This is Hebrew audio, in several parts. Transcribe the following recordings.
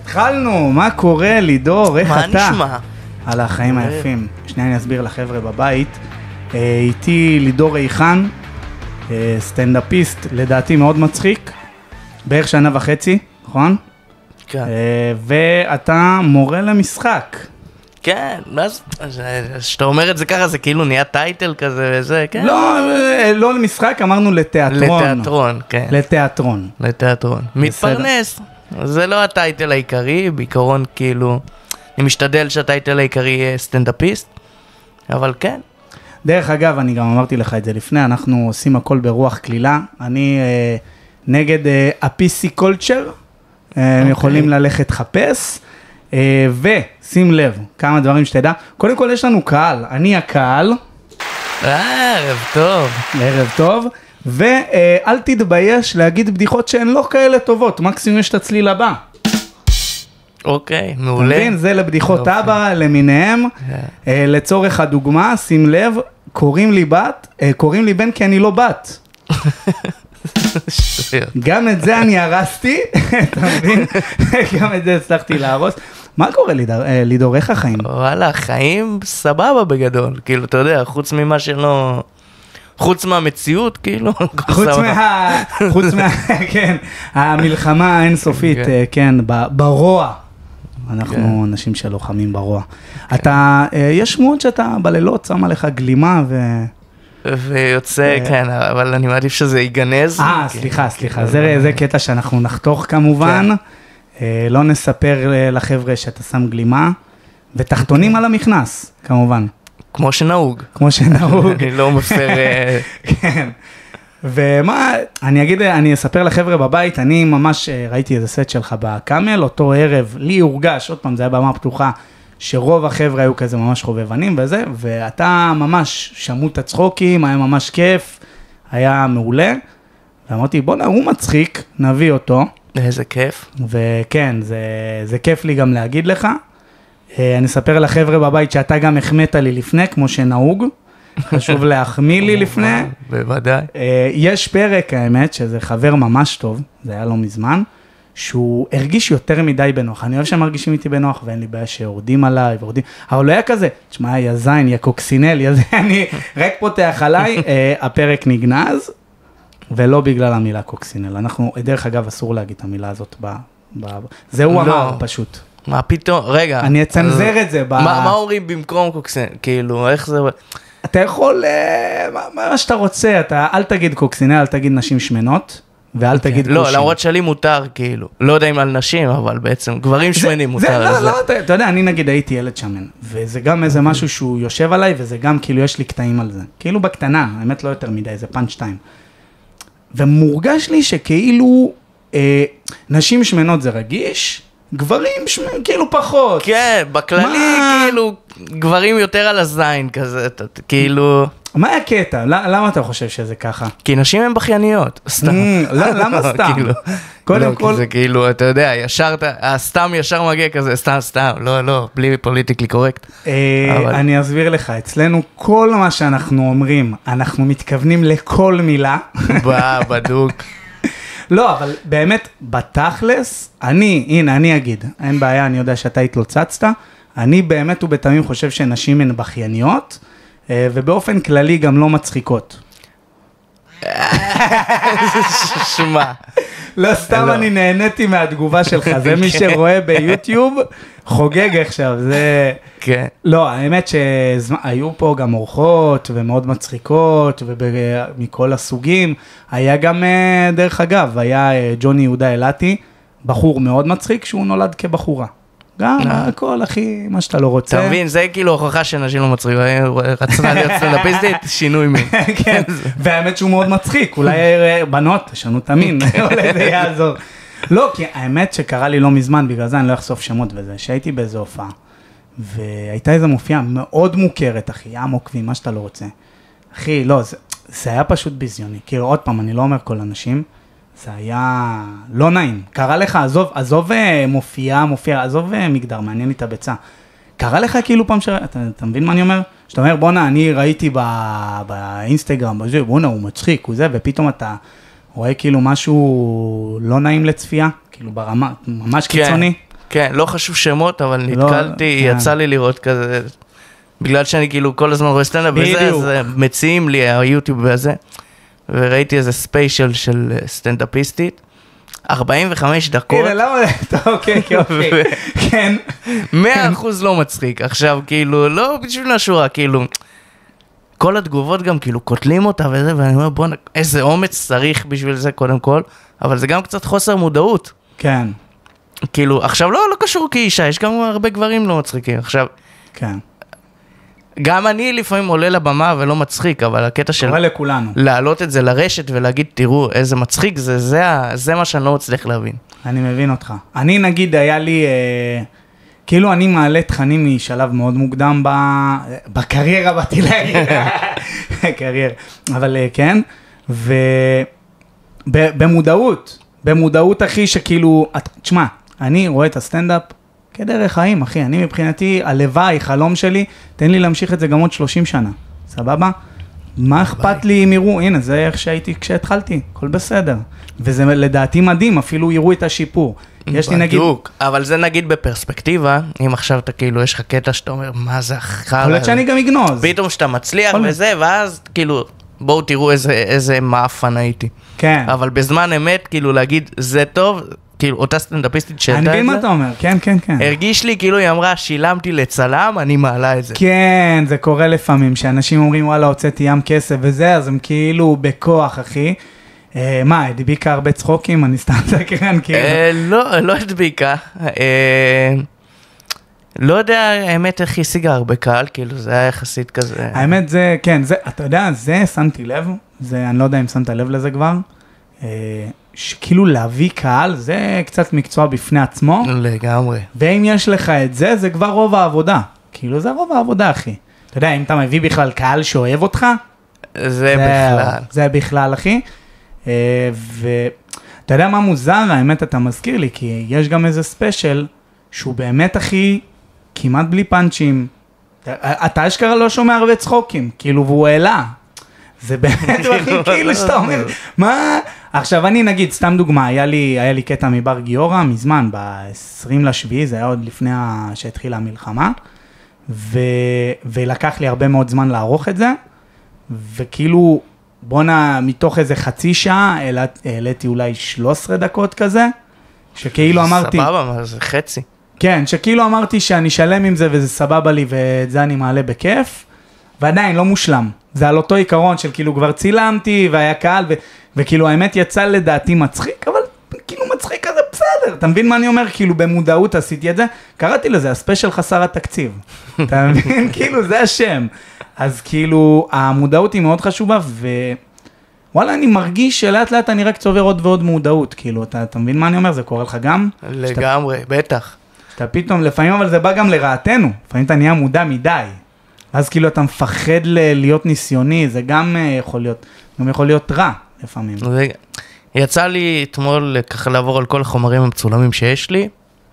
התחלנו, מה קורה לידור, איך אתה? מה נשמע? על החיים היפים. שנייה אני אסביר לחבר'ה בבית. איתי לידור איכן, סטנדאפיסט, לדעתי מאוד מצחיק, בערך 1.5 שנה, נכון? כן. ואתה מורה למשחק. כן, אז שאתה אומר את זה ככה, זה כאילו נהיה טייטל כזה וזה, כן? לא למשחק, אמרנו לתיאטרון. לתיאטרון, כן. לתיאטרון. לתיאטרון. מתפרנס. זה לא הטייטל העיקרי, בעיקרון כאילו, אני משתדל שהטייטל העיקרי יהיה סטנדאפיסט, אבל כן. דרך אגב, אני גם אמרתי לך את זה לפני, אנחנו עושים הכל ברוח כלילה, אני נגד ה-PC culture, הם יכולים ללכת חפש, ושים לב, כמה דברים שתדע, קודם כל יש לנו קהל, אני הקהל. ערב טוב. ערב טוב, ואל תתבייש להגיד בדיחות שהן לא כאלה טובות, מקסימום יש את הצליל הבא. אוקיי, מעולה. מבין, זה לבדיחות אבא, למיניהם. לצורך הדוגמה, שים לב, קוראים לי בן כי אני לא בת. גם את זה אני הרסתי, אתה מבין? גם את זה הצלחתי להרוס. מה קורה לידור, איך החיים? וואלה, החיים סבבה בגדול, כאילו, אתה יודע, חוץ ממה שלא... חוץ מהמציאות, כאילו. חוץ כן, המלחמה האינסופית, כן, ברוע. אנחנו אנשים שלוחמים ברוע. אתה, יש שמועות שאתה בלילות שם עליך גלימה ויוצא, כן, אבל אני מעדיף שזה ייגנז. סליחה, זה קטע שאנחנו נחתוך כמובן. לא נספר לחבר'ה שאתה שם גלימה, ותחתונים על המכנס, כמובן. כמו שנהוג. אני לא מפר... כן. ומה, אני אספר לחבר'ה בבית, אני ממש ראיתי איזה סט שלך בקאמל, אותו ערב, לי הורגש, עוד פעם, זה היה במה פתוחה, שרוב החבר'ה היו כזה ממש חובבנים וזה, ואתה ממש שמעו את הצחוקים, היה ממש כיף, היה מעולה, ואמרתי, בוא הוא מצחיק, נביא אותו. איזה כיף. וכן, זה כיף לי גם להגיד לך. אני אספר לחבר'ה בבית שאתה גם החמאת לי לפני, כמו שנהוג. חשוב להחמיא לי לפני. בוודאי. יש פרק, האמת, שזה חבר ממש טוב, זה היה לא מזמן, שהוא הרגיש יותר מדי בנוח. אני אוהב שהם מרגישים איתי בנוח, ואין לי בעיה שיורדים עליי, אבל לא היה כזה, תשמע, יא זין, יא קוקסינל, יא זה, אני רק פותח עליי, הפרק נגנז, ולא בגלל המילה קוקסינל. אנחנו, דרך אגב, אסור להגיד את המילה הזאת זה הוא אמר פשוט. מה פתאום? רגע. אני אצנזר את זה. מה אומרים במקום קוקסינל? כאילו, איך זה... אתה יכול, מה שאתה רוצה, אל תגיד קוקסינל, אל תגיד נשים שמנות, ואל תגיד לא, למרות שלי מותר, כאילו. לא יודע אם על נשים, אבל בעצם גברים שמנים מותר. לא, אתה יודע, אני נגיד הייתי ילד שמן, וזה גם איזה משהו שהוא יושב עליי, וזה גם כאילו יש לי קטעים על זה. כאילו בקטנה, האמת לא יותר מדי, זה פאנץ' 2. ומורגש לי שכאילו נשים שמנות זה רגיש, גברים כאילו פחות. כן, בכללי כאילו גברים יותר על הזין כזה, כאילו... מה הקטע? למה אתה חושב שזה ככה? כי נשים הן בכייניות, סתם. למה סתם? קודם כל... זה כאילו, אתה יודע, ישר, הסתם ישר מגיע כזה, סתם, לא, בלי פוליטיקלי קורקט. אני אסביר לך, אצלנו כל מה שאנחנו אומרים, אנחנו מתכוונים לכל מילה. בדוק. לא, אבל באמת, בתכלס, אני אגיד, אין בעיה, אני יודע שאתה התלוצצת, אני באמת ובתמים חושב שנשים הן בכייניות, ובאופן כללי גם לא מצחיקות. שמה. לא, סתם אני נהניתי מהתגובה שלך, זה מי שרואה ביוטיוב, חוגג עכשיו, זה... כן. לא, האמת שהיו פה גם אורחות ומאוד מצחיקות, ומכל הסוגים, היה גם, דרך אגב, היה ג'וני יהודה אלטי, בחור מאוד מצחיק, שהוא נולד כבחורה. גם הכל, אחי, מה שאתה לא רוצה. אתה מבין, זה כאילו הוכחה שאנשים לא מצחיק, רצנה להיות סטנדאפיסטית, שינוי מין. כן, והאמת שהוא מאוד מצחיק, אולי בנות, תשנו את המין, אולי זה יעזור. לא, כי האמת שקרה לי לא מזמן, בגלל זה אני לא אחשוף שמות וזה, שהייתי באיזו הופעה, והייתה איזו מופיעה מאוד מוכרת, אחי, עמוק ומה שאתה לא רוצה. אחי, לא, זה היה פשוט ביזיוני, כאילו עוד פעם, אני לא אומר כל אנשים, זה היה לא נעים. קרה לך, עזוב מופיעה, עזוב מגדר, מעניין לי את הביצה. קרה לך כאילו פעם אתה מבין מה אני אומר? שאתה אומר, בונה, אני ראיתי באינסטגרם, בונה, הוא מצחיק, הוא זה, ופתאום אתה רואה כאילו משהו לא נעים לצפייה, כאילו ברמה, ממש קיצוני. כן, לא חשוב שמות, אבל נתקלתי, יצא לי לראות כזה, בגלל שאני כאילו כל הזמן רואה סטנדאפ וזה, אז מציעים לי היוטיוב וזה, וראיתי איזה ספיישל של סטנדאפיסטית, 45 דקות. הנה, למה? אוקיי, כן. 100% לא מצחיק. עכשיו, כאילו, לא בשביל השורה, כאילו, כל התגובות גם כאילו קוטלים אותה וזה, ואני אומר, בוא, איזה אומץ צריך בשביל זה קודם כל, אבל זה גם קצת חוסר מודעות. כן. כאילו, עכשיו לא קשור כאישה, יש גם הרבה גברים לא מצחיקים. עכשיו, כן. גם אני לפעמים עולה לבמה ולא מצחיק, אבל הקטע של... קורא לכולנו. להעלות את זה לרשת ולהגיד, תראו, איזה מצחיק, זה מה שאני לא מצליח להבין. אני מבין אותך. אני נגיד, היה לי... כאילו אני מעלה תכנים משלב מאוד מוקדם בקריירה, באתי להגיד. קריירה. אבל כן, במודעות אחי, שכאילו... תשמע, אני רואה את הסטנדאפ כדרך חיים, אחי. אני מבחינתי, הלוואי, חלום שלי, תן לי להמשיך את זה גם עוד 30 שנה. סבבה? מה אכפת לי אם יראו? הנה, זה איך שהייתי כשהתחלתי, הכל בסדר. וזה לדעתי מדהים, אפילו יראו את השיפור. יש לי נגיד... בדיוק, אבל זה נגיד בפרספקטיבה, אם עכשיו אתה כאילו, יש לך קטע שאתה אומר, מה זה החרא? יכול להיות שאני גם אגנוז. פתאום שאתה מצליח וזה, ואז כאילו, בואו תראו איזה מאפן הייתי. כן. אבל בזמן אמת, כאילו להגיד, זה טוב, כאילו, אותה סטנדאפיסטית שהייתה את זה. אני מבין מה אתה אומר, כן, כן, כן. הרגיש לי כאילו היא אמרה, שילמתי לצלם, אני מעלה את זה. כן, זה קורה לפעמים, שאנשים אומרים, וואלה, הוצאתי ים כסף וזה, אז הם כאילו בכוח, אחי. מה, הדביקה הרבה צחוקים? אני סתם זקרן, כאילו. לא הדביקה. לא יודע, האמת, איך השיגה הרבה קהל, כאילו, זה היה יחסית כזה. האמת זה, כן, אתה יודע, זה שמתי לב, אני לא יודע אם שמת לב לזה כבר, שכאילו להביא קהל, זה קצת מקצוע בפני עצמו. לגמרי. ואם יש לך את זה, זה כבר רוב העבודה. כאילו, זה רוב העבודה, אחי. אתה יודע, אם אתה מביא בכלל קהל שאוהב אותך, זה בכלל. זה בכלל, אחי. ואתה יודע מה מוזר, האמת אתה מזכיר לי, כי יש גם איזה ספיישל, שהוא באמת, אחי, כמעט בלי פאנצ'ים. אתה אשכרה לא שומע הרבה צחוקים, כאילו, והוא העלה. זה באמת, כאילו שאתה אומר, מה? עכשיו אני נגיד, סתם דוגמה, היה לי קטע מבר גיורא, מזמן, ב-20 לשביעי, זה היה עוד לפני שהתחילה המלחמה, ולקח לי הרבה מאוד זמן לערוך את זה, וכאילו, בונה, מתוך איזה חצי שעה, העליתי אולי 13 דקות כזה, שכאילו אמרתי... סבבה, מה זה חצי? כן, שכאילו אמרתי שאני שלם עם זה, וזה סבבה לי, ואת זה אני מעלה בכיף, ועדיין לא מושלם. זה על אותו עיקרון של כאילו כבר צילמתי, והיה קהל, וכאילו האמת יצא לדעתי מצחיק, אבל כאילו מצחיק כזה בסדר. אתה מבין מה אני אומר? כאילו במודעות עשיתי את זה, קראתי לזה, הספיישל חסר התקציב. אתה מבין? כאילו זה השם. אז כאילו המודעות היא מאוד חשובה, וואלה אני מרגיש שלאט לאט אני רק צובר עוד ועוד מודעות. כאילו אתה מבין מה אני אומר? זה קורה לך גם? לגמרי, בטח. שאתה פתאום, לפעמים אבל זה בא גם לרעתנו. לפעמים אתה נהיה מודע מדי. אז כאילו אתה מפחד להיות ניסיוני, זה גם יכול להיות רע לפעמים. יצא לי אתמול ככה לעבור על כל החומרים המצולמים שיש לי,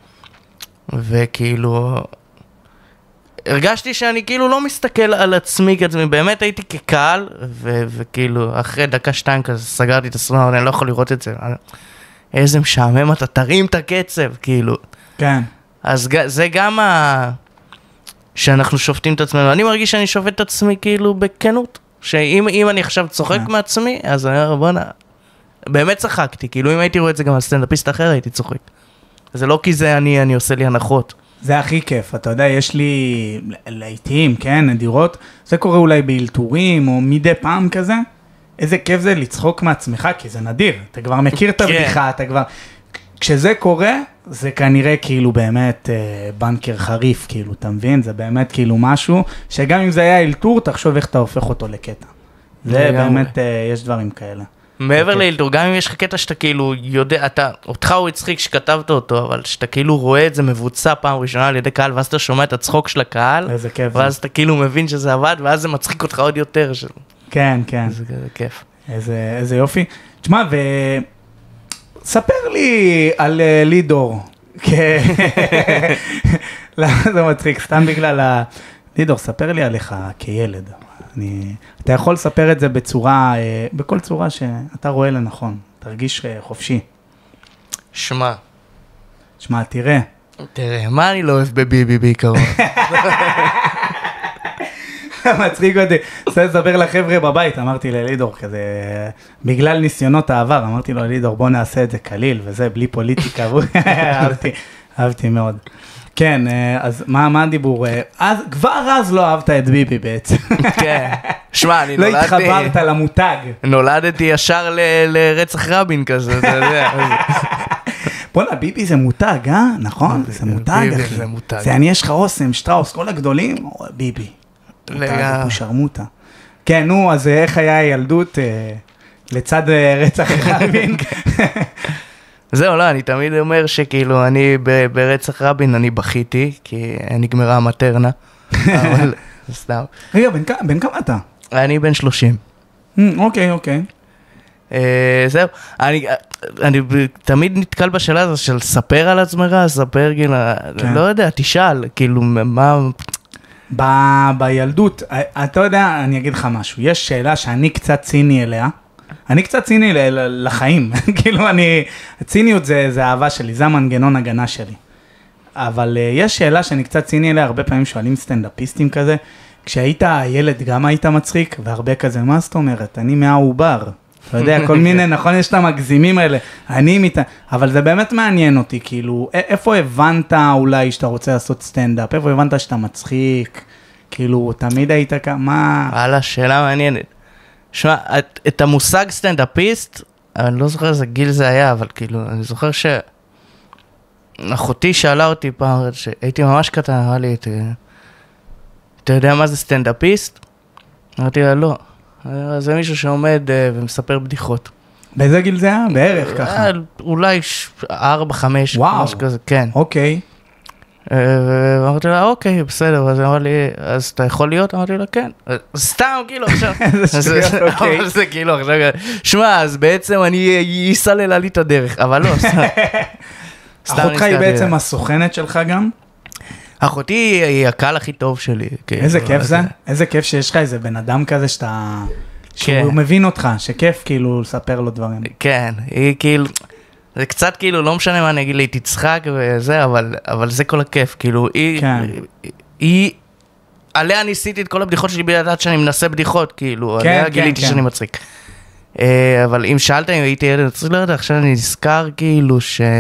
וכאילו, הרגשתי שאני כאילו לא מסתכל על עצמי כעצמי, באמת הייתי כקהל, וכאילו אחרי דקה שתיים כזה סגרתי את הסרטון, אני לא יכול לראות את זה, איזה משעמם אתה, תרים את הקצב, כאילו. כן. אז זה גם שאנחנו שופטים את עצמנו, אני מרגיש שאני שופט את עצמי כאילו בכנות, שאם אני עכשיו צוחק מעצמי, אז אני אומר, בוא'נה, באמת צחקתי, כאילו אם הייתי רואה את זה גם על סטנדאפיסט אחר, הייתי צוחק. זה לא כי זה אני עושה לי הנחות. זה הכי כיף, אתה יודע, יש לי לעיתים, כן, נדירות, זה קורה אולי באלתורים, או מדי פעם כזה, איזה כיף זה לצחוק מעצמך, כי זה נדיר, אתה כבר מכיר את הבדיחה, אתה כבר... כשזה קורה, זה כנראה כאילו באמת בנקר חריף, כאילו, אתה מבין? זה באמת כאילו משהו, שגם אם זה היה אלתור, תחשוב איך אתה הופך אותו לקטע. זה באמת, יש דברים כאלה. מעבר לאלתור, גם אם יש לך קטע שאתה כאילו יודע, אותך הוא הצחיק שכתבת אותו, אבל שאתה כאילו רואה את זה מבוצע פעם ראשונה על ידי קהל, ואז אתה שומע את הצחוק של הקהל, ואז אתה כאילו מבין שזה עבד, ואז זה מצחיק אותך עוד יותר. כן, כן. זה כיף. איזה יופי. תשמע, ספר לי על לידור. למה זה מצחיק? סתם בגלל לידור, ספר לי עליך כילד. אתה יכול לספר את זה בכל צורה שאתה רואה לנכון. תרגיש חופשי. שמע, תראה. תראה, מה אני לא אוהב בביבי בעיקרון? מצחיק אותי, רוצה לספר לחבר'ה בבית, אמרתי ללידור כזה, בגלל ניסיונות העבר, אמרתי לו, לידור, בוא נעשה את זה קליל, וזה בלי פוליטיקה, אהבתי מאוד. כן, אז מה הדיבור? כבר אז לא אהבת את ביבי בעצם. כן. שמע, אני לא התחברת למותג. נולדתי ישר לרצח רבין כזה, אתה יודע. בוא'נה, ביבי זה מותג, נכון? זה מותג, אחי. זה מותג. זה אני יש לך אוסם, שטראוס, כל הגדולים, ביבי. מותג, שרמוטה. כן, נו, אז איך היה הילדות לצד רצח רבין? זהו, לא, אני תמיד אומר שכאילו, אני ברצח רבין, אני בכיתי, כי נגמרה המטרנה. אבל, סתם. רגע, בן כמה אתה? אני בן 30. אוקיי. זהו, אני תמיד נתקל בשאלה הזו של ספר על עצמך, ספר כאילו, לא יודע, תשאל, כאילו, מה... בילדות, אתה יודע, אני אגיד לך משהו, יש שאלה שאני קצת ציני אליה, אני קצת ציני לחיים, כאילו ציניות זה אהבה שלי, זה המנגנון הגנה שלי, אבל יש שאלה שאני קצת ציני אליה, הרבה פעמים שואלים סטנדאפיסטים כזה, כשהיית ילד גם היית מצחיק, והרבה כזה, מה זאת אומרת, אני מהעובר, אתה יודע, כל מיני, נכון, יש את המגזימים האלה, אבל זה באמת מעניין אותי, כאילו, איפה הבנת אולי שאתה רוצה לעשות סטנדאפ, איפה הבנת שאתה מצחיק, כאילו, תמיד היית כמה... וואלה, שאלה מעניינת. שמע, את המושג סטנדאפיסט, אני לא זוכר איזה גיל זה היה, אבל כאילו, אני זוכר אחותי שאלה אותי פעם, שהייתי ממש קטן, אמרה לי, אתה יודע מה זה סטנדאפיסט? אמרתי לה, לא. זה מישהו שעומד ומספר בדיחות. באיזה גיל זה היה? בערך ככה. אולי 4-5, משהו כזה, כן. אוקיי. אמרתי לה, אוקיי, בסדר, אז אמר לי, אז אתה יכול להיות? אמרתי לה, כן. סתם, כאילו, עכשיו. זה כאילו, עכשיו, שמע, אז בעצם היא סללה לי את הדרך, אבל לא, סתם. אחותך היא בעצם הסוכנת שלך גם? אחותי היא הקהל הכי טוב שלי. איזה כיף זה? איזה כיף שיש לך איזה בן אדם כזה שהוא מבין אותך, שכיף כאילו לספר לו דברים. כן, היא כאילו, זה קצת כאילו, לא משנה מה אני אגיד לי, תצחק וזה, אבל זה כל הכיף, כאילו, היא, עליה ניסיתי את כל הבדיחות שלי בידעת שאני מנסה בדיחות, כאילו, עליה גיליתי שאני מצחיק. אבל אם שאלת אם הייתי ילד, צריך לדעת, עכשיו אני נזכר כאילו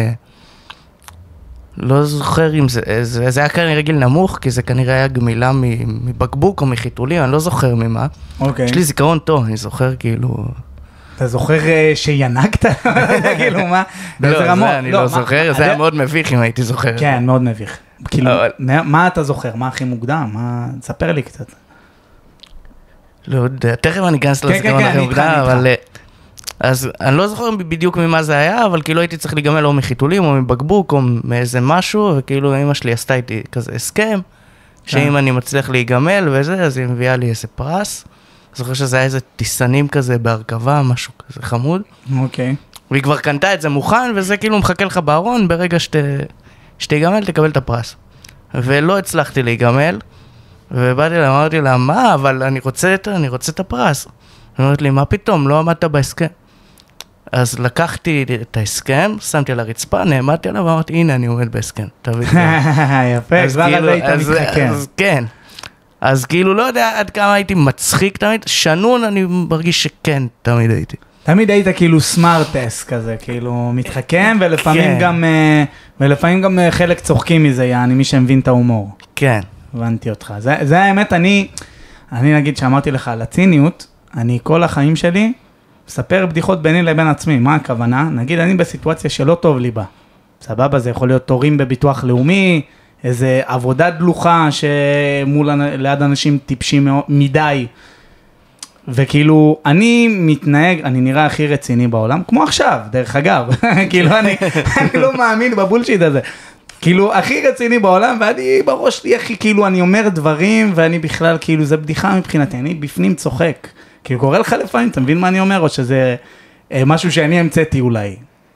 לא זוכר אם זה היה כנראה גיל נמוך, כי זה כנראה היה גמילה מבקבוק או מחיתולים, אני לא זוכר ממה. יש לי זיכרון טוב, אני זוכר כאילו... אתה זוכר שינקת? כאילו מה? לא, זה אני לא זוכר, זה היה מאוד מביך אם הייתי זוכר. כן, מאוד מביך. כאילו, מה אתה זוכר? מה הכי מוקדם? תספר לי קצת. לא יודע, תכף אני אכנס לזיכרון הכי מוקדם, אבל... אז אני לא זוכר בדיוק ממה זה היה, אבל כאילו הייתי צריך להיגמל או מחיתולים או מבקבוק או מאיזה משהו, וכאילו אמא שלי עשתה איתי כזה הסכם, שאם אני מצליח להיגמל וזה, אז היא מביאה לי איזה פרס. אני זוכר שזה היה איזה טיסנים כזה בהרכבה, משהו כזה חמוד. אוקיי. והיא כבר קנתה את זה מוכן, וזה כאילו מחכה לך בארון, ברגע שתיגמל תקבל את הפרס. ולא הצלחתי להיגמל, ובאתי לה, אמרתי לה, מה, אבל אני רוצה את הפרס. היא אומרת לי, מה פתאום, לא עמדת בהסכם. אז לקחתי את ההסכם, שמתי על הרצפה, נעמדתי עליו, ואמרתי, הנה, אני עומד בהסכם. יפה, כבר אז היית מתחכם. אז כן. אז כאילו, לא יודע עד כמה הייתי מצחיק תמיד, שנון אני מרגיש שכן, תמיד הייתי. תמיד היית כאילו סמארטס כזה, כאילו מתחכם, ולפעמים גם חלק צוחקים מזה, יעני מי שמבין את ההומור. כן. הבנתי אותך. זה האמת, אני נגיד שאמרתי לך על הציניות, אני כל החיים שלי מספר בדיחות ביני לבין עצמי. מה הכוונה? נגיד אני בסיטואציה שלא טוב לי בה. סבבה, זה יכול להיות תורים בביטוח לאומי, איזה עבודה דלוחה ליד אנשים טיפשים מדי. וכאילו, אני מתנהג, אני נראה הכי רציני בעולם, כמו עכשיו, דרך אגב. כאילו, אני לא מאמין בבולשיט הזה. כאילו, הכי רציני בעולם, ואני בראש שלי, הכי, כאילו, אני אומר דברים, ואני בכלל, כאילו, זה בדיחה מבחינתי, אני בפנים צוחק. כאילו, קורא לך לפעמים, אתה מבין מה אני אומר, או שזה משהו שאני המצאתי אולי?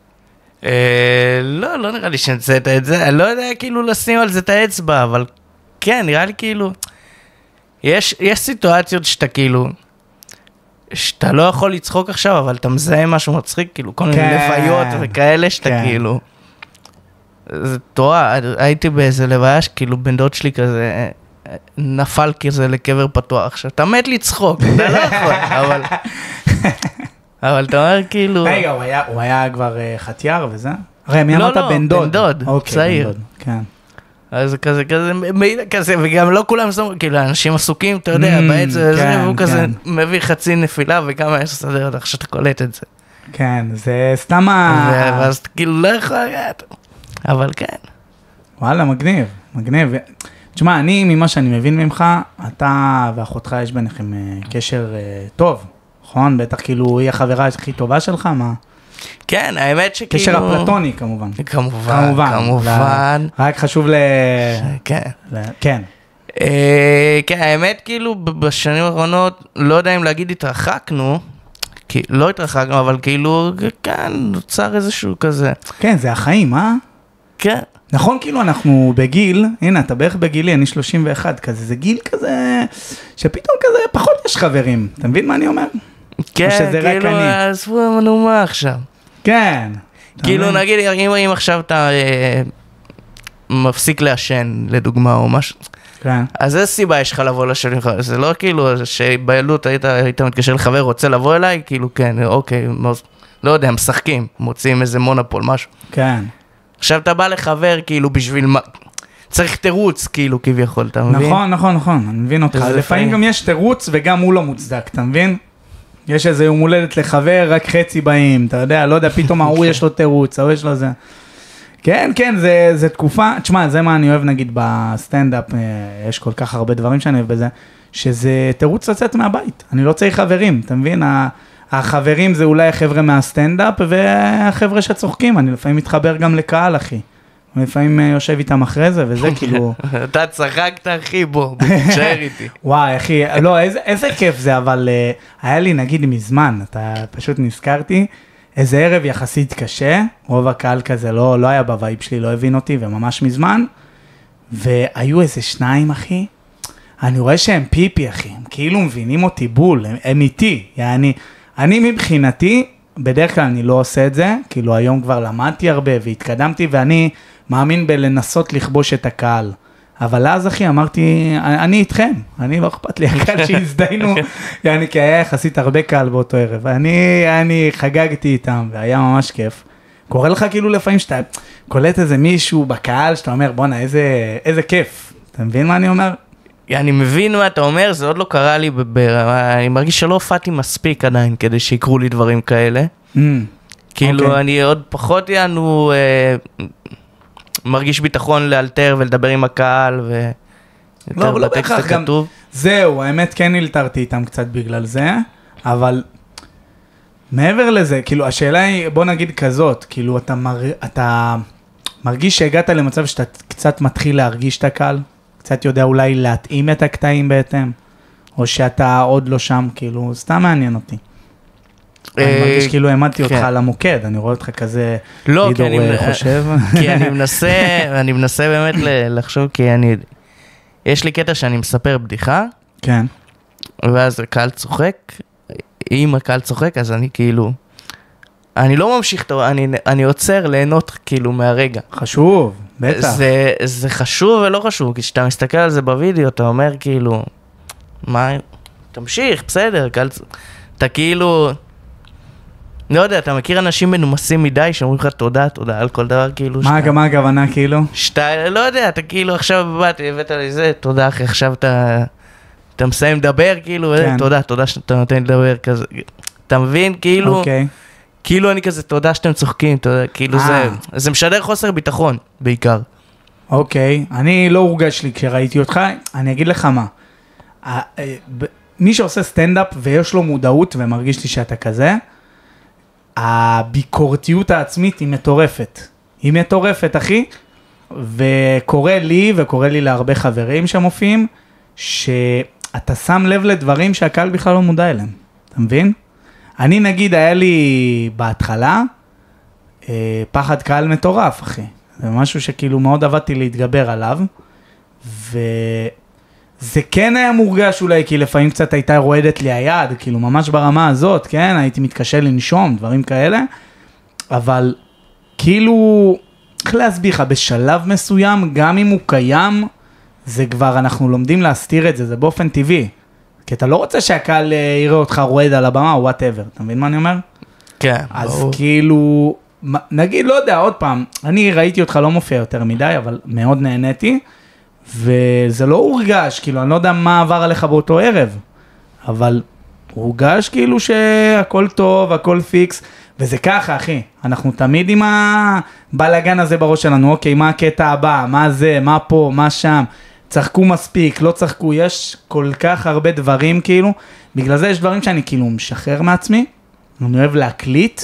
לא נראה לי שהמצאת את זה, אני לא יודע כאילו לשים על זה את האצבע, אבל כן, נראה לי כאילו, יש סיטואציות שאתה כאילו, שאתה לא יכול לצחוק עכשיו, אבל אתה מזהה משהו מצחיק, כאילו, כל מיני לוויות וכאלה שאתה כאילו, זה תורה, הייתי באיזה לוויה שכאילו בן דוד שלי כזה נפל כזה לקבר פתוח. עכשיו, אתה מת לצחוק, אתה לא יכול, אבל אתה אומר כאילו... רגע, הוא היה כבר חתיאר וזה? הרי מי אמרת בן דוד? בן דוד, צעיר. כן. אז כזה, וגם לא כולם, כאילו, אנשים עסוקים, אתה יודע, בעצם, והוא כזה מביא חצי נפילה, וכמה יש לסדר אותך שאתה קולט את זה. כן, זה סתם ואז כאילו לא יכול לגעת, אבל כן. וואלה, מגניב, מגניב. תשמע, אני, ממה שאני מבין ממך, אתה ואחותך יש ביניכם קשר טוב, נכון? בטח כאילו היא החברה הכי טובה שלך, מה? כן, האמת שכאילו... קשר אפלטוני, כמובן. כמובן. רק חשוב כן. כן. כן, האמת כאילו בשנים האחרונות, לא יודע אם להגיד התרחקנו, לא התרחקנו, אבל כאילו, כן, נוצר איזשהו כזה. כן, זה החיים, אה? כן. נכון, כאילו אנחנו בגיל, הנה, אתה בערך בגילי, אני 31, כזה, זה גיל כזה, שפתאום כזה פחות יש חברים, אתה מבין מה אני אומר? כן, כאילו, עזבו מנומה עכשיו. כן. כאילו, נגיד, אם עכשיו אתה מפסיק לעשן, לדוגמה, או משהו, כן. אז איזה סיבה יש לך לבוא לשנים לך? זה לא כאילו שבילדות היית מתקשר לחבר, רוצה לבוא אליי, כאילו, כן, אוקיי, לא יודע, משחקים, מוצאים איזה מונופול, משהו. כן. עכשיו אתה בא לחבר, כאילו, בשביל מה... צריך תירוץ, כאילו, כביכול, אתה מבין? נכון, אני מבין אותך. לפעמים גם יש תירוץ וגם הוא לא מוצדק, אתה מבין? יש איזה יום הולדת לחבר, רק חצי באים, אתה יודע, לא יודע, פתאום ההוא יש לו תירוץ, או יש לו זה. כן, זה תקופה, תשמע, זה מה אני אוהב, נגיד, בסטנדאפ, יש כל כך הרבה דברים שאני אוהב בזה, שזה תירוץ לצאת מהבית, אני לא צריך חברים, אתה מבין? החברים זה אולי החבר'ה מהסטנדאפ, והחבר'ה שצוחקים, אני לפעמים מתחבר גם לקהל, אחי. לפעמים יושב איתם אחרי זה, וזה כאילו... אתה צחקת, אחי, בוא, תשאר איתי. וואי, אחי, לא, איזה כיף זה, אבל היה לי, נגיד, מזמן, אתה פשוט נזכרתי, איזה ערב יחסית קשה, רוב הקהל כזה לא היה בווייב שלי, לא הבין אותי, וממש מזמן, והיו איזה שניים, אחי, אני רואה שהם פיפי, אחי, הם כאילו מבינים אותי בול, הם איתי, אני מבחינתי, בדרך כלל אני לא עושה את זה, כאילו היום כבר למדתי הרבה והתקדמתי, ואני מאמין בלנסות לכבוש את הקהל. אבל אז, אחי, אמרתי, אני איתכם, אני לא אכפת לי, הקהל שהזדיינו, כי היה יחסית הרבה קהל באותו ערב, אני חגגתי איתם, והיה ממש כיף. קורא לך כאילו לפעמים שאתה קולט איזה מישהו בקהל, שאתה אומר, בונה, איזה כיף. אתה מבין מה אני אומר? אני מבין מה אתה אומר, זה עוד לא קרה לי, אני מרגיש שלא הופעתי מספיק עדיין, כדי שיקרו לי דברים כאלה. כאילו, אני עוד פחות מרגיש ביטחון לאלתר ולדבר עם הקהל, ויותר בטקסט הכתוב. זהו, האמת כן נלתרתי איתם קצת בגלל זה, אבל מעבר לזה, כאילו, השאלה היא, בוא נגיד כזאת, כאילו, אתה מרגיש שהגעת למצב שאתה קצת מתחיל להרגיש את הקהל? קצת יודע אולי להתאים את הקטעים בהתאם, או שאתה עוד לא שם, כאילו, סתם מעניין אותי. אני מרגיש כאילו העמדתי אותך על המוקד, אני רואה אותך כזה לידור חושב. כי אני מנסה באמת לחשוב, כי יש לי קטע שאני מספר בדיחה, כן. ואז הקהל צוחק, אם הקהל צוחק, אז אני כאילו, אני לא ממשיך, אני עוצר ליהנות כאילו מהרגע. חשוב, בטח. זה חשוב ולא חשוב, כי כשאתה מסתכל על זה בווידאו, אתה אומר כאילו, מה, תמשיך, בסדר, אתה כאילו, לא יודע, אתה מכיר אנשים מנומסים מדי, שאומרים לך תודה על כל דבר, כאילו. מה הכוונה, כאילו? שאתה, לא יודע, אתה כאילו עכשיו באתי, הבאת לי זה, תודה אחרי, עכשיו אתה מסיים לדבר, כאילו, תודה שאתה נותן לי לדבר, כזה, אתה מבין, כאילו, כאילו אני כזה, תודה שאתם צוחקים, כאילו זה משדר חוסר ביטחון, בעיקר. אוקיי, אני לא הורגש לי כשראיתי אותך, אני אגיד לך מה, מי שעושה סטנדאפ ויש לו מודעות ומרגיש לי שאתה כזה, הביקורתיות העצמית היא מטורפת. היא מטורפת, אחי, וקורא לי להרבה חברים שמופיעים, שאתה שם לב לדברים שהקהל בכלל לא מודע אליהם. אתה מבין? אני נגיד, היה לי בהתחלה, פחד קהל מטורף, אחי. זה משהו שכאילו מאוד עבדתי להתגבר עליו, זה כן היה מורגש אולי, כי לפעמים קצת הייתה רועדת לי היד, כאילו ממש ברמה הזאת, כן, הייתי מתקשה לנשום, דברים כאלה, אבל כאילו איך להסביר לך, בשלב מסוים, גם אם הוא קיים, זה כבר, אנחנו לומדים להסתיר את זה, זה באופן טבעי. כי אתה לא רוצה שהקהל יראה אותך רועד על הבמה, או whatever, אתה מבין מה אני אומר? כן, אז ברור. כאילו, נגיד, לא יודע, עוד פעם, אני ראיתי אותך לא מופיע יותר מדי, אבל מאוד נהניתי, וזה לא הורגש, כאילו, אני לא יודע מה עבר עליך באותו ערב, אבל הורגש כאילו שהכל טוב, הכל פיקס, וזה ככה, אחי, אנחנו תמיד עם הבלגן הזה בראש שלנו, אוקיי, מה הקטע הבא, מה זה, מה פה, מה שם, צחקו מספיק, לא צחקו, יש כל כך הרבה דברים כאילו, בגלל זה יש דברים שאני כאילו משחרר מעצמי, אני אוהב להקליט,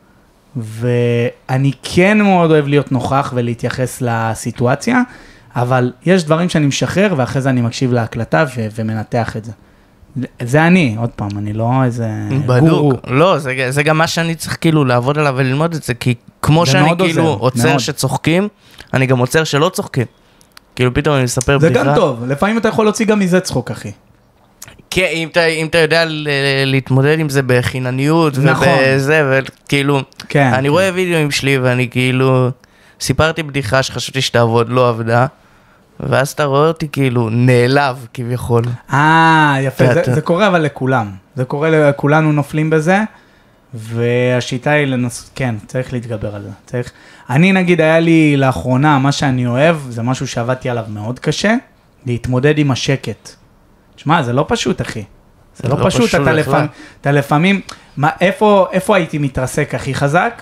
ואני כן מאוד אוהב להיות נוכח ולהתייחס לסיטואציה, אבל יש דברים שאני משחרר, ואחרי זה אני מקשיב להקלטה ומנתח את זה. זה אני, עוד פעם, אני לא איזה גורו. לא, זה גם מה שאני צריך כאילו לעבוד עליו וללמוד את זה, כי כמו שאני כאילו עוצר שצוחקים, אני גם עוצר שלא צוחקים. כאילו פתאום אני מספר בדיחה. זה גם טוב, לפעמים אתה יכול להוציא גם מזה צחוק, אחי. כן, אם אתה יודע להתמודד עם זה בחינניות ובזה, וכאילו, אני רואה וידאוים שלי ואני כאילו, סיפרתי בדיחה שחשבתי שתעבוד, לא עבדה, ואז אתה רואה אותי כאילו נעלב כביכול. יפה, זה קורה אבל לכולם. זה קורה לכולנו נופלים בזה, והשיטה היא כן, צריך להתגבר על זה. אני נגיד, היה לי לאחרונה, מה שאני אוהב, זה משהו שעבדתי עליו מאוד קשה, להתמודד עם השקט. תשמע, זה לא פשוט, אחי. זה לא פשוט, אתה לפעמים, איפה הייתי מתרסק הכי חזק?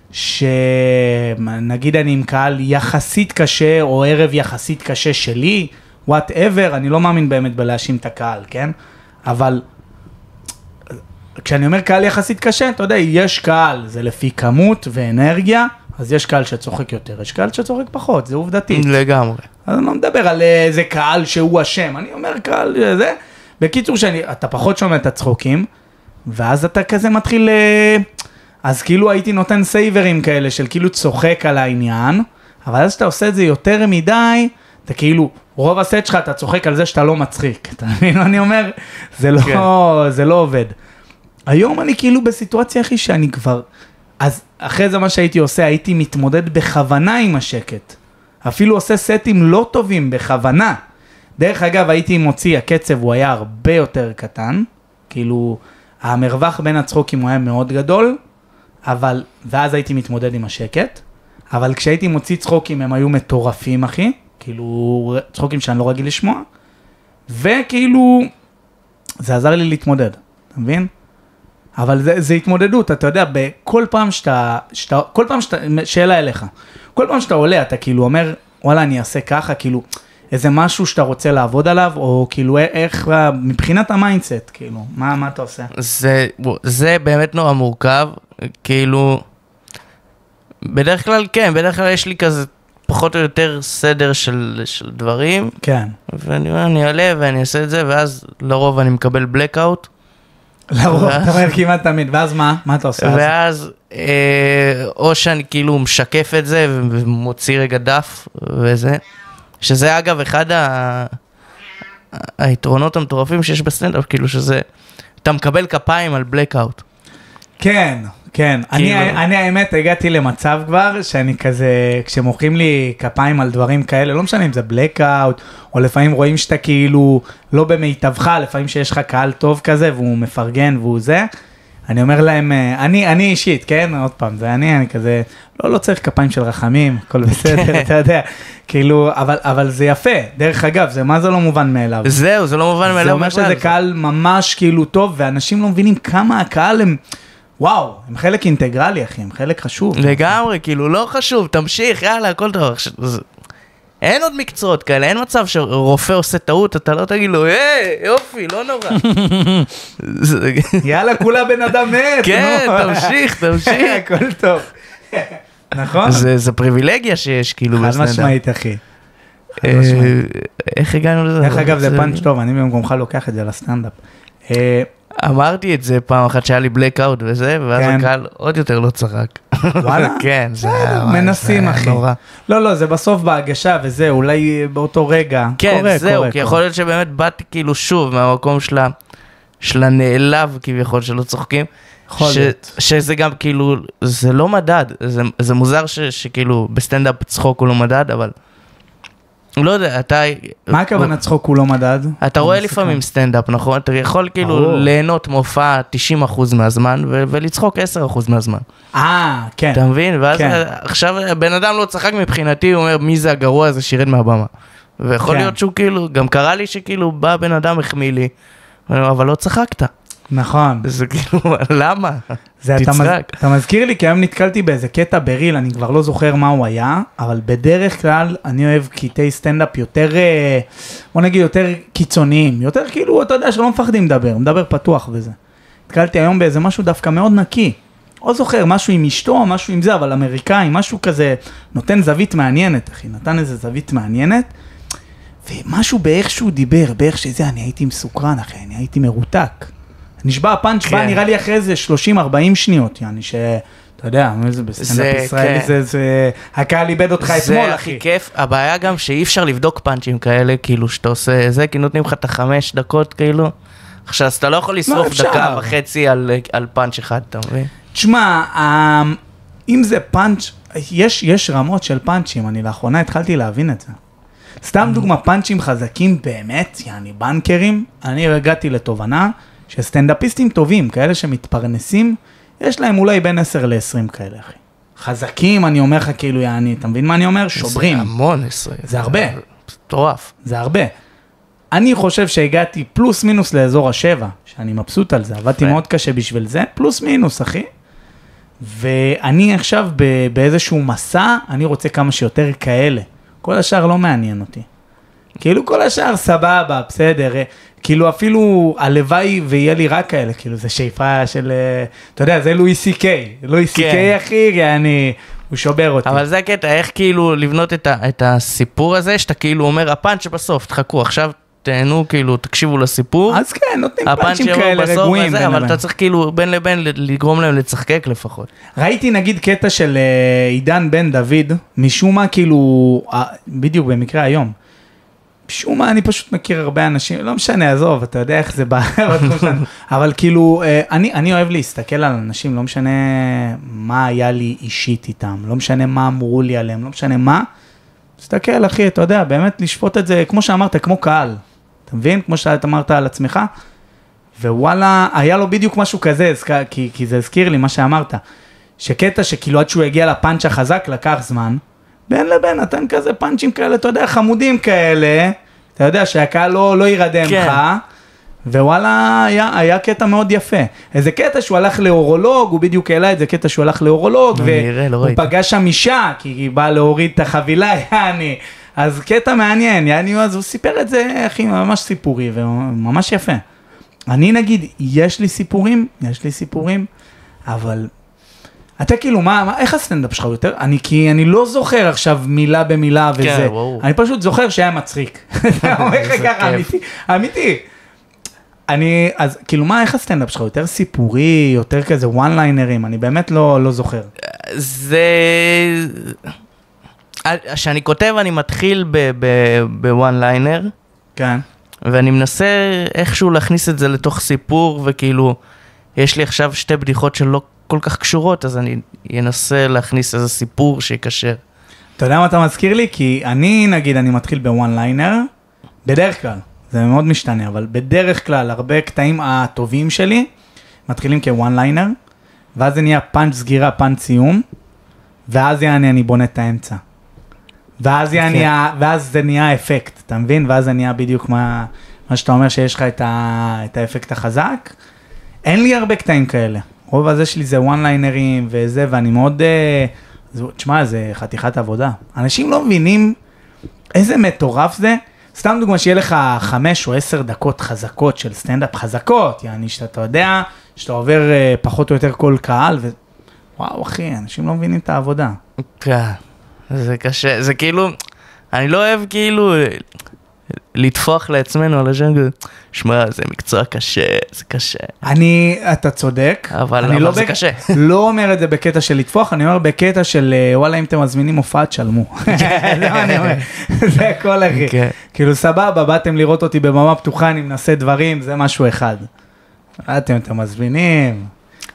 שנגיד אני עם קהל יחסית קשה, או ערב יחסית קשה שלי, whatever, אני לא מאמין באמת בלהאשים את הקהל, כן? אבל כשאני אומר קהל יחסית קשה, אתה יודע, יש קהל, זה לפי כמות ואנרגיה, אז יש קהל שצוחק יותר, יש קהל שצוחק פחות, זה עובדתית. לגמרי. אז אני לא מדבר על איזה קהל שהוא אשם, אני אומר קהל זה, בקיצור אתה פחות שומע את הצחוקים, ואז אתה כזה מתחיל, אז כאילו הייתי נותן סייברים כאלה של כאילו צוחק על העניין, אבל אז שאתה עושה את זה יותר מדי, אתה כאילו, רוב הסט שלך אתה צוחק על זה שאתה לא מצחיק, אתה מבין מה אני אומר? זה לא עובד. היום אני כאילו בסיטואציה הכי שאני כבר, אז אחרי זה מה שהייתי עושה, הייתי מתמודד בכוונה עם השקט. אפילו עושה סטים לא טובים בכוונה. דרך אגב, הייתי מוציא, הקצב הוא היה הרבה יותר קטן, כאילו המרווח בין הצחוקים הוא היה מאוד גדול, ואז הייתי מתמודד עם השקט, אבל כשהייתי מוציא צחוקים הם היו מטורפים, אחי, כאילו צחוקים שאני לא רגיל לשמוע, וכאילו זה עזר לי להתמודד, אתה מבין? אבל זה התמודדות, אתה יודע, כל פעם שאתה, שאלה אליך, כל פעם שאתה עולה, אתה כאילו אומר, וואלה, אני אעשה ככה, כאילו, איזה משהו שאתה רוצה לעבוד עליו, או כאילו, איך, מבחינת המיינדסט, כאילו, מה אתה עושה? זה באמת נורא מורכב, כאילו, בדרך כלל, כן, בדרך כלל יש לי כזה, פחות או יותר סדר של דברים, כן. ואני אעלה ואני אעשה את זה, ואז לרוב אני מקבל בלקאוט, לרוב, אתה אומר כמעט תמיד, ואז מה? מה אתה עושה? ואז, או שאני כאילו משקף את זה, ומוציא רגע דף, וזה, שזה אגב אחד היתרונות המטורפים שיש בסטנדאפ, כאילו שזה, אתה מקבל כפיים על בלקאוט. כן, כן. אני האמת הגעתי למצב כבר, שאני כזה, כשמוחאים לי כפיים על דברים כאלה, לא משנה אם זה בלקאוט, או לפעמים רואים שאתה כאילו לא במיטבך, לפעמים שיש לך קהל טוב כזה, והוא מפרגן והוא זה, אני אומר להם, אני אישית, כן? עוד פעם, זה אני כזה, לא צריך כפיים של רחמים, הכל בסדר, אתה יודע, כאילו, אבל זה יפה, דרך אגב, מה זה לא מובן מאליו? זהו, זה לא מובן מאליו. זה אומר שזה קהל ממש כאילו טוב, ואנשים לא מבינים כמה הקהל הם, וואו, הם חלק אינטגרלי, אחי, הם חלק חשוב. לגמרי, כאילו, לא חשוב, תמשיך, יאללה, הכל טוב. אין עוד מקצועות כאלה, אין מצב שרופא עושה טעות, אתה לא תגיד לו, יופי, לא נורא. יאללה, כולה בן אדם מת. כן, תמשיך. הכל טוב. נכון? זה פריבילגיה שיש, כאילו, חד משמעית, אחי. איך הגענו לזה? דרך אגב, זה פאנץ' טוב, אני במקומך לוקח את זה לסטנדאפ. אמרתי את זה פעם אחת שהיה לי בלקאוט וזה, ואז הקהל עוד יותר לא צחק. וואלה? כן, זה מנסים, אחי. לא, זה בסוף בהגשה וזה, אולי באותו רגע. כן, זהו, כי יכול להיות שבאמת באתי כאילו שוב מהמקום של הנעלב כביכול שלא צוחקים, שזה גם כאילו, זה לא מדד, זה מוזר שכאילו בסטנדאפ צחוק הוא לא מדד, אבל לא יודע, אתה... מה הכוונה צחוק הוא לא מדד? אתה רואה לפעמים סטנדאפ, נכון? אתה יכול כאילו ליהנות מהופעה 90% מהזמן, ולצחוק 10% מהזמן. כן. אתה מבין? ואז עכשיו בן אדם לא צחק מבחינתי, הוא אומר, מי זה הגרוע הזה שירד מהבמה? ויכול להיות שהוא כאילו, גם קרה לי שכאילו בא בן אדם החמיא לי, אבל לא צחקת. נכון. זה כאילו, למה? תצחק. אתה מזכיר לי, כי היום נתקלתי באיזה קטע בריל, אני כבר לא זוכר מה הוא היה, אבל בדרך כלל אני אוהב קטעי סטנדאפ יותר, בוא נגיד, יותר קיצוניים, יותר כאילו, אתה יודע שלא מפחדים מדבר פתוח וזה. נתקלתי היום באיזה משהו דווקא מאוד נקי. לא זוכר, משהו עם אשתו, משהו עם זה, אבל אמריקאי, משהו כזה, נותן זווית מעניינת, אחי, נתן איזה זווית מעניינת, ומשהו באיך שהוא דיבר, באיך שזה, אני הייתי מסוקרן, אחי, אני הייתי מרותק. נשבע הפאנץ' בא, נראה לי אחרי איזה 30-40 שניות, יעני, שאתה יודע, זה בסטנדאפ ישראלי, זה הקהל איבד אותך אתמול, אחי. זה הכי כיף, הבעיה גם שאי אפשר לבדוק פאנצ'ים כאלה, כאילו, שאתה עושה זה, כי נותנים לך את 5 דקות, כאילו, עכשיו, אתה לא יכול לשרוף דקה וחצי על פאנץ' אחד, אתה מבין? תשמע, אם זה פאנץ', יש רמות של פאנצ'ים, אני לאחרונה התחלתי להבין את זה. סתם דוגמה, פאנצ'ים חזקים באמת, יעני בנקרים, אני הגעתי לתובנה, שסטנדאפיסטים טובים, כאלה שמתפרנסים, יש להם אולי בין 10 ל-20 כאלה, אחי. חזקים, אני אומר לך כאילו, יעני, אתה מבין מה אני אומר? שוברים. זה המון 20. זה הרבה. מטורף. זה הרבה. אני חושב שהגעתי פלוס מינוס לאזור ה7, שאני מבסוט על זה, עבדתי מאוד קשה בשביל זה, פלוס מינוס, אחי. ואני עכשיו באיזשהו מסע, אני רוצה כמה שיותר כאלה. כל השאר לא מעניין אותי. כאילו כל השאר סבבה, בסדר, כאילו אפילו הלוואי ויהיה לי רק כאלה, כאילו זה שאיפה של, אתה יודע, זה לואי סי קיי, לואי סי קיי אחי, הוא שובר אותי. אבל זה הקטע, איך כאילו לבנות את הסיפור הזה, שאתה כאילו אומר, הפאנץ' בסוף, תחכו, עכשיו תהנו, כאילו, תקשיבו לסיפור. אז כן, נותנים פאנצ'ים כאלה רגועים. אבל אתה צריך כאילו בין לבין לגרום להם לצחקק לפחות. ראיתי נגיד קטע של עידן בן דוד, משום מה כאילו, בדיוק במקרה היום, משום מה אני פשוט מכיר הרבה אנשים, לא משנה, עזוב, אתה יודע איך זה בא, אבל כאילו, אני אוהב להסתכל על אנשים, לא משנה מה היה לי אישית איתם, לא משנה מה אמרו לי עליהם, לא משנה מה, תסתכל אחי, אתה יודע, באמת לשפוט את זה, כמו שאמרת, כמו קהל, אתה מבין? כמו שאתה אמרת על עצמך, ווואלה, היה לו בדיוק משהו כזה, כי זה הזכיר לי מה שאמרת, שקטע שכאילו עד שהוא הגיע לפאנץ' החזק, לקח זמן, בין לבין, נתן כזה פאנצ'ים כאלה, אתה יודע, חמודים כאלה, אתה יודע שהקהל לא ירדם לך, ווואלה, היה קטע מאוד יפה. איזה קטע שהוא הלך לאורולוג, הוא בדיוק העלה את זה, קטע שהוא הלך לאורולוג, והוא פגש שם אישה, כי היא באה להוריד את החבילה, יעני. אז קטע מעניין, יעני, אז הוא סיפר את זה, אחי, ממש סיפורי, וממש יפה. אני נגיד, יש לי סיפורים, אבל... אתה כאילו, איך הסטנדאפ שלך יותר? כי אני לא זוכר עכשיו מילה במילה וזה. אני פשוט זוכר שהיה מצחיק. אתה אומר לך ככה, אמיתי. אז כאילו, איך הסטנדאפ שלך? יותר סיפורי, יותר כזה וואן ליינרים, אני באמת לא זוכר. זה... כשאני כותב, אני מתחיל בוואן ליינר. כן. ואני מנסה איכשהו להכניס את זה לתוך סיפור, וכאילו, יש לי עכשיו 2 בדיחות שלא כל כך קשורות, אז אני אנסה להכניס איזה סיפור שיקשר. אתה יודע מה אתה מזכיר לי? כי אני, נגיד, אני מתחיל בוואן ליינר, בדרך כלל, זה מאוד משתנה, אבל בדרך כלל, הרבה קטעים הטובים שלי, מתחילים כוואן ליינר, ואז זה נהיה פאנץ' סגירה, פאנץ' סיום, ואז אני בונה את האמצע. ואז זה נהיה אפקט, אתה מבין? ואז זה נהיה בדיוק מה שאתה אומר, שיש לך את האפקט החזק. אין לי הרבה קטעים כאלה. רוב הזה שלי זה וואן ליינרים וזה, ואני מאוד, תשמע, זה חתיכת עבודה. אנשים לא מבינים איזה מטורף זה. סתם דוגמה שיהיה לך 5 או 10 דקות חזקות של סטנדאפ חזקות, יעני שאתה יודע, שאתה עובר פחות או יותר כל קהל, וואו אחי, אנשים לא מבינים את העבודה. כן, זה קשה, זה כאילו, אני לא אוהב כאילו לתפוח לעצמנו על הז'אנגל, שמע, זה מקצוע קשה, זה קשה. אתה צודק, אבל זה קשה. לא אומר את זה בקטע של לתפוח, אני אומר בקטע של, וואלה, אם אתם מזמינים הופעה, תשלמו. זה מה אני אומר, זה הכל אחי. כאילו סבבה, באתם לראות אותי בבמה פתוחה, אני מנסה דברים, זה משהו אחד. אתם מזמינים.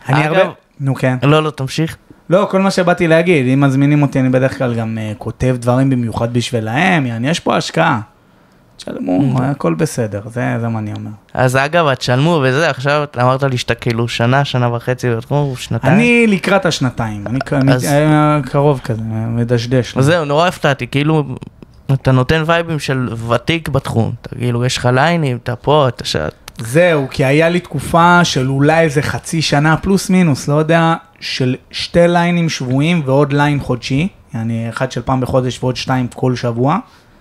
אני אגב- הרבה... נו כן. לא, תמשיך. לא, כל מה שבאתי להגיד, אם מזמינים אותי, אני בדרך כלל גם כותב דברים במיוחד בשבילהם, יעני, יש פה השקעה. תשלמו, הכל בסדר, זה מה אני אומר. אז אגב, תשלמו וזה, עכשיו אתה אמרת לי שאתה כאילו שנה וחצי, שנתיים. אני לקראת השנתיים, אני קרוב כזה, מדשדש. אז זהו, נורא הפתעתי, כאילו, אתה נותן וייבים של ותיק בתחום, אתה כאילו, יש לך ליינים, אתה פה, אתה שאת. זהו, כי היה לי תקופה של אולי איזה חצי שנה פלוס מינוס, לא יודע, של 2 ליינים שבועים ועוד ליין חודשי, יעני, אחד של פעם בחודש ועוד 2 כל שבוע,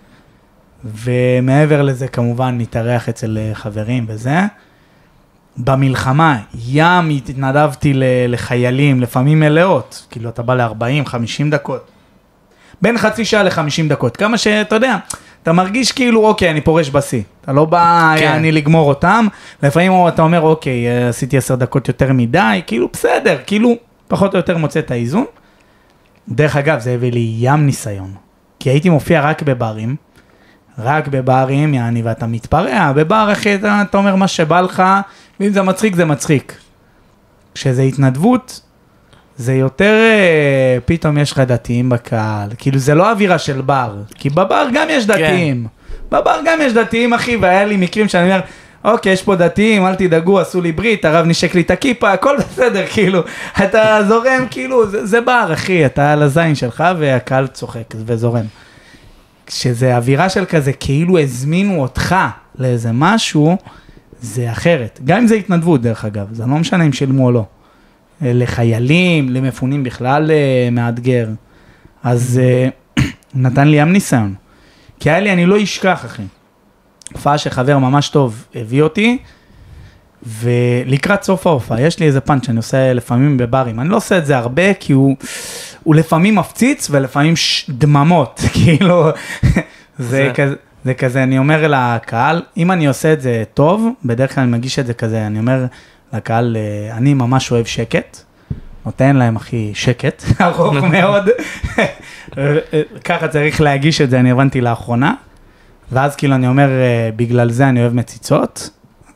ומעבר לזה כמובן מתארח אצל חברים וזה. במלחמה, התנדבתי לחיילים, לפעמים מלאות, כאילו אתה בא ל-40-50 דקות, בין חצי שעה ל-50 דקות, כמה שאתה יודע, אתה מרגיש כאילו, אוקיי, אני פורש בסי, אתה לא בא, אני לגמור אותם, לפעמים אתה אומר, אוקיי, עשיתי 10 דקות יותר מדי, כאילו בסדר, כאילו פחות או יותר מוצא את האיזון. דרך אגב, זה הביא לי ים ניסיון, כי הייתי מופיע רק בברים, יעני, ואתה מתפרע, בבר אחי, אתה אומר מה שבא לך, ואם זה מצחיק, זה מצחיק. כשזה התנדבות, זה יותר, פתאום יש לך דתיים בקהל, כאילו זה לא אווירה של בר, כי בבר גם יש דתיים, בבר גם יש דתיים אחי, והיה לי מקרים שאני אומר, אוקיי, יש פה דתיים, אל תדאגו, עשו לי ברית, הרב נשק לי את הכיפה, הכל בסדר, כאילו, אתה זורם, כאילו, זה בר אחי, אתה על הזין שלך, והקהל צוחק וזורם. כשזה אווירה של כזה, כאילו הזמינו אותך לאיזה משהו, זה אחרת. גם אם זה התנדבות, דרך אגב, זה לא משנה אם שילמו או לא. לחיילים, למפונים בכלל מאתגר. אז נתן לי ים ניסיון. כי היה לי, אני לא אשכח, אחי. הופעה שחבר ממש טוב הביא אותי, ולקראת סוף ההופעה, יש לי איזה פאנץ' שאני עושה לפעמים בברים. אני לא עושה את זה הרבה, כי הוא לפעמים מפציץ ולפעמים דממות, כאילו, זה כזה, אני אומר לקהל, אם אני עושה את זה טוב, בדרך כלל אני מגיש את זה כזה, אני אומר לקהל, אני ממש אוהב שקט, נותן להם הכי שקט, ארוך מאוד, ככה צריך להגיש את זה, אני הבנתי לאחרונה, ואז כאילו אני אומר, בגלל זה אני אוהב מציצות,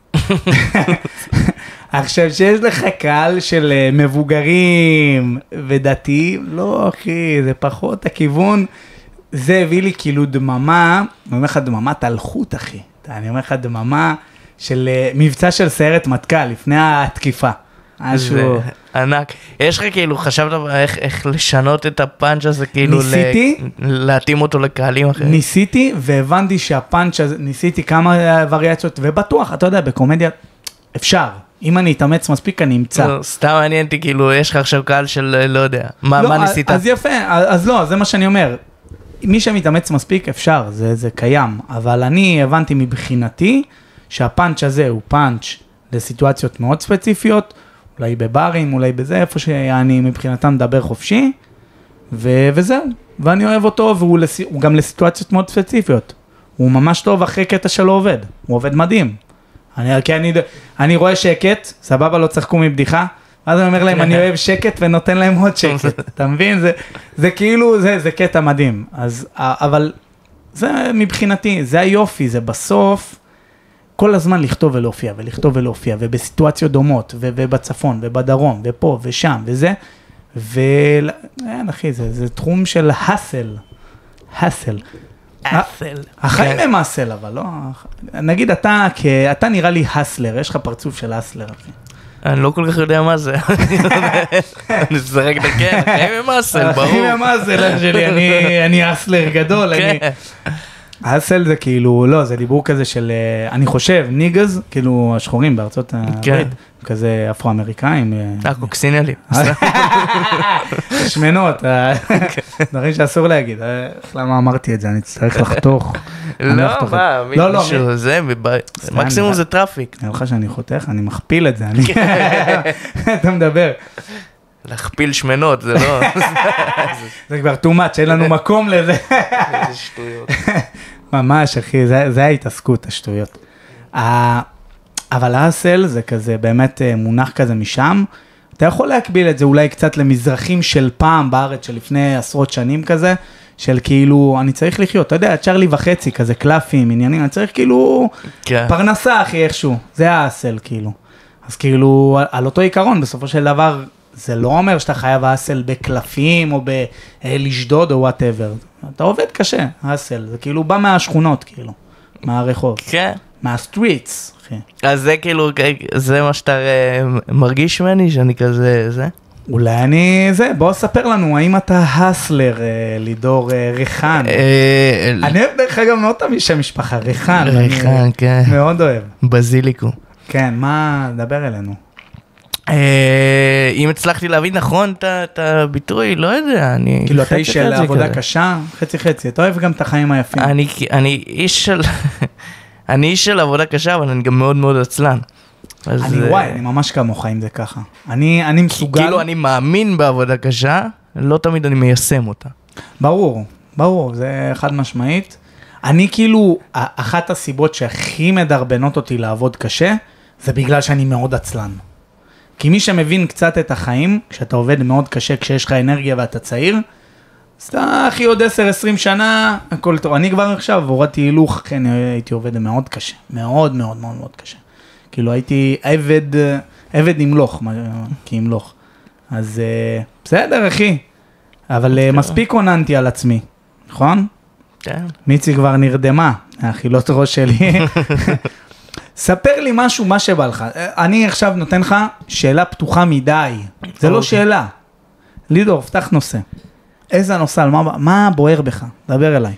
עכשיו שיש לך קהל של מבוגרים ודתיים, לא אחי, זה פחות הכיוון, זה הביא לי כאילו דממה, אני אומר לך דממת הלכות אחי, אני אומר לך דממה של מבצע של סיירת מטכ"ל לפני התקיפה. זה ענק. יש לך כאילו, חשבת איך לשנות את הפאנץ' הזה, כאילו להתאים אותו לקהלים אחרים? ניסיתי והבנתי שהפאנץ' הזה, ניסיתי כמה וריאציות, ובטוח, אתה יודע, בקומדיה אפשר. אם אני אתאמץ מספיק, אני אמצא. סתם מעניין אותי, כאילו, יש לך עכשיו קהל של, לא יודע, מה ניסית? אז יפה, אז לא, זה מה שאני אומר. מי שמתאמץ מספיק, אפשר, זה קיים. אבל אני הבנתי מבחינתי, שהפאנץ' הזה הוא פאנץ' לסיטואציות מאוד ספציפיות, אולי בברים, אולי בזה, איפה שאני מבחינתם מדבר חופשי, וזהו. ואני אוהב אותו, והוא גם לסיטואציות מאוד ספציפיות. הוא ממש טוב אחרי קטע שלו עובד. הוא עובד מדהים. אני רואה שקט, סבבה, לא צחקו מבדיחה, אז אני אומר להם, אני אוהב שקט ונותן להם עוד שקט. אתה מבין? זה כאילו, זה קטע מדהים. אבל זה מבחינתי, זה היופי, זה בסוף, כל הזמן לכתוב ולהופיע, ולכתוב ולהופיע, ובסיטואציות דומות, ובצפון, ובדרום, ופה, ושם, וזה, אחי, זה תחום של הסל. החיים הם הסל, אבל לא, נגיד אתה נראה לי הסלר, יש לך פרצוף של הסלר, אחי. אני לא כל כך יודע מה זה, אני זרק דקה, החיים הם הסל, ברור. החיים הם הסל, שלי, אני הסלר גדול, הסל זה כאילו, לא, זה דיבור כזה של, אני חושב, ניגז, כאילו השחורים בארצות הברית, כזה אפרו-אמריקאים. קוקסינלים. שמנות, דברים שאסור להגיד, למה אמרתי את זה, אני צריך לחתוך. לא, מישהו, זה, מקסימום זה טראפיק. אני לך שאני חותך, אני מכפיל את זה, אתה מדבר. להכפיל שמנות, זה לא... זה כבר too much, אין לנו מקום לזה. איזה שטויות. ממש, אחי, זה ההתעסקות, השטויות. אבל הסל זה כזה באמת מונח כזה משם, אתה יכול להקביל את זה אולי קצת למזרחים של פעם בארץ, של לפני עשרות שנים כזה, של כאילו, אני צריך לחיות, אתה יודע, צ'רלי וחצי, כזה קלפים, עניינים, אני צריך כאילו פרנסה, אחי, איכשהו, זה הסל כאילו. אז כאילו, על אותו עיקרון, בסופו של דבר, זה לא אומר שאתה חייב האסל בקלפים, או בלשדוד, או whatever. אתה עובד קשה, האסל. זה כאילו בא מהשכונות, כאילו, מהרחוב. כן. מהסטריטס, אחי. אז זה כאילו, זה מה שאתה מרגיש ממני, שאני כזה, זה? אולי בוא ספר לנו, האם אתה האסלר, לידור ריחן? אני אוהב דרך אגב מאוד תמיד שם משפחה, ריחן. ריחן, כן. מאוד אוהב. בזיליקו. כן, מה, דבר אלינו. אם הצלחתי להבין נכון את הביטוי, לא יודע, אני... כאילו אתה איש של עבודה קשה, חצי, אתה אוהב גם את החיים היפים. אני איש של עבודה קשה, אבל אני גם מאוד מאוד עצלן. אני ממש כמוך אם זה ככה. אני מסוגל... כאילו אני מאמין בעבודה קשה, לא תמיד אני מיישם אותה. ברור, זה חד משמעית. אני כאילו, אחת הסיבות שהכי מדרבנות אותי לעבוד קשה, זה בגלל שאני מאוד עצלן. כי מי שמבין קצת את החיים, כשאתה עובד מאוד קשה, כשיש לך אנרגיה ואתה צעיר, אז אתה אחי עוד 10-20 שנה, הכל טוב. אני כבר עכשיו הורדתי הילוך, כן, הייתי עובד מאוד קשה, מאוד מאוד מאוד מאוד קשה. כאילו הייתי עבד ימלוך, כי ימלוך. אז בסדר אחי, אבל מספיק עוננתי על עצמי, נכון? כן. מיצי כבר נרדמה, האכילות ראש שלי. ספר לי משהו, מה שבא לך. אני עכשיו נותן לך שאלה פתוחה מדי. זה לא שאלה. לידור, פתח נושא. איזה נושא, מה בוער בך? דבר אליי.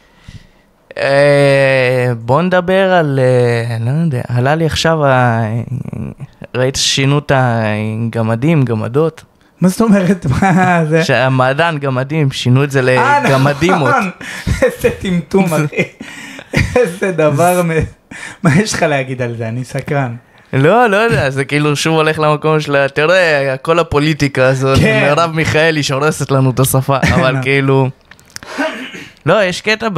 בוא נדבר על, לא יודע, עלה לי עכשיו, ראית שינו את הגמדים, גמדות? מה זאת אומרת? מה זה? שהמעדן גמדים, שינו את זה לגמדימות. נכון, איזה טמטום אחי. איזה דבר, מה יש לך להגיד על זה? אני סקרן. לא יודע, זה כאילו שוב הולך למקום של, תראה, כל הפוליטיקה הזאת, מרב מיכאלי שהורסת לנו את השפה, אבל כאילו, לא, יש קטע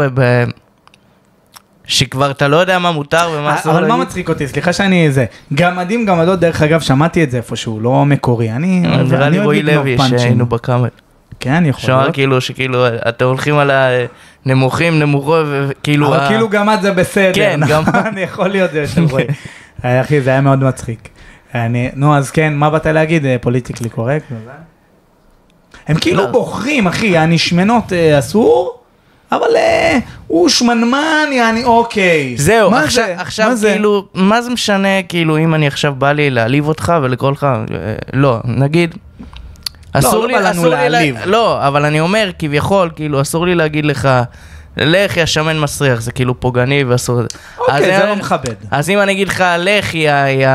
שכבר אתה לא יודע מה מותר ומה אסור להגיד. אבל מה מצחיק אותי? סליחה שאני זה. גמדים, גמדות, דרך אגב, שמעתי את זה איפשהו, לא מקורי. נראה לי רועי לוי שהיינו בקאמל. כן, יכול שאמר שכאילו, אתם הולכים על הנמוכים, נמוכות, וכאילו... אבל כאילו גמד זה בסדר. כן, גמד. אני יכול להיות זה של רועי. אחי, זה היה מאוד מצחיק. נו, אז כן, מה באת להגיד? פוליטיקלי קורקט? הם כאילו בוחרים, אחי, הנשמנות אסור, אבל הוא שמנמן, יעני, אוקיי. זהו, עכשיו כאילו, מה זה משנה, כאילו, אם אני עכשיו בא לי להעליב אותך ולקרוא לך, לא, נגיד, אסור לי להעליב. לא, אבל אני אומר, כביכול, כאילו, אסור לי להגיד לך, לך יא שמן מסריח, זה כאילו פוגעני ואסור... אוקיי, זה לא מכבד. אז אם אני אגיד לך, לך יא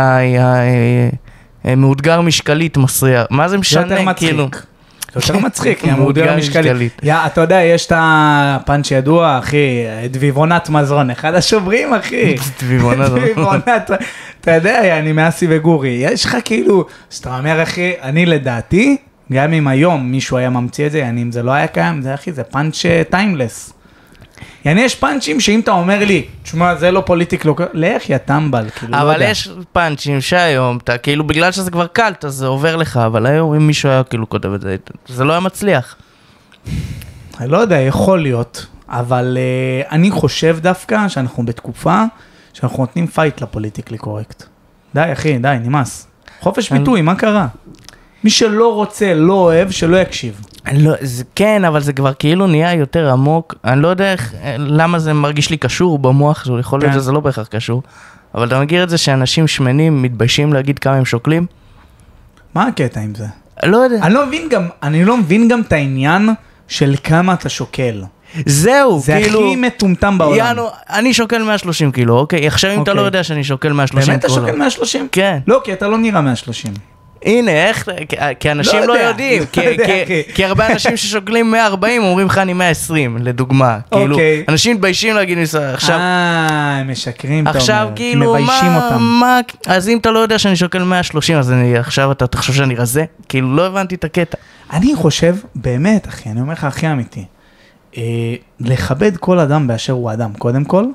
מאותגר משקלית מסריח, מה זה משנה, כאילו... זה יותר מצחיק, מאותגר משקלית. אתה יודע, יש את הפאנץ' ידוע, אחי, דביבונת מזרון, אחד השוברים, אחי. דביבונת, אתה יודע, אני מאסי וגורי, יש לך כאילו, שאתה אומר, אחי, אני לדעתי, גם אם היום מישהו היה ממציא את זה, אם זה לא היה קיים, זה אחי, זה פאנץ' טיימלס. יש פאנצ'ים שאם אתה אומר לי, תשמע, זה לא פוליטיק, לך יא טמבל, כאילו, אבל יש פאנצ'ים שהיום, כאילו, בגלל שזה כבר קלט, אז זה עובר לך, אבל היום אם מישהו היה כאילו כותב את זה, זה לא היה מצליח. אני לא יודע, יכול להיות, אבל אני חושב דווקא שאנחנו בתקופה, שאנחנו נותנים פייט לפוליטיקלי קורקט. די, אחי, די, נמאס. חופש ביטוי, מה קרה? מי שלא רוצה, לא אוהב, שלא יקשיב. כן, אבל זה כבר כאילו נהיה יותר עמוק. אני לא יודע למה זה מרגיש לי קשור במוח, יכול להיות שזה לא בהכרח קשור. אבל אתה מכיר את זה שאנשים שמנים מתביישים להגיד כמה הם שוקלים? מה הקטע עם זה? לא יודע. אני לא מבין גם את העניין של כמה אתה שוקל. זהו, זה כאילו... זה הכי מטומטם בעולם. יאנו, אני שוקל 130 קילו, אוקיי? עכשיו אם אתה לא יודע שאני שוקל 130 באמת אתה שוקל 130? כן. לא, כי אתה לא נראה 130. הנה, איך, כי אנשים לא יודעים, כי הרבה אנשים ששוקלים 140 אומרים לך אני 120, לדוגמה. כאילו, אנשים מתביישים להגיד עכשיו... הם משקרים, אתה אומר, עכשיו כאילו, מה, אז אם אתה לא יודע שאני שוקל 130, אז עכשיו אתה תחשוב שאני רזה? כאילו, לא הבנתי את הקטע. אני חושב, באמת, אחי, אני אומר לך הכי אמיתי, לכבד כל אדם באשר הוא אדם, קודם כל,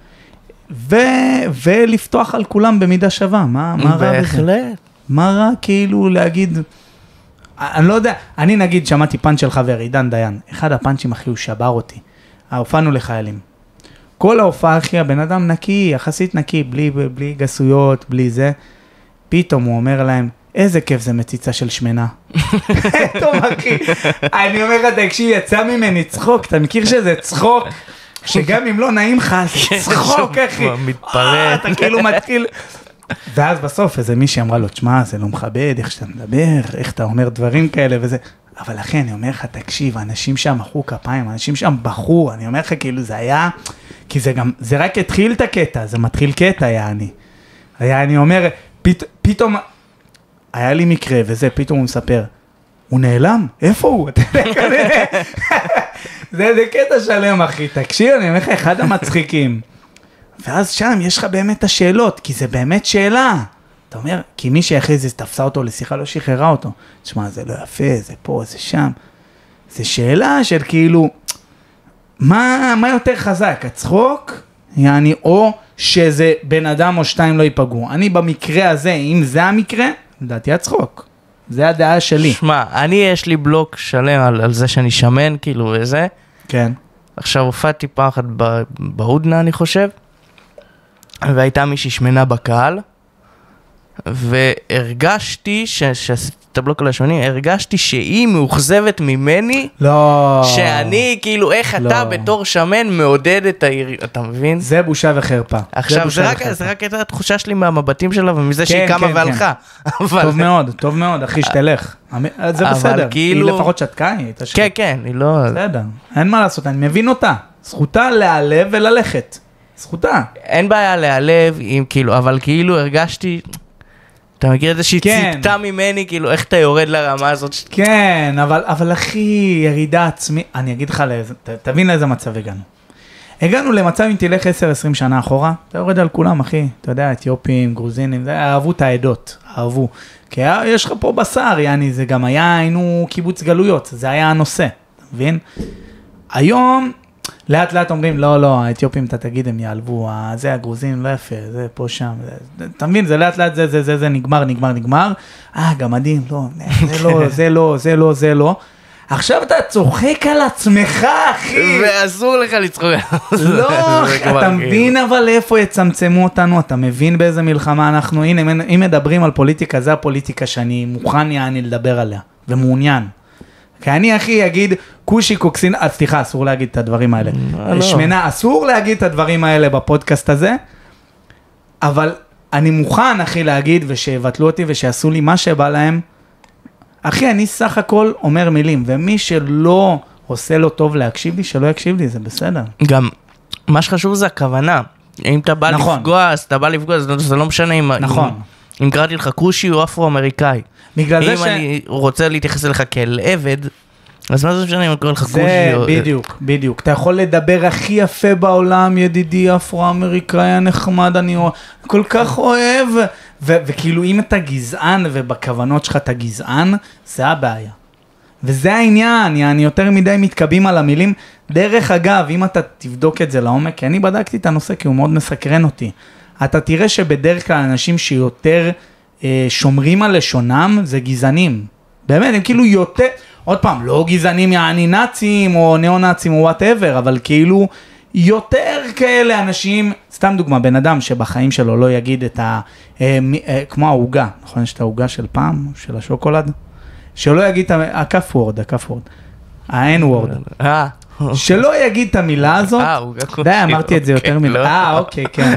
ולפתוח על כולם במידה שווה, מה רע בזה? בהחלט. מה רע כאילו להגיד, אני לא יודע, אני נגיד שמעתי פאנץ' של חבר, עידן דיין, אחד הפאנצ'ים אחי הוא שבר אותי, הופענו לחיילים, כל ההופעה אחי הבן אדם נקי, יחסית נקי, בלי גסויות, בלי זה, פתאום הוא אומר להם, איזה כיף זה מציצה של שמנה. טוב, אחי, אני אומר לך, תקשיב, יצא ממני צחוק, אתה מכיר שזה צחוק, שגם אם לא נעים לך, זה צחוק, אחי. מתפרט. אתה כאילו מתחיל... ואז בסוף איזה מישהי אמרה לו, תשמע, זה לא מכבד, איך שאתה מדבר, איך אתה אומר דברים כאלה וזה. אבל אחי, אני אומר לך, תקשיב, אנשים שם מחאו כפיים, אנשים שם בחו, אני אומר לך, כאילו זה היה, כי זה גם, זה רק התחיל את הקטע, זה מתחיל קטע, אני אומר, פתאום, היה לי מקרה וזה, פתאום הוא מספר, הוא נעלם? איפה הוא? זה קטע שלם, אחי, תקשיב, אני אומר לך, אחד המצחיקים. ואז שם יש לך באמת השאלות, כי זה באמת שאלה. אתה אומר, כי מי שאחרי זה תפסה אותו לשיחה, לא שחררה אותו. תשמע, זה לא יפה, זה פה, זה שם. זה שאלה של כאילו, מה יותר חזק, הצחוק? יעני, או שזה בן אדם או שתיים לא ייפגעו. אני במקרה הזה, אם זה המקרה, לדעתי הצחוק. זה הדעה שלי. שמע, אני יש לי בלוק שלם על זה שאני שמן, כאילו, וזה. כן. עכשיו הופעתי פעם אחת בהודנה, אני חושב. והייתה מישהי שמנה בקהל, והרגשתי, שעשיתי את הבלוק על השונים, הרגשתי שהיא מאוכזבת ממני, לא. שאני, כאילו, איך אתה בתור שמן מעודד את העיר, אתה מבין? זה בושה וחרפה. עכשיו, זה רק הייתה התחושה שלי מהמבטים שלה, ומזה שהיא קמה והלכה. טוב מאוד, אחי, שתלך. זה בסדר. היא לפחות שתקה, היא הייתה שתקה. כן, היא לא... בסדר, אין מה לעשות, אני מבין אותה. זכותה להיעלב וללכת. זכותה. אין בעיה להיעלב, כאילו, אבל כאילו הרגשתי, אתה מכיר את זה שהיא ציפתה ממני, כאילו, איך אתה יורד לרמה הזאת? כן, אבל הכי ירידה עצמי, אני אגיד לך, תבין לאיזה מצב הגענו. הגענו למצב, אם תלך 10-20 שנה אחורה, אתה יורד על כולם, אחי, אתה יודע, אתיופים, גרוזינים, אהבו את העדות, אהבו. כי יש לך פה בשר, יעני, זה גם היה, היינו קיבוץ גלויות, זה היה הנושא, אתה מבין? היום, לאט לאט אומרים, לא, האתיופים, אתה תגיד, הם יעלבו, זה הגרוזים, לא יפה, זה פה שם, אתה מבין, זה לאט לאט, זה נגמר, גמדים, לא, זה לא, עכשיו אתה צוחק על עצמך, אחי. ואסור לך לצחוק. לא, אתה מבין אבל איפה יצמצמו אותנו, אתה מבין באיזה מלחמה אנחנו, הנה, אם מדברים על פוליטיקה, זה הפוליטיקה שאני מוכן יעני לדבר עליה, ומעוניין. כי אני, אחי, אגיד, קושי קוקסין, סליחה, אסור להגיד את הדברים האלה. שמנה, אסור להגיד את הדברים האלה בפודקאסט הזה, אבל אני מוכן, אחי, להגיד, ושיבטלו אותי, ושיעשו לי מה שבא להם. אחי, אני סך הכל אומר מילים, ומי שלא עושה לו טוב להקשיב לי, שלא יקשיב לי, זה בסדר. גם, מה שחשוב זה הכוונה. אם אתה בא לפגוע, אז אתה בא לפגוע, זה לא משנה אם... נכון. אם קראתי לך קושי או אפרו-אמריקאי. בגלל זה אם אני רוצה להתייחס אליך כאל עבד, אז מה זה משנה אם אני קורא לך קושי? זה בדיוק. אתה יכול לדבר הכי יפה בעולם, ידידי אפרו-אמריקאי הנחמד, אני כל כך אוהב, וכאילו אם אתה גזען, ובכוונות שלך אתה גזען, זה הבעיה. וזה העניין, אני יותר מדי מתקבים על המילים. דרך אגב, אם אתה תבדוק את זה לעומק, כי אני בדקתי את הנושא, כי הוא מאוד מסקרן אותי. אתה תראה שבדרך כלל אנשים שיותר שומרים על לשונם, זה גזענים. באמת, הם כאילו יותר, עוד פעם, לא גזענים יעני נאצים, או ניאו-נאצים, או whatever, אבל כאילו יותר כאלה אנשים, סתם דוגמה, בן אדם שבחיים שלו לא יגיד את כמו ההוגה, נכון? יש את ההוגה של פעם, של השוקולד, שלא יגיד את הכף וורד, ה-N וורד. שלא יגיד את המילה הזאת, די, אמרתי את זה יותר מילה, אוקיי, כן.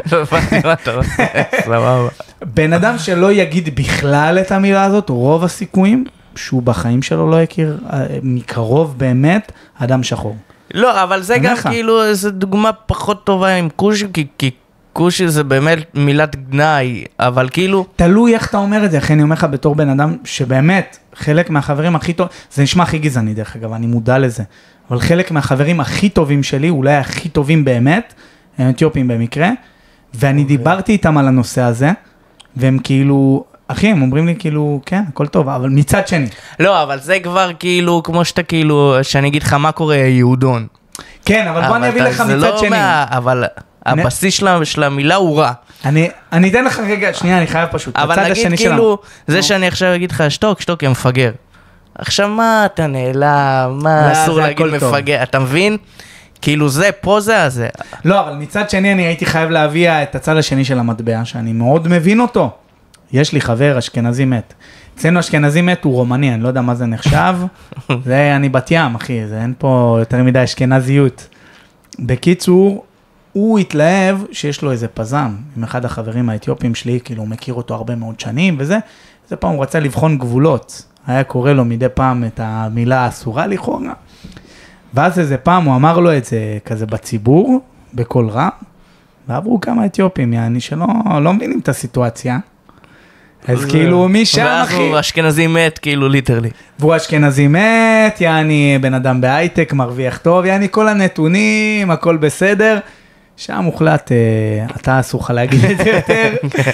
בן אדם שלא יגיד בכלל את המילה הזאת, רוב הסיכויים, שהוא בחיים שלו לא יכיר מקרוב באמת, אדם שחור. לא, אבל זה גם כאילו, זו דוגמה פחות טובה עם קושי, כי קושי זה באמת מילת גנאי, אבל כאילו... תלוי איך אתה אומר את זה, אחי, אני אומר לך בתור בן אדם, שבאמת, חלק מהחברים הכי טוב, זה נשמע הכי גזעני דרך אגב, אני מודע לזה. אבל חלק מהחברים הכי טובים שלי, אולי הכי טובים באמת, הם אתיופים במקרה, ואני דיברתי איתם על הנושא הזה, והם כאילו, אחי, הם אומרים לי כאילו, כן, הכל טוב, אבל מצד שני. לא, אבל זה כבר כאילו, כמו שאתה כאילו, שאני אגיד לך מה קורה, יהודון. כן, אבל בוא אני אביא לך מצד שני. אבל הבסיס של המילה הוא רע. אני אתן לך רגע, שנייה, אני חייב פשוט. אבל נגיד כאילו, זה שאני עכשיו אגיד לך, שתוק, הם מפגר. עכשיו מה אתה נעלם, מה אסור להגיד מפגר, אתה מבין? כאילו זה, פה זה הזה. לא, אבל מצד שני אני הייתי חייב להביא את הצד השני של המטבע, שאני מאוד מבין אותו. יש לי חבר אשכנזי מת. אצלנו אשכנזי מת הוא רומני, אני לא יודע מה זה נחשב. זה אני בת ים, אחי, זה אין פה יותר מדי אשכנזיות. בקיצור, הוא התלהב שיש לו איזה פזם עם אחד החברים האתיופים שלי, כאילו הוא מכיר אותו הרבה מאוד שנים וזה. זה פעם הוא רצה לבחון גבולות. היה קורא לו מדי פעם את המילה האסורה לכאורה. ואז איזה פעם הוא אמר לו את זה כזה בציבור, בקול רם, ועברו כמה אתיופים, יעני שלא מבינים את הסיטואציה. אז כאילו משם אחי. ואז הוא אשכנזי מת, כאילו ליטרלי. והוא אשכנזי מת, יעני בן אדם בהייטק, מרוויח טוב, יעני כל הנתונים, הכל בסדר. שם מוחלט, אתה אסור לך להגיד את זה יותר.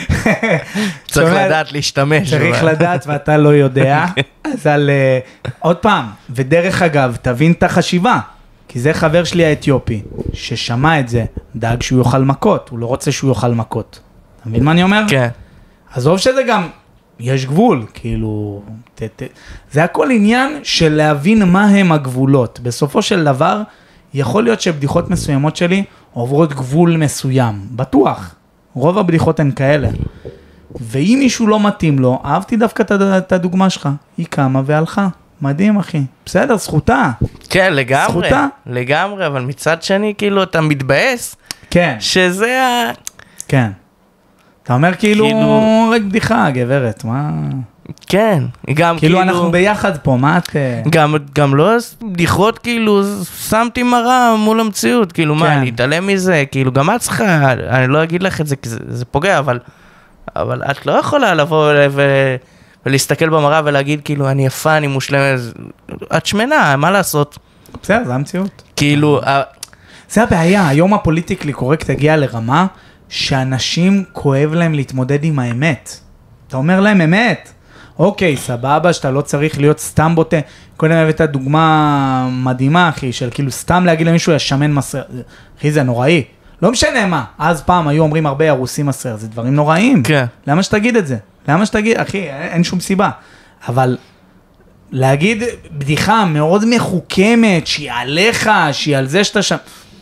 צריך לדעת להשתמש. צריך לדעת ואתה לא יודע. אז על, עוד פעם, ודרך אגב, תבין את החשיבה. כי זה חבר שלי האתיופי, ששמע את זה, דאג שהוא יאכל מכות, הוא לא רוצה שהוא יאכל מכות. אתה מבין מה אני אומר? כן. עזוב שזה גם, יש גבול, כאילו, זה הכל עניין של להבין מה הם הגבולות. בסופו של דבר, יכול להיות שבדיחות מסוימות שלי עוברות גבול מסוים, בטוח. רוב הבדיחות הן כאלה. ואם מישהו לא מתאים לו, אהבתי דווקא את הדוגמה שלך. היא קמה והלכה. מדהים, אחי. בסדר, זכותה. כן, לגמרי. זכותה. לגמרי, אבל מצד שני, כאילו, אתה מתבאס. כן. שזה ה... כן. אתה אומר כאילו, רק בדיחה, גברת, מה... כן, גם כאילו אנחנו ביחד פה, מה את... גם לא בדיחות, כאילו, שמתי מראה מול המציאות, כאילו, מה, אני אתעלם מזה, כאילו, גם את צריכה, אני לא אגיד לך את זה, כי זה פוגע, אבל את לא יכולה לבוא ולהסתכל במראה ולהגיד, כאילו, אני יפה, אני מושלמת, את שמנה, מה לעשות? בסדר, זה המציאות. כאילו... זה הבעיה, היום הפוליטיקלי קורקט הגיע לרמה שאנשים כואב להם להתמודד עם האמת. אתה אומר להם אמת. אוקיי, סבבה, שאתה לא צריך להיות סתם בוטה. קודם הבאת דוגמה מדהימה, אחי, של כאילו סתם להגיד למישהו ישמן מסר. אחי, זה נוראי. לא משנה מה. אז פעם היו אומרים הרבה הרוסים מסר. זה דברים נוראים. כן. למה שתגיד את זה? למה שתגיד? אחי, אין שום סיבה. אבל להגיד בדיחה מאוד מחוכמת, שהיא עליך, שהיא על זה שאתה שם...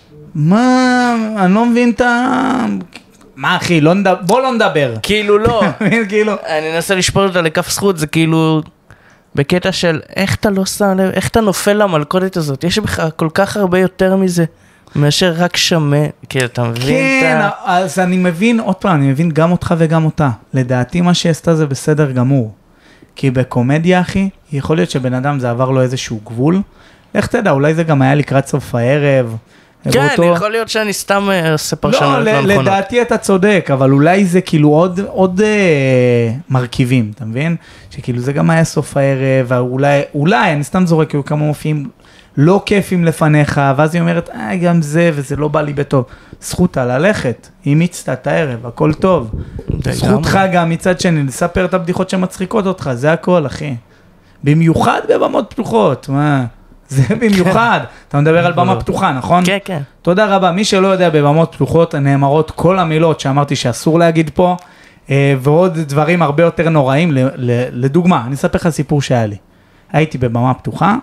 מה? אני לא מבין את ה... מה אחי, בוא לא נדבר. כאילו לא. כאילו. אני אנסה לשפוט אותה לכף זכות, זה כאילו בקטע של איך אתה לא שם לב, איך אתה נופל למלכודת הזאת. יש בך כל כך הרבה יותר מזה, מאשר רק שמה, כאילו אתה מבין? כן, אז אני מבין, עוד פעם, אני מבין גם אותך וגם אותה. לדעתי מה שעשתה זה בסדר גמור. כי בקומדיה, אחי, יכול להיות שבן אדם זה עבר לו איזשהו גבול. איך תדע, אולי זה גם היה לקראת סוף הערב. כן, יכול להיות שאני סתם עושה פרשנות לא נכונות. לדעתי אתה צודק, אבל אולי זה כאילו עוד מרכיבים, אתה מבין? שכאילו זה גם היה סוף הערב, אולי, אני סתם זורק, כאילו כמה מופיעים לא כיפים לפניך, ואז היא אומרת, גם זה, וזה לא בא לי בטוב. זכותה ללכת, היא מיצתה את הערב, הכל טוב. זכותך גם מצד שני, לספר את הבדיחות שמצחיקות אותך, זה הכל, אחי. במיוחד בבמות פתוחות, מה? זה במיוחד. אתה מדבר על במה פתוחה, נכון? כן, כן. תודה רבה. מי שלא יודע, בבמות פתוחות נאמרות כל המילות שאמרתי שאסור להגיד פה, ועוד דברים הרבה יותר נוראים. לדוגמה, אני אספר לך סיפור שהיה לי. הייתי בבמה פתוחה.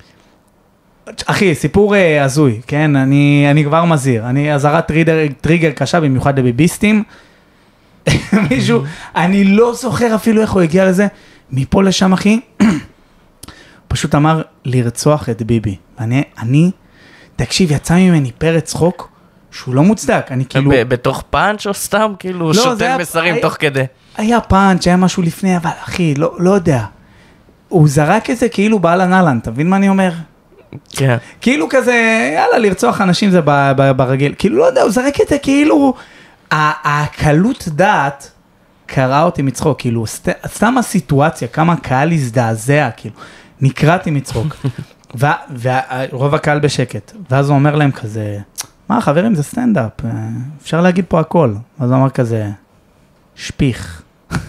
אחי, סיפור הזוי, כן? אני כבר מזהיר. אני עזרת טריגר קשה, במיוחד לביביסטים. מישהו, אני לא זוכר אפילו איך הוא הגיע לזה. מפה לשם, אחי. פשוט אמר לרצוח את ביבי. תקשיב, יצא ממני פרץ חוק שהוא לא מוצדק. אני כאילו... בתוך פאנץ' או סתם? כאילו שוטל מסרים תוך כדי. היה פאנץ', היה משהו לפני, אבל אחי, לא יודע. הוא זרק את זה כאילו באלן אלן, אתה מבין מה אני אומר? כן. כאילו כזה, יאללה, לרצוח אנשים זה ברגיל. כאילו, לא יודע, הוא זרק את זה כאילו... הקלות דעת קראה אותי מצחוק, כאילו, סתם הסיטואציה, כמה קהל הזדעזע, כאילו. נקראתי מצחוק, ורוב הקהל בשקט, ואז הוא אומר להם כזה, מה חברים זה סטנדאפ, אפשר להגיד פה הכל, אז הוא אמר כזה, שפיך.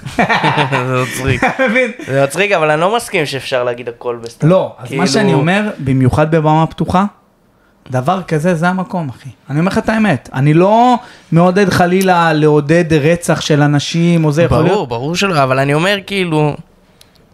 זה מצחיק, זה מצחיק, אבל אני לא מסכים שאפשר להגיד הכל בסטנדאפ. לא, אז מה שאני אומר, במיוחד בבמה פתוחה, דבר כזה זה המקום, אחי. אני אומר לך את האמת, אני לא מעודד חלילה לעודד רצח של אנשים, או זה יכול להיות. ברור שלא, אבל אני אומר כאילו...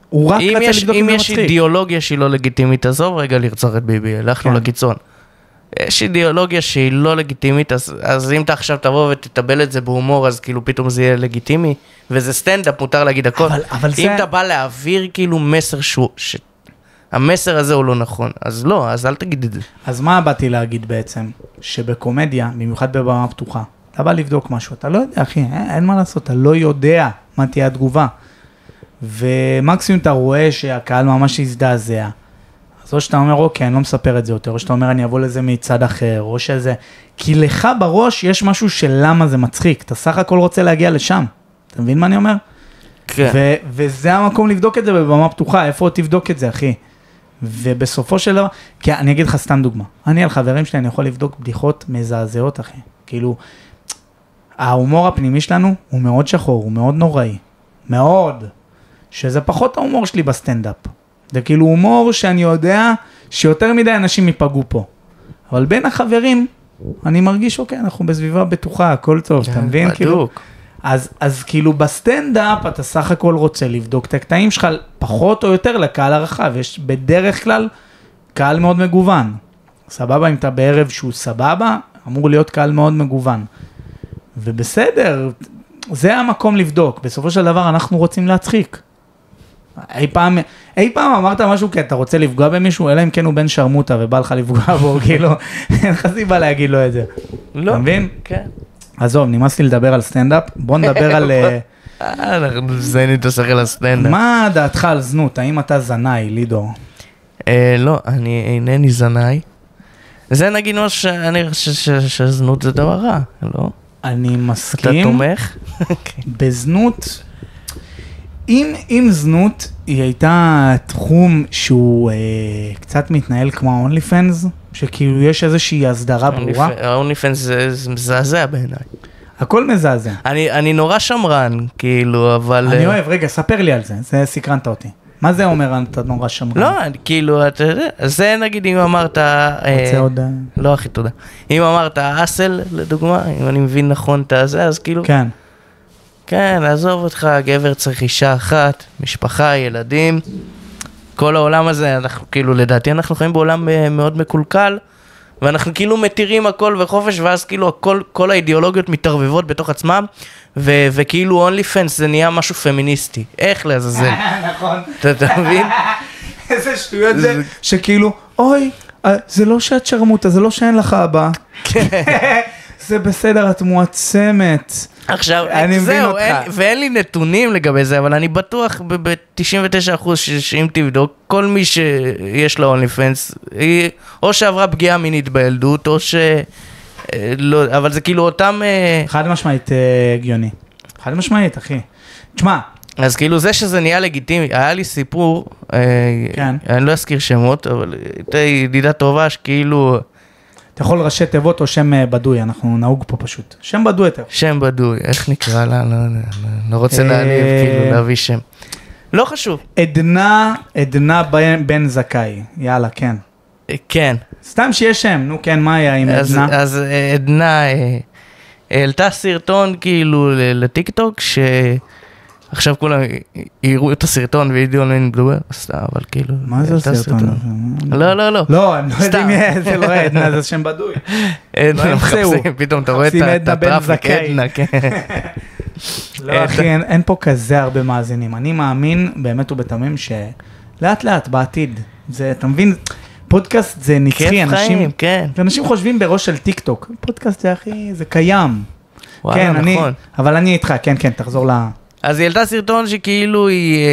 אם יש אידיאולוגיה שהיא לא לגיטימית, עזוב רגע לרצוח את ביבי, הלכנו לקיצון. יש אידיאולוגיה שהיא לא לגיטימית, אז אם אתה עכשיו תבוא ותטבל את זה בהומור, אז כאילו פתאום זה יהיה לגיטימי, וזה סטנדאפ, מותר להגיד הכל. אבל אם אתה בא להעביר כאילו מסר המסר הזה הוא לא נכון, אז לא, אז אל תגיד את זה. אז מה באתי להגיד בעצם? שבקומדיה, במיוחד בבמה פתוחה, אתה בא לבדוק משהו, אתה לא יודע, אחי, אין מה לעשות, אתה לא יודע מה תהיה התגובה. ומקסימום אתה רואה שהקהל ממש הזדעזע. אז או שאתה אומר, אוקיי, אני לא מספר את זה יותר, או שאתה אומר, אני אבוא לזה מצד אחר, או שזה... כי לך בראש יש משהו של למה זה מצחיק, אתה סך הכל רוצה להגיע לשם. אתה מבין מה אני אומר? כן. וזה המקום לבדוק את זה בבמה פתוחה, איפה תבדוק את זה, אחי? ובסופו של דבר, כי אני אגיד לך סתם דוגמה, אני על חברים שלי, אני יכול לבדוק בדיחות מזעזעות, אחי. כאילו, ההומור הפנימי שלנו הוא מאוד שחור, הוא מאוד נוראי. מאוד. שזה פחות ההומור שלי בסטנדאפ. זה כאילו הומור שאני יודע שיותר מדי אנשים ייפגעו פה. אבל בין החברים, אני מרגיש, אוקיי, אנחנו בסביבה בטוחה, הכל טוב, אתה מבין? כאילו, אז כאילו בסטנדאפ אתה סך הכל רוצה לבדוק את הקטעים שלך פחות או יותר לקהל הרחב. יש בדרך כלל קהל מאוד מגוון. סבבה, אם אתה בערב שהוא סבבה, אמור להיות קהל מאוד מגוון. ובסדר, זה המקום לבדוק. בסופו של דבר אנחנו רוצים להצחיק. אי פעם אמרת משהו כי אתה רוצה לפגוע במישהו, אלא אם כן הוא בן שרמוטה ובא לך לפגוע בו, כאילו, אין לך סיבה להגיד לו את זה. לא. אתה מבין? כן. עזוב, נמאס לי לדבר על סטנדאפ, בוא נדבר על... אנחנו זיינים את השכל הסטנדאפ. מה דעתך על זנות? האם אתה זנאי, לידור? לא, אני אינני זנאי. זה נגיד מה שאני חושב שזנות זה דבר רע, לא? אני מסכים. אתה תומך? בזנות, אם זנות היא הייתה תחום שהוא קצת מתנהל כמו OnlyFans, שכאילו יש איזושהי הסדרה ברורה. OnlyFans זה מזעזע בעיניי. הכל מזעזע. אני נורא שמרן, כאילו, אבל... אני אוהב, רגע, ספר לי על זה, זה סקרנת אותי. מה זה אומר, אתה נורא שמרן? לא, כאילו, אתה יודע, זה נגיד אם אמרת... רוצה עוד... לא, אחי, תודה. אם אמרת אסל, לדוגמה, אם אני מבין נכון את הזה, אז כאילו... כן. כן, עזוב אותך, גבר צריך אישה אחת, משפחה, ילדים. כל העולם הזה, אנחנו כאילו, לדעתי, אנחנו חיים בעולם מאוד מקולקל, ואנחנו כאילו מתירים הכל וחופש, ואז כאילו כל האידיאולוגיות מתערבבות בתוך עצמם, וכאילו OnlyFans זה נהיה משהו פמיניסטי. איך לעזאזל? נכון. אתה מבין? איזה שטויות זה, שכאילו, אוי, זה לא שאת שרמוטה, זה לא שאין לך אבא. זה בסדר, את מועצמת. עכשיו, זהו, ואין לי נתונים לגבי זה, אבל אני בטוח ב-99% שאם תבדוק, כל מי שיש לו OnlyFans, או שעברה פגיעה מינית בילדות, או ש... לא, אבל זה כאילו אותם... חד משמעית הגיוני. חד משמעית, אחי. תשמע. אז כאילו זה שזה נהיה לגיטימי, היה לי סיפור, אני לא אזכיר שמות, אבל הייתה ידידה טובה שכאילו... אתה יכול ראשי תיבות או שם בדוי, אנחנו נהוג פה פשוט. שם בדוי יותר. שם בדוי, איך נקרא לה? לא רוצה להעליב, כאילו להביא שם. לא חשוב. עדנה בן זכאי, יאללה, כן. כן. סתם שיש שם, נו כן, מה היה עם עדנה? אז עדנה העלתה סרטון כאילו לטיק טוק, עכשיו כולם יראו את הסרטון וידעו לא נדבר, אבל כאילו... מה זה הסרטון? לא. לא, הם לא יודעים זה לא עדנה, זה שם בדוי. עדנה מחפשים, פתאום אתה רואה את הטראפיק, עדנה, כן. לא אחי, אין פה כזה הרבה מאזינים. אני מאמין באמת ובתמים שלאט לאט בעתיד, זה, אתה מבין, פודקאסט זה נצחי, אנשים חושבים בראש של טיק טוק, פודקאסט זה אחי, זה קיים. וואלה, נכון. אבל אני איתך, כן, תחזור ל... אז היא העלתה סרטון שכאילו היא,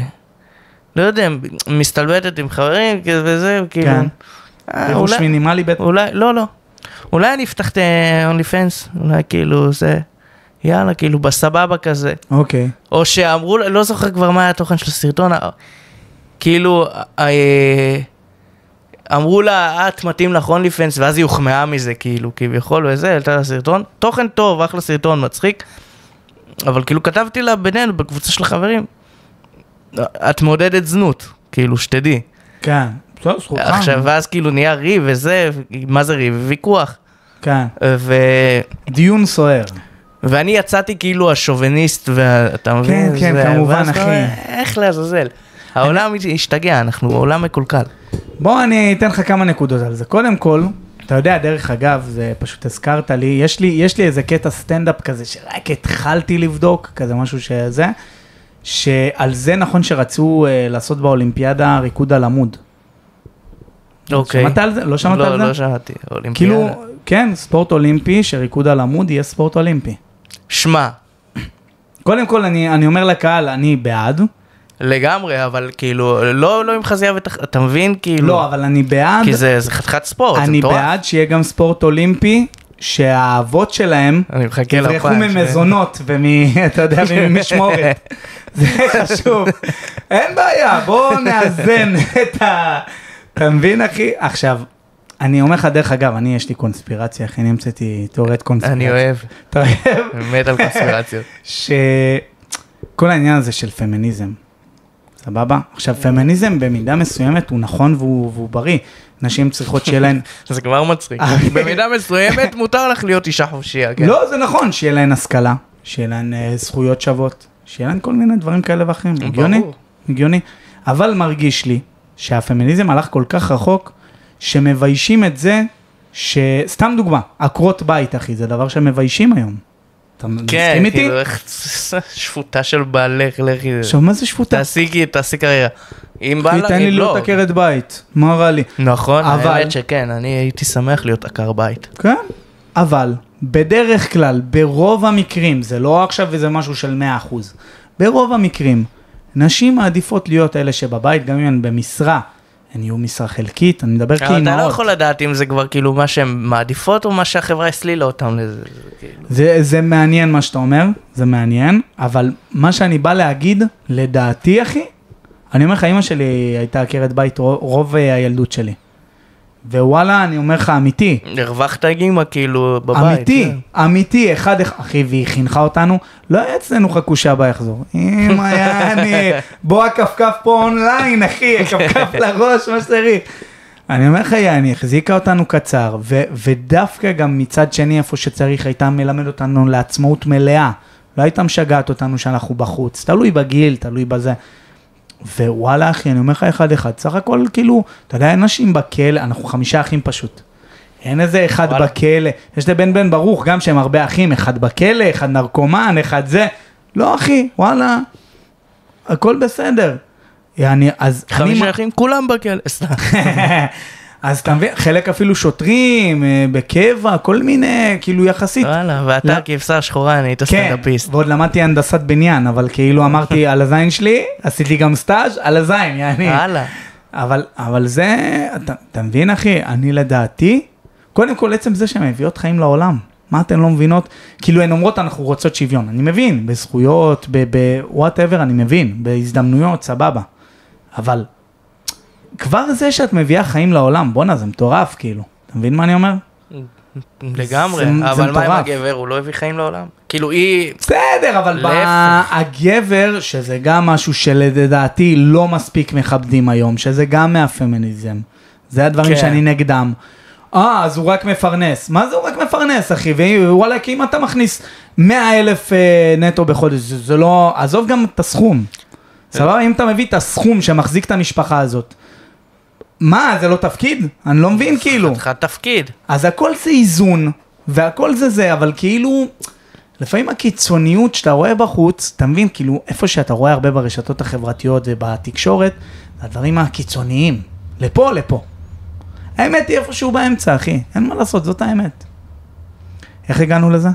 לא יודע, מסתלבטת עם חברים וזה, כאילו... כן, פירוש מינימלי בטח. לא. אולי אני אפתח את OnlyFans, אולי כאילו זה, יאללה, כאילו בסבבה כזה. אוקיי. או שאמרו, לא זוכר כבר מה היה התוכן של הסרטון, כאילו, אמרו לה, את מתאים לך OnlyFans, ואז היא הוחמאה מזה, כאילו, כביכול וזה, העלתה לה סרטון, תוכן טוב, אחלה סרטון, מצחיק, אבל כאילו כתבתי לה בינינו, בקבוצה של החברים, את מעודדת זנות, כאילו, שתדעי. כן, טוב, זכותך. עכשיו, ואז כאילו נהיה ריב וזה, מה זה ריב? ויכוח. כן. דיון סוער. ואני יצאתי כאילו השוביניסט, ואתה מבין? כן, כמובן, אחי. איך לעזאזל? העולם השתגע, אנחנו עולם מקולקל. בוא אני אתן לך כמה נקודות על זה. קודם כל, אתה יודע, דרך אגב, זה פשוט הזכרת לי, יש לי איזה קטע סטנדאפ כזה, שרק התחלתי לבדוק, כזה משהו שזה, שעל זה נכון שרצו לעשות באולימפיאדה ריקוד על עמוד. אוקיי. שמעת על זה? לא שמעת על זה? לא שמעתי, אולימפיאדה. כאילו, כן, ספורט אולימפי, שריקוד על עמוד יהיה ספורט אולימפי. שמע. קודם כל, אני אומר לקהל, אני בעד. לגמרי, אבל כאילו, לא עם חזייה אתה מבין? כאילו... לא, אבל אני בעד. כי זה חתיכת ספורט, זה אני מטורף. בעד שיהיה גם ספורט אולימפי, שהאבות שלהם יברחו ממזונות אתה יודע, ממשמורת. זה חשוב. אין בעיה, בואו נאזן את אתה מבין, אחי? עכשיו, אני אומר לך, דרך אגב, יש לי קונספירציה, אחי, אני המצאתי תיאוריית קונספירציה. אני אוהב. אתה אוהב? מת על קונספירציות. שכל העניין הזה של פמיניזם, סבבה? עכשיו, פמיניזם במידה מסוימת הוא נכון והוא בריא. נשים צריכות שיהיה להן... זה כבר מצחיק. במידה מסוימת מותר לך להיות אישה חופשייה, כן? לא, זה נכון, שיהיה להן השכלה, שיהיה להן זכויות שוות, שיהיה להן כל מיני דברים כאלה ואחרים. הגיוני? הגיוני. אבל מרגיש לי שהפמיניזם הלך כל כך רחוק, שמביישים את זה, סתם דוגמה, עקרות בית, אחי, זה דבר שמביישים היום. אתה מסכים איתי? כן, כאילו, איך שפוטה של בעלך, לכי... עכשיו, מה זה שפוטה? תעשי קריירה. אם בעלך, תן לי להיות עקרת בית, מה רע לי? נכון, האמת שכן, אני הייתי שמח להיות עקר בית. כן, אבל בדרך כלל, ברוב המקרים, זה לא עכשיו איזה משהו של 100%, ברוב המקרים, נשים מעדיפות להיות אלה שבבית, גם אם הן במשרה, הן יהיו משרה חלקית, אני מדבר כאימהות. אתה לא יכול לדעת אם זה כבר כאילו מה שהן מעדיפות, או מה שהחברה הסלילה אותם לזה. זה מעניין מה שאתה אומר, זה מעניין, אבל מה שאני בא להגיד, לדעתי, אחי, אני אומר לך, אמא שלי הייתה עקרת בית רוב הילדות שלי. ווואלה, אני אומר לך, אמיתי. הרווחת אימא כאילו בבית. אמיתי, אמיתי, אחי, והיא חינכה אותנו, לא היה אצלנו חכו שהבא יחזור. אמא, יעני, בוא הכפכף פה אונליין, אחי, הכפכף לראש, מה שצריך. אני אומר לך, יעני, החזיקה אותנו קצר, ודווקא גם מצד שני, איפה שצריך, הייתה מלמד אותנו לעצמאות מלאה. לא הייתה משגעת אותנו שאנחנו בחוץ, תלוי בגיל, תלוי בזה. ווואלה אחי, אני אומר לך אחד, סך הכל כאילו, אתה יודע, אין נשים בכלא, אנחנו 5 אחים פשוט. אין איזה אחד בכלא, יש לבן ברוך, גם שהם הרבה אחים, אחד בכלא, אחד נרקומן, אחד זה. לא אחי, וואלה, הכל בסדר. אז 5 אחים, כולם בכלא. אז אתה מבין, חלק אפילו שוטרים, בקבע, כל מיני, כאילו יחסית. וואלה, ואתה כבשה שחורה, אני היית סטנדאפיסט. כן, ועוד למדתי הנדסת בניין, אבל כאילו אמרתי על הזין שלי, עשיתי גם סטאז' על הזין, יעני. וואלה. אבל זה, אתה מבין אחי, אני לדעתי, קודם כל עצם זה שהן מביאות חיים לעולם. מה אתן לא מבינות? כאילו הן אומרות, אנחנו רוצות שוויון. אני מבין, בזכויות, ב-whatever, אני מבין, בהזדמנויות, סבבה. אבל כבר זה שאת מביאה חיים לעולם, בונה, זה מטורף, כאילו. אתה מבין מה אני אומר? לגמרי, אבל מה עם הגבר? הוא לא הביא חיים לעולם? כאילו היא... בסדר, אבל הגבר, שזה גם משהו שלדעתי לא מספיק מכבדים היום, שזה גם מהפמיניזם. זה הדברים שאני נגדם. אז הוא רק מפרנס. מה זה הוא רק מפרנס, אחי? ווואלה, כי אם אתה מכניס 100,000 נטו בחודש, זה לא... עזוב גם את הסכום. סבבה, אם אתה מביא את הסכום שמחזיק את המשפחה הזאת, מה, זה לא תפקיד? אני לא מבין כאילו. זה תפקיד. אז הכל זה איזון, והכל זה, אבל כאילו, לפעמים הקיצוניות שאתה רואה בחוץ, אתה מבין, כאילו, איפה שאתה רואה הרבה ברשתות החברתיות ובתקשורת, הדברים הקיצוניים, לפה. האמת היא איפשהו באמצע, אחי. אין מה לעשות, זאת האמת. איך הגענו לזה?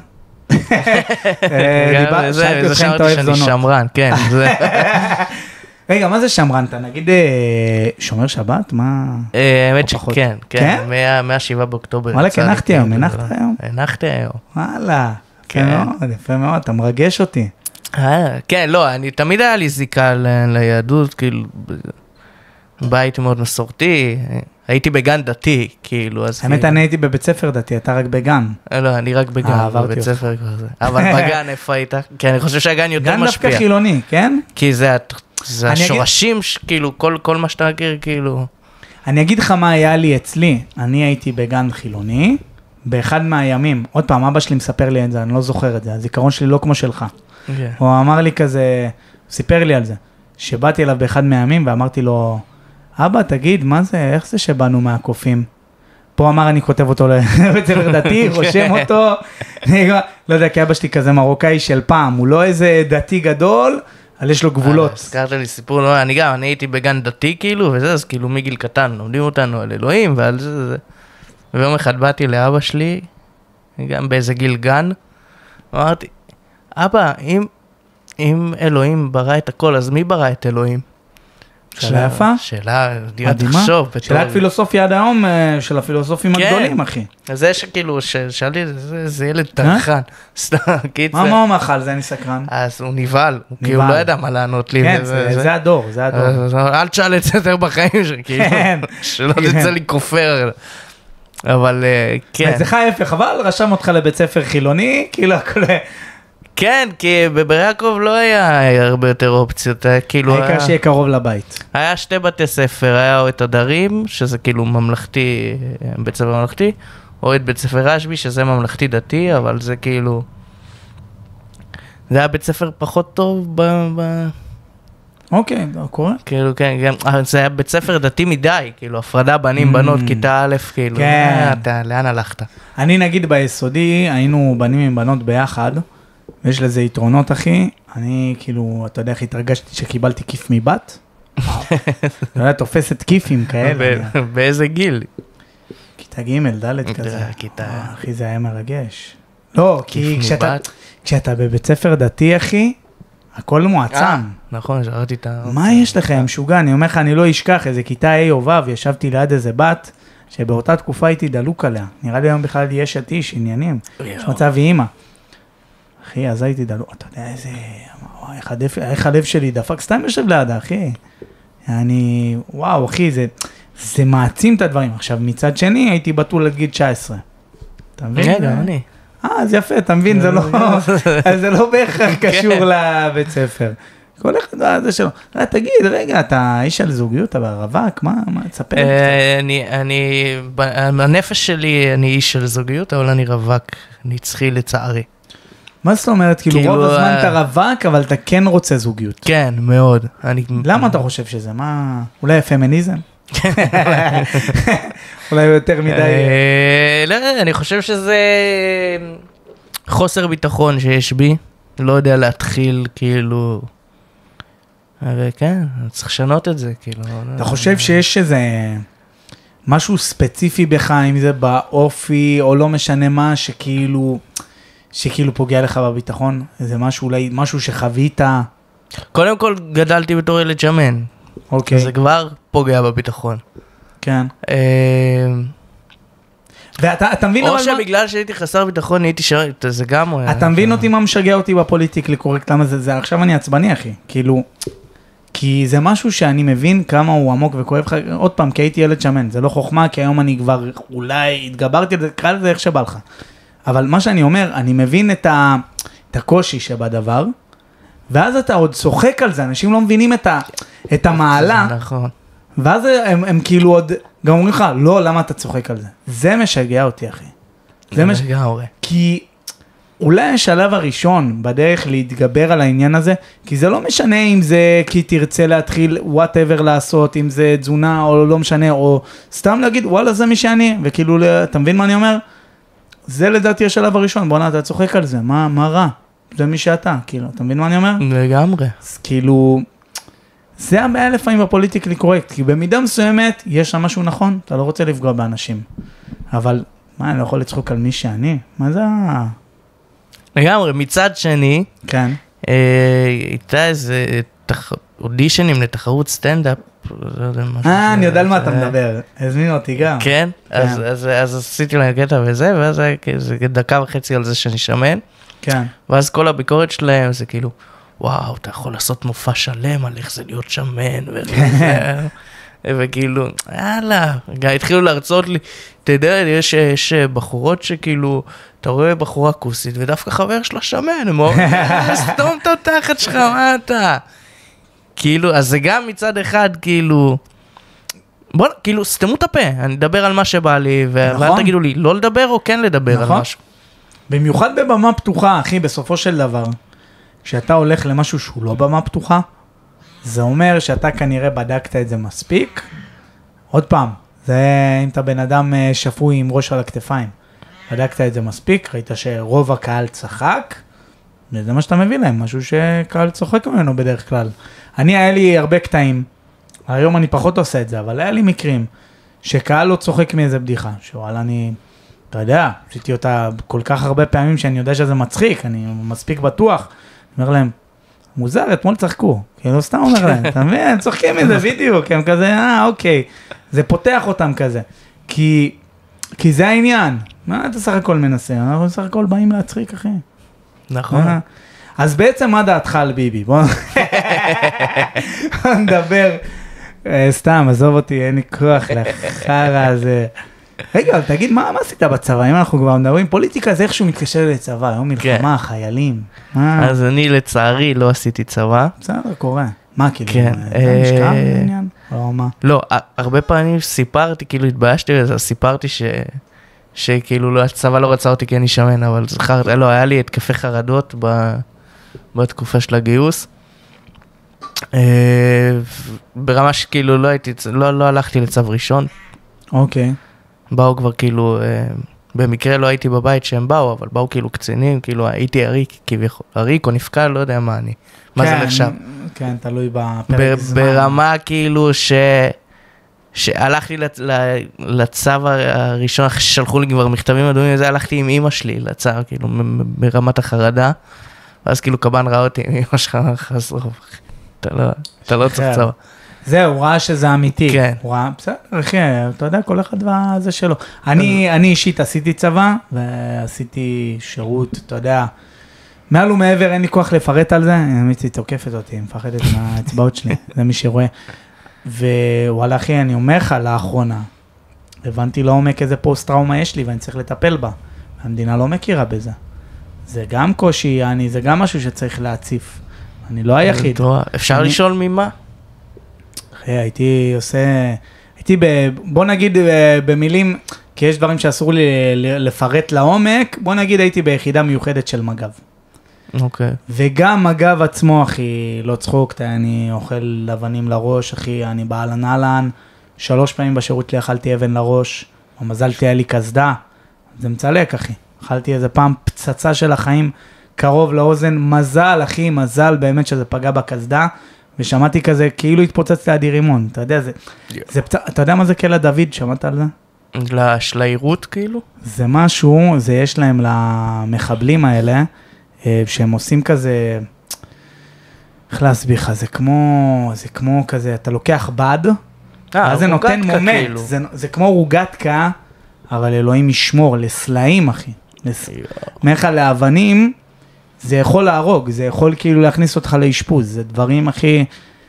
זה שאלתי שאני שמרן, כן. רגע, מה זה שמרנת? נגיד שומר שבת? מה? האמת שכן, כן, מה-7 באוקטובר. וואלה, הנחתי היום. הנחתי היום. וואלה, יפה מאוד, אתה מרגש אותי. כן, לא, תמיד היה לי זיקה ליהדות, כאילו, בית מאוד מסורתי, הייתי בגן דתי, כאילו, אז... האמת, אני הייתי בבית ספר דתי, אתה רק בגן. לא, אני רק בגן, בבית ספר כבר זה. אבל בגן, איפה היית? כי אני חושב שהגן יותר משפיע. גן דווקא חילוני, כן? כי זה השורשים, כאילו, כל מה שאתה מכיר, כאילו... אני אגיד לך מה היה לי אצלי, אני הייתי בגן חילוני, באחד מהימים, עוד פעם, אבא שלי מספר לי את זה, אני לא זוכר את זה, הזיכרון שלי לא כמו שלך. הוא אמר לי כזה, סיפר לי על זה, שבאתי אליו באחד מהימים ואמרתי לו, אבא, תגיד, מה זה, איך זה שבאנו מהקופים? פה אמר אני כותב אותו לבית ספר דתי, רושם אותו, לא יודע, כי אבא שלי כזה מרוקאי של פעם, הוא לא איזה דתי גדול, אבל יש לו גבולות. הזכרת לי סיפור, לא, אני הייתי בגן דתי כאילו, וזה, אז כאילו מגיל קטן, לומדים אותנו על אלוהים ועל זה. ויום אחד באתי לאבא שלי, גם באיזה גיל גן, אמרתי, אבא, אם אלוהים ברא את הכל, אז מי ברא את אלוהים? שאלה יפה. שאלה, מדהימה. שאלה פילוסופיה עד היום של הפילוסופים הגדולים, אחי. אז זה שכאילו, שאלתי, זה ילד טרחן. סתם, קיצר. מה הוא מאכל? זה אני סקרן. אז הוא נבהל, כי הוא לא ידע מה לענות לי. כן, זה הדור, זה הדור. אל תשאל את זה יותר בחיים שלי, שלא תצא לי כופר. אבל כן. זה חייף, אבל רשם אותך לבית ספר חילוני, כאילו הכל... כן, כי בבאר יעקב לא היה הרבה יותר אופציות, כאילו... העיקר שיהיה קרוב לבית. היה 2 בתי ספר, היה או את הדרים, שזה כאילו ממלכתי, בית ספר ממלכתי, או את בית ספר רשבי, שזה ממלכתי דתי, אבל זה כאילו... זה היה בית ספר פחות טוב אוקיי, קורה. כאילו, כן, זה היה בית ספר דתי מדי, כאילו, הפרדה בנים, בנות, כיתה א', כאילו, לאן הלכת? אני נגיד ביסודי, היינו בנים עם בנות ביחד, ויש לזה יתרונות, אחי. אני, כאילו, אתה יודע איך התרגשתי שקיבלתי כיף מבת? אתה יודע, תופסת כיפים כאלה. באיזה גיל? כיתה ג' ד' כזה. אחי, זה היה מרגש. לא, כי כשאתה בבית ספר דתי, אחי, הכל מועצם. נכון, שרתי את ה... מה יש לכם, משוגע? אני אומר לך, אני לא אשכח, איזה כיתה A או ו', ישבתי ליד איזה בת, שבאותה תקופה הייתי דלוק עליה. נראה לי היום בכלל יש עתיש, עניינים. יש מצב ואימא. אחי, אז הייתי דלוק, אתה יודע איזה... איך הלב שלי דפק, סתם יושב לידה, אחי. אני... וואו, אחי, זה מעצים את הדברים. עכשיו, מצד שני, הייתי בתול עד גיל 19. אתה מבין? רגע, אני. אז יפה, אתה מבין, זה לא בהכרח קשור לבית ספר. כל אחד זה שלו. תגיד, רגע, אתה איש על זוגיות, אתה ברווק, מה, תספר? הנפש שלי, אני איש על זוגיות, אבל אני רווק, נצחי לצערי. מה זאת אומרת? כאילו רוב הזמן אתה רווק, אבל אתה כן רוצה זוגיות. כן, מאוד. למה אתה חושב שזה? מה, אולי פמיניזם? אולי יותר מדי... לא, אני חושב שזה חוסר ביטחון שיש בי, לא יודע להתחיל כאילו, כן, צריך לשנות את זה כאילו. אתה חושב שיש איזה משהו ספציפי בך, אם זה באופי או לא משנה מה, שכאילו פוגע לך בביטחון? איזה משהו, אולי משהו שחווית? קודם כל גדלתי בתור ילד שמן, אוקיי. זה כבר פוגע בביטחון. כן. ואתה מבין... או שבגלל שהייתי חסר ביטחון, הייתי שרת, זה גם... אתה מבין אותי מה משגע אותי בפוליטיקלי קורקט, למה זה... עכשיו אני עצבני, אחי. כאילו... כי זה משהו שאני מבין כמה הוא עמוק וכואב לך, עוד פעם, כי הייתי ילד שמן, זה לא חוכמה, כי היום אני כבר אולי התגברתי, קרא לזה איך שבא לך. אבל מה שאני אומר, אני מבין את הקושי שבדבר, ואז אתה עוד צוחק על זה, אנשים לא מבינים את המעלה. נכון. ואז הם כאילו עוד, גם אומרים לך, לא, למה אתה צוחק על זה? זה משגע אותי, אחי. זה כי אולי השלב הראשון בדרך להתגבר על העניין הזה, כי זה לא משנה אם זה כי תרצה להתחיל whatever לעשות, אם זה תזונה או לא משנה, או סתם להגיד, וואלה, זה מי שאני, וכאילו, אתה מבין מה אני אומר? זה לדעתי השלב הראשון, בוא אתה צוחק על זה, מה רע? זה מי שאתה, כאילו, אתה מבין מה אני אומר? לגמרי. אז כאילו, זה הבעיה לפעמים בפוליטיקלי קורקט, כי במידה מסוימת יש שם משהו נכון, אתה לא רוצה לפגוע באנשים, אבל מה, אני לא יכול לצחוק על מי שאני? מה זה? לגמרי, מצד שני, כן. הייתה איזה אודישנים לתחרות סטנדאפ, אני יודע על מה אתה מדבר, הזמין אותי גם. כן, אז עשיתי להם קטע וזה, ואז היה כזה 1.5 דקות על זה שאני שמן, כן. ואז כל הביקורת שלהם זה כאילו, וואו, אתה יכול לעשות מופע שלם על איך זה להיות שמן, וכאילו, יאללה, התחילו להרצות לי, אתה יודע, יש בחורות שכאילו, אתה רואה בחורה כוסית, ודווקא חבר שלה שמן, הם אומרים, סתום את התחת שלך, מה אתה? כאילו, אז זה גם מצד אחד, כאילו, בוא, כאילו, סתמו את הפה, אני אדבר על מה שבא לי, ואל תגידו לי, לא לדבר או כן לדבר על משהו. במיוחד בבמה פתוחה, אחי, בסופו של דבר, כשאתה הולך למשהו שהוא לא במה פתוחה, זה אומר שאתה כנראה בדקת את זה מספיק. עוד פעם, זה אם אתה בן אדם שפוי עם ראש על הכתפיים. בדקת את זה מספיק, ראית שרוב הקהל צחק, וזה מה שאתה מביא להם, משהו שקהל צוחק ממנו בדרך כלל. היה לי הרבה קטעים, היום אני פחות עושה את זה, אבל היה לי מקרים, שקהל לא צוחק מאיזה בדיחה, שוואלה אתה יודע, עשיתי אותה כל כך הרבה פעמים שאני יודע שזה מצחיק, אני מספיק בטוח, אני אומר להם, מוזר, אתמול צחקו, כאילו סתם אומר להם, אתה מבין, הם צוחקים מזה בדיוק, הם כזה, אוקיי, זה פותח אותם כזה, כי זה העניין, מה אתה סך הכל מנסה, אנחנו סך הכל באים להצחיק, אחי. נכון. אז בעצם מה דעתך על ביבי? בוא נדבר, סתם, עזוב אותי, אין לי כוח לחרא הזה. רגע, תגיד, מה עשית בצבא? אם אנחנו כבר מדברים, פוליטיקה זה איכשהו מתקשר לצבא, היום מלחמה, חיילים. אז אני לצערי לא עשיתי צבא. בסדר, קורה. מה כאילו? כן. נשכב בעניין? או מה? לא, הרבה פעמים סיפרתי, כאילו התביישתי בזה, סיפרתי שכאילו הצבא לא רצה אותי כי אני שמן, אבל זכרתי, לא, היה לי התקפי חרדות בתקופה של הגיוס. ברמה שכאילו לא הלכתי לצו ראשון. אוקיי. באו כבר כאילו, במקרה לא הייתי בבית שהם באו, אבל באו כאילו קצינים, כאילו הייתי עריק, כביכול, עריק או נפקע, לא יודע מה אני, מה זה נחשב. כן, תלוי בפרק זמן. ברמה כאילו שהלכתי לצו הראשון, שלחו לי כבר מכתבים אדומים, וזה הלכתי עם אמא שלי לצו, כאילו ברמת החרדה, ואז כאילו קבן ראה אותי, אמא שלך חזרוב, אתה לא צריך צבא. זהו, הוא ראה שזה אמיתי. כן. הוא ראה, בסדר, אחי, אתה יודע, כל אחד וזה שלו. אני אישית עשיתי צבא, ועשיתי שירות, אתה יודע, מעל ומעבר, אין לי כוח לפרט על זה, אמיתי תוקפת אותי, מפחדת מהאצבעות שלי, זה מי שרואה. ווואלה, אחי, אני אומר לך, לאחרונה, הבנתי לעומק איזה פוסט-טראומה יש לי, ואני צריך לטפל בה. המדינה לא מכירה בזה. זה גם קושי, זה גם משהו שצריך להציף. אני לא היחיד. אפשר לשאול ממה? הייתי בוא נגיד במילים, כי יש דברים שאסור לי לפרט לעומק, בוא נגיד הייתי ביחידה מיוחדת של מג"ב. אוקיי. וגם מג"ב עצמו, אחי, לא צחוק, אני אוכל אבנים לראש, אחי, אני באהלן אהלן, 3 פעמים בשירות לי אכלתי אבן לראש, במזל תהיה לי כסדה, זה מצלק, אחי. אכלתי איזה פעם פצצה של החיים קרוב לאוזן, מזל, אחי, מזל באמת שזה פגע בכסדה, ושמעתי כזה, כאילו התפוצץ לידי רימון, אתה יודע, אתה יודע מה זה כלא דוד, שמעת על זה? לשלעירות כאילו? זה משהו, זה יש להם למחבלים האלה, שהם עושים כזה, איך להסביר לך, זה כמו כזה, אתה לוקח בד, אז זה נותן מומנט, זה כמו רוגטקה, אבל אלוהים ישמור, לסלעים, אחי. מאיך לאבנים, זה יכול להרוג, זה יכול כאילו להכניס אותך לאשפוז, זה דברים, אחי,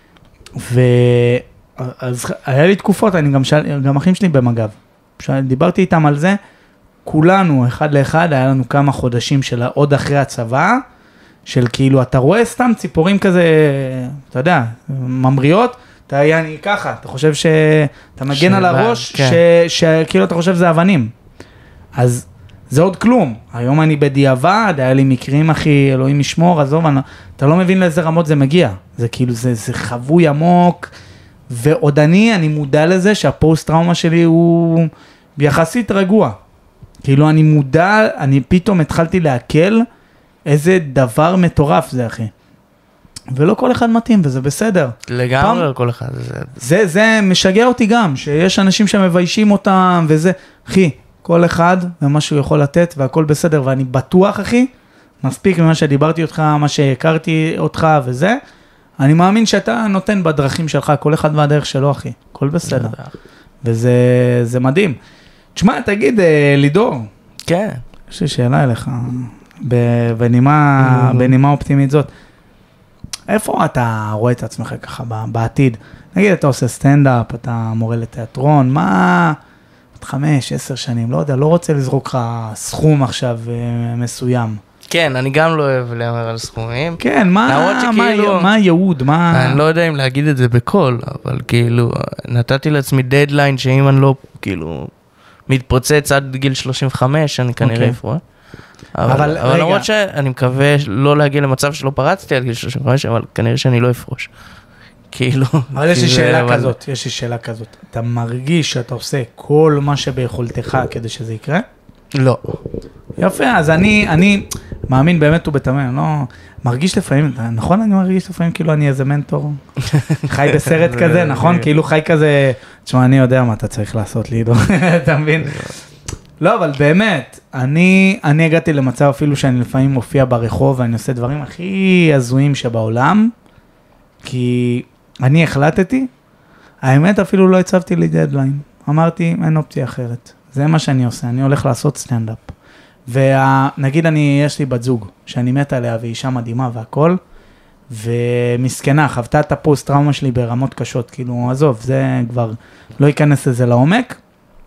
אז היה לי תקופות, גם אחים שלי במג"ב, דיברתי איתם על זה, כולנו, אחד לאחד, היה לנו כמה חודשים של עוד אחרי הצבא, של כאילו, אתה רואה סתם ציפורים כזה, אתה יודע, ממריאות, אתה יעני ככה, אתה חושב שאתה מגן על הראש, שכאילו אתה חושב זה אבנים. אז זה עוד כלום. היום אני בדיעבד, היה לי מקרים, אחי, אלוהים ישמור, עזוב, אתה לא מבין לאיזה רמות זה מגיע. זה כאילו, זה חבוי עמוק, ועוד אני מודע לזה שהפוסט-טראומה שלי הוא יחסית רגוע. כאילו אני מודע, אני פתאום התחלתי להקל איזה דבר מטורף זה, אחי. ולא כל אחד מתאים, וזה בסדר. לגמרי לא כל אחד. זה משגע אותי גם, שיש אנשים שמביישים אותם, וזה, אחי, כל אחד ומה שהוא יכול לתת, והכל בסדר, ואני בטוח, אחי, מספיק ממה שדיברתי אותך, מה שהכרתי אותך וזה, אני מאמין שאתה נותן בדרכים שלך, כל אחד והדרך שלו, אחי, הכל בסדר. וזה מדהים. תשמע, תגיד, לידור. כן. יש לי שאלה אליך, בנימה אופטימית זאת. איפה אתה רואה את עצמך ככה בעתיד? נגיד, אתה עושה סטנדאפ, אתה מורה לתיאטרון, מה... 5-10 שנים, לא יודע, לא רוצה לזרוק לך סכום עכשיו מסוים. כן, אני גם לא אוהב להמר על סכומים. כן, מה הייעוד, מה... אני לא יודע אם להגיד את זה בכל, אבל כאילו, נתתי לעצמי דדליין שאם אני לא, כאילו, מתפוצץ עד גיל 35, אני כנראה אפרוש. אבל למרות שאני מקווה לא להגיע למצב שלא פרצתי עד גיל 35, אבל כנראה שאני לא אפרוש. כאילו. אבל יש לי שאלה כזאת, אתה מרגיש שאתה עושה כל מה שביכולתך כדי שזה יקרה? לא. יפה, אז אני מאמין באמת ובתמים, לא, מרגיש לפעמים, נכון אני מרגיש לפעמים כאילו אני איזה מנטור, חי בסרט כזה, נכון? כאילו חי כזה, תשמע, אני יודע מה אתה צריך לעשות לי, אתה מבין? לא, אבל באמת, אני הגעתי למצב אפילו שאני לפעמים מופיע ברחוב ואני עושה דברים הכי הזויים שבעולם, כי אני החלטתי, האמת אפילו לא הצבתי לי דדליין, אמרתי, אין אופציה אחרת, זה מה שאני עושה, אני הולך לעשות סטנדאפ. ונגיד יש לי בת זוג, שאני מת עליה והיא אישה מדהימה והכל, ומסכנה, חוותה את הפוסט טראומה שלי ברמות קשות, כאילו, עזוב, זה כבר לא ייכנס לזה לעומק,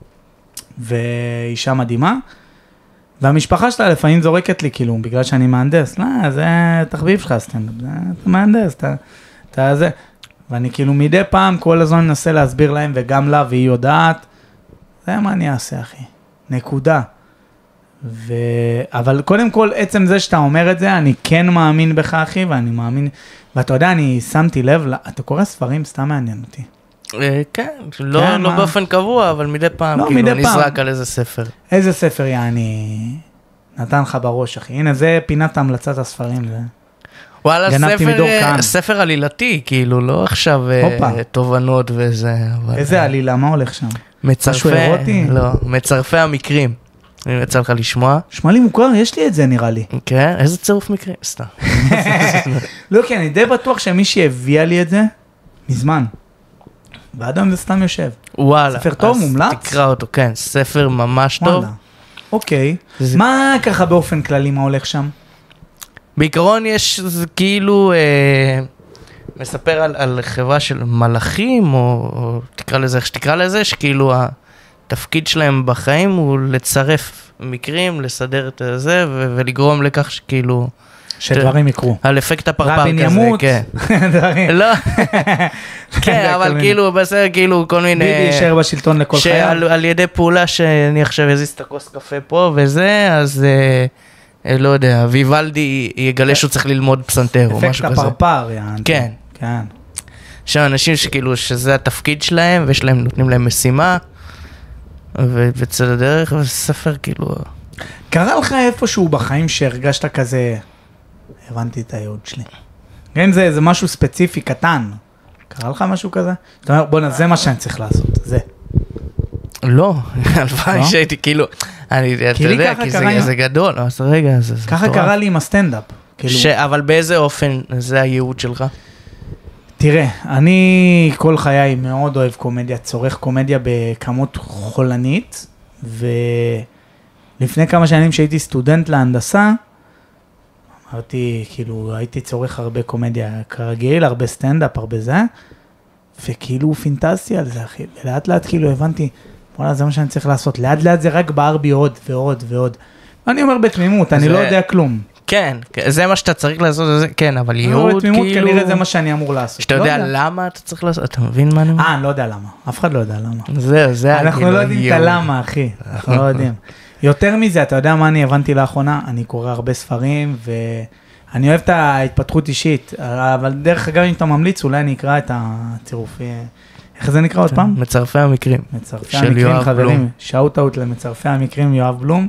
ואישה מדהימה, והמשפחה שלה לפעמים זורקת לי, כאילו, בגלל שאני מהנדס, לא, זה תחביב שלך סטנדאפ, אתה מהנדס, אתה זה, ואני כאילו מדי פעם כל הזמן מנסה להסביר להם, וגם לה, והיא יודעת, זה מה אני אעשה, אחי, נקודה. אבל קודם כל, עצם זה שאתה אומר את זה, אני כן מאמין בך, אחי, ואני מאמין, ואתה יודע, אני שמתי לב, אתה קורא ספרים, סתם מעניין אותי. כן, לא באופן קבוע, אבל מדי פעם, כאילו, נזרק על איזה ספר. איזה ספר אני נתן לך בראש, אחי? הנה, זה פינת המלצת הספרים. וואלה, ספר עלילתי, כאילו, לא עכשיו תובנות וזה. איזה עלילה, מה הולך שם? מצרפי המקרים. אני יצא לך לשמוע. שמע לי מוכר, יש לי את זה נראה לי. כן, איזה צירוף מקרים, סתם. לא, כי אני די בטוח שמישהי הביאה לי את זה מזמן. ואדם זה סתם יושב. וואלה. ספר טוב, מומלץ? תקרא אותו, כן, ספר ממש טוב. אוקיי. מה ככה באופן כללי, מה הולך שם? בעיקרון יש כאילו, מספר על חברה של מלאכים, או תקרא לזה איך שתקרא לזה, שכאילו התפקיד שלהם בחיים הוא לצרף מקרים, לסדר את זה, ולגרום לכך שכאילו... שדברים יקרו. על אפקט הפרפר כזה, רבין ימות. דברים. לא. כן, אבל כאילו, בסדר, כאילו, כל מיני... ביבי יישאר בשלטון לכל חייו. שעל ידי פעולה שאני עכשיו אזיז את הכוס קפה פה וזה, אז לא יודע, ויוולדי יגלה שהוא צריך ללמוד פסנתר או משהו כזה. אפקט הפרפר, יען. כן. כן. שם אנשים שכאילו, שזה התפקיד שלהם, ויש להם, נותנים להם משימה, ובצד הדרך, וספר כאילו... קרה לך איפשהו בחיים שהרגשת כזה, הבנתי את הייעוד שלי. כן, זה משהו ספציפי, קטן. קרה לך משהו כזה? זאת אומרת, בוא, זה מה שאני צריך לעשות, זה. לא, הלוואי שהייתי כאילו, אתה יודע, כי זה גדול, אז רגע, זה טוב. ככה קרה לי עם הסטנדאפ. אבל באיזה אופן זה הייעוד שלך? תראה, אני כל חיי מאוד אוהב קומדיה, צורך קומדיה בכמות חולנית, ולפני כמה שנים שהייתי סטודנט להנדסה, אמרתי, כאילו, הייתי צורך הרבה קומדיה כרגיל, הרבה סטנדאפ, הרבה זה, וכאילו פינטזתי על זה, אחי, ולאט לאט כאילו הבנתי, וואלה, זה מה שאני צריך לעשות, לאט לאט זה רק בער בי עוד ועוד ועוד. ואני אומר בתמימות, אני לא יודע כלום. כן, זה מה שאתה צריך לעשות, כן, אבל ייעוד כאילו... כנראה זה מה שאני אמור לעשות. שאתה יודע למה אתה צריך לעשות, אתה מבין מה אני אומר? אני לא יודע למה, אף אחד לא יודע למה. זה אנחנו לא יודעים את הלמה, אחי, אנחנו לא יודעים. יותר מזה, אתה יודע מה אני הבנתי לאחרונה? אני קורא הרבה ספרים, ואני אוהב את ההתפתחות אישית, אבל דרך אגב, אם אתה ממליץ, אולי אני אקרא את הצירופי... איך זה נקרא עוד פעם? מצרפי המקרים. מצרפי המקרים, חברים. שאוט-אוט למצרפי המקרים, יואב בלום.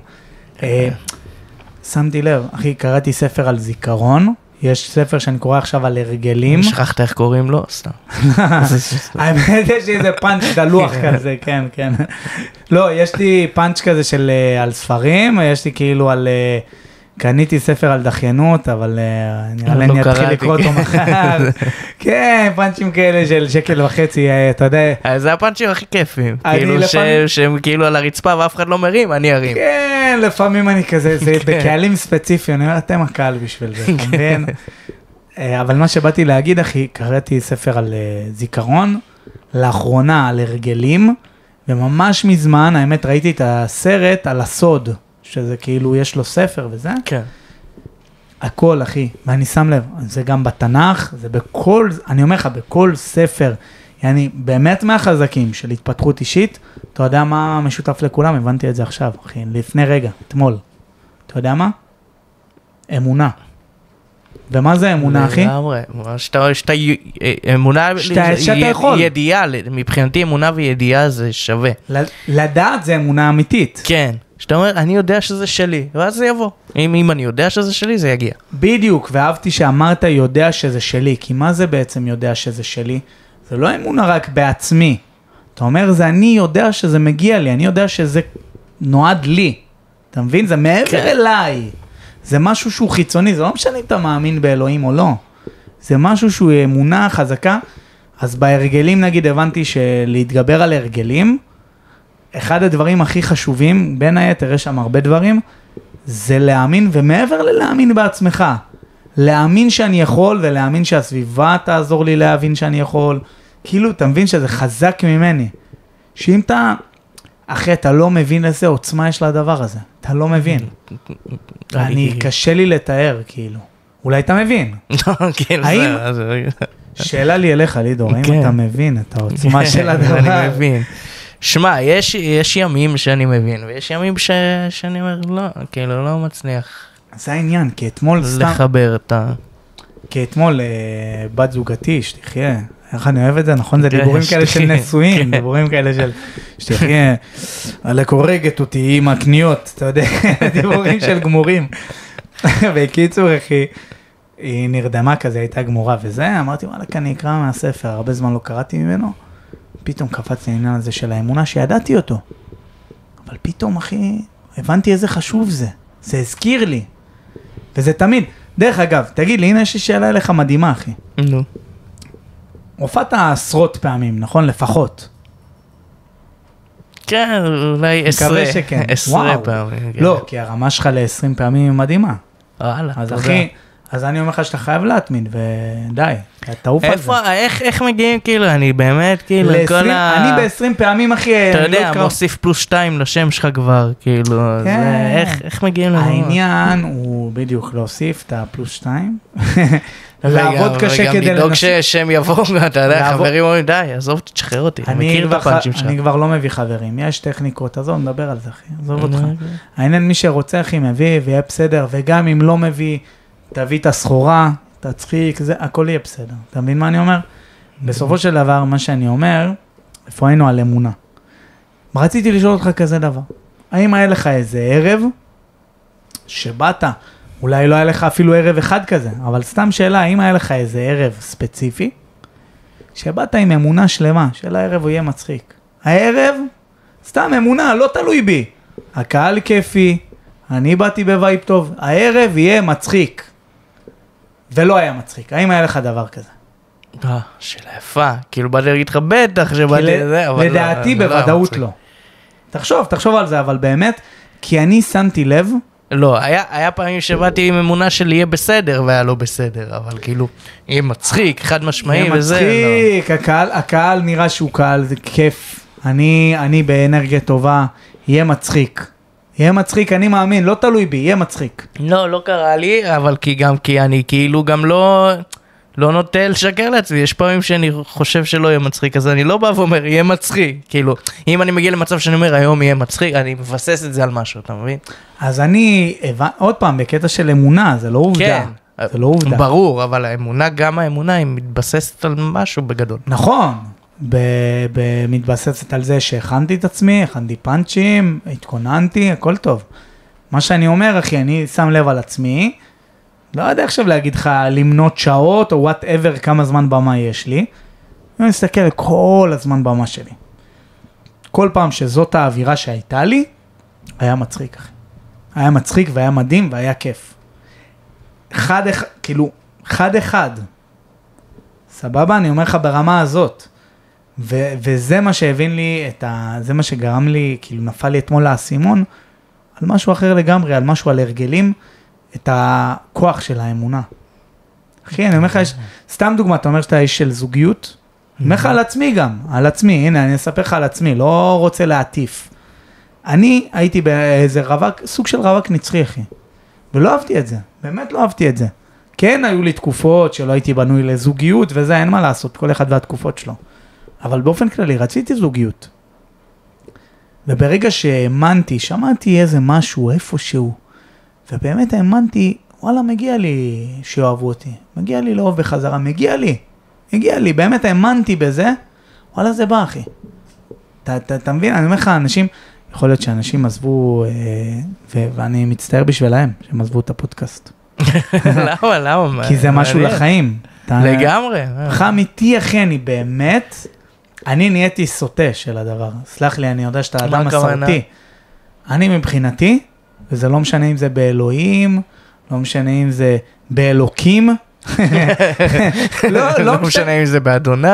שמתי לב, אחי, קראתי ספר על זיכרון, יש ספר שאני קורא עכשיו על הרגלים. שכחת איך קוראים לו? סתם. האמת יש לי איזה פאנץ' דלוח כזה, כן, כן. לא, יש לי פאנץ' כזה על ספרים, יש לי כאילו על... קניתי ספר על דחיינות, אבל נראה לי אני אתחיל לקרוא אותו מחר. כן, פאנצ'ים כאלה של שקל וחצי, אתה יודע. זה הפאנצ'ים הכי כיפים. שהם כאילו על הרצפה ואף אחד לא מרים, אני ארים. כן, לפעמים אני כזה, זה בקהלים ספציפיים, אני אומר, אתם הקהל בשביל זה, אתה מבין? אבל מה שבאתי להגיד, אחי, קראתי ספר על זיכרון, לאחרונה על הרגלים, וממש מזמן, האמת, ראיתי את הסרט על הסוד. שזה כאילו יש לו ספר וזה. כן. הכל, אחי. ואני שם לב, זה גם בתנ"ך, זה בכל, אני אומר לך, בכל ספר, yani, באמת מהחזקים של התפתחות אישית, אתה יודע מה משותף לכולם? הבנתי את זה עכשיו, אחי, לפני רגע, אתמול. אתה יודע מה? אמונה. ומה זה אמונה, אחי? לגמרי, שאתה אמונה, שאתה יכול. ידיעה, מבחינתי אמונה וידיעה זה שווה. לדעת זה אמונה אמיתית. כן, שאתה אומר, אני יודע שזה שלי, ואז זה יבוא. אם אני יודע שזה שלי, זה יגיע. בדיוק, ואהבתי שאמרת יודע שזה שלי, כי מה זה בעצם יודע שזה שלי? זה לא אמונה רק בעצמי. אתה אומר, זה אני יודע שזה מגיע לי, אני יודע שזה נועד לי. אתה מבין? זה מעבר אליי. זה משהו שהוא חיצוני, זה לא משנה אם אתה מאמין באלוהים או לא. זה משהו שהוא אמונה חזקה. אז בהרגלים נגיד הבנתי שלהתגבר על הרגלים, אחד הדברים הכי חשובים, בין היתר יש שם הרבה דברים, זה להאמין, ומעבר ללהאמין בעצמך, להאמין שאני יכול ולהאמין שהסביבה תעזור לי להבין שאני יכול. כאילו, אתה מבין שזה חזק ממני. שאם אתה, אחי, אתה לא מבין איזה עוצמה יש לדבר הזה. אתה לא מבין. קשה לי לתאר, כאילו. אולי אתה מבין. שאלה לי אליך, לידור, האם אתה מבין את העוצמה של הדבר? אני מבין. שמע, יש ימים שאני מבין, ויש ימים שאני אומר, לא, כאילו, לא מצליח. זה העניין, כי אתמול סתם... לחבר את ה... כי אתמול בת זוגתי, שתחיה, איך אני אוהב את זה, נכון? זה דיבורים כאלה של נשואים, דיבורים כאלה של שתחיה, עלק הורגת אותי עם הקניות, אתה יודע, דיבורים של גמורים. בקיצור, אחי, היא נרדמה כזה, הייתה גמורה וזה, אמרתי, וואלה, אני אקרא מהספר, הרבה זמן לא קראתי ממנו, פתאום קפצתי לעניין הזה של האמונה שידעתי אותו. אבל פתאום, אחי, הבנתי איזה חשוב זה. זה הזכיר לי. וזה תמיד. דרך אגב, תגיד לי, הנה יש לי שאלה אליך מדהימה, אחי. נו. הופעת עשרות פעמים, נכון? לפחות. כן, אולי 10. מקווה שכן. 10 פעמים. לא, כי הרמה שלך ל-20 פעמים היא מדהימה. וואלה, אז אחי, אז אני אומר לך שאתה חייב להתמיד, ודי, תעוף על זה. איך מגיעים, כאילו, אני באמת, כאילו, כל ה... אני ב-20 פעמים, אחי, אתה יודע, מוסיף +2 לשם שלך כבר, כאילו, איך מגיעים לזה? העניין הוא בדיוק להוסיף את ה+2, לעבוד קשה כדי לדאוג שהם יבואו, אתה יודע, חברים אומרים, די, עזוב, תשחרר אותי, אני מכיר את הפאנצ'ים שלך. אני כבר לא מביא חברים, יש טכניקות, עזוב, נדבר על זה, אחי, עזוב אותך. העניין מי שרוצה, אחי, מביא, ויהיה בסדר, וגם אם לא מביא, תביא את הסחורה, תצחיק, זה, הכל יהיה בסדר. אתה מבין מה אני אומר? בסופו של דבר, מה שאני אומר, איפה היינו על אמונה. רציתי לשאול אותך כזה דבר. האם היה לך איזה ערב, שבאת, אולי לא היה לך אפילו ערב אחד כזה, אבל סתם שאלה, האם היה לך איזה ערב ספציפי, שבאת עם אמונה שלמה, של הערב הוא יהיה מצחיק. הערב, סתם אמונה, לא תלוי בי. הקהל כיפי, אני באתי בווייב טוב, הערב יהיה מצחיק. ולא היה מצחיק. האם היה לך דבר כזה? שאלה יפה. כאילו באתי להגיד לך בטח שבאתי לזה, אבל לא. לדעתי בוודאות לא. תחשוב על זה, אבל באמת, כי אני שמתי לב. לא, היה פעמים שבאתי עם אמונה שלי יהיה בסדר, והיה לא בסדר, אבל כאילו, יהיה מצחיק, חד משמעי וזה. יהיה מצחיק, הקהל נראה שהוא קהל, זה כיף. אני באנרגיה טובה, יהיה מצחיק. יהיה מצחיק, אני מאמין, לא תלוי בי, יהיה מצחיק. לא קרה לי, אבל כי אני כאילו גם לא נוטה לשקר לעצמי. יש פעמים שאני חושב שלא יהיה מצחיק, אז אני לא בא ואומר, יהיה מצחיק. כאילו, אם אני מגיע למצב שאני אומר, היום יהיה מצחיק, אני מבסס את זה על משהו, אתה מבין? אז עוד פעם, בקטע של אמונה, זה לא עובדה. כן, זה לא עובדה. ברור, אבל האמונה, גם האמונה, היא מתבססת על משהו בגדול. נכון. מתבססת על זה שהכנתי את עצמי, הכנתי פאנצ'ים, התכוננתי, הכל טוב. מה שאני אומר, אחי, אני שם לב על עצמי, לא יודע עכשיו להגיד לך למנות שעות או whatever כמה זמן במה יש לי, אני מסתכל על כל הזמן במה שלי. כל פעם שזאת האווירה שהייתה לי, היה מצחיק, אחי. היה מצחיק והיה מדהים והיה כיף. אחד אחד. סבבה, אני אומר לך ברמה הזאת. וזה מה שהבין לי, זה מה שגרם לי, כאילו נפל לי אתמול לאסימון, על משהו אחר לגמרי, על משהו על הרגלים, את הכוח של האמונה. אחי, אני אומר לך, סתם דוגמה, אתה אומר שאתה איש של זוגיות, אני אומר לך על עצמי גם, על עצמי, הנה, אני אספר לך על עצמי, לא רוצה להטיף. אני הייתי באיזה סוג של רווק נצחי, אחי, ולא אהבתי את זה, באמת לא אהבתי את זה. כן, היו לי תקופות שלא הייתי בנוי לזוגיות, וזה אין מה לעשות, כל אחד והתקופות שלו. אבל באופן כללי, רציתי זוגיות. וברגע שהאמנתי, שמעתי איזה משהו, איפשהו, ובאמת האמנתי, וואלה, מגיע לי שאוהבו אותי, מגיע לי לאהוב בחזרה, מגיע לי, באמת האמנתי בזה, וואלה, זה בא, אחי. אתה מבין? אני אומר לך, אנשים, יכול להיות שאנשים עזבו, ואני מצטער בשבילהם, שהם עזבו את הפודקאסט. למה? כי זה משהו לחיים. לגמרי. אמיתי, אחי, אני באמת, אני נהייתי סוטה של הדבר. סלח לי, אני יודע שאתה אדם מסורתי. אני מבחינתי, וזה לא משנה אם זה באלוהים, לא משנה אם זה באלוקים, לא משנה אם זה באדונה.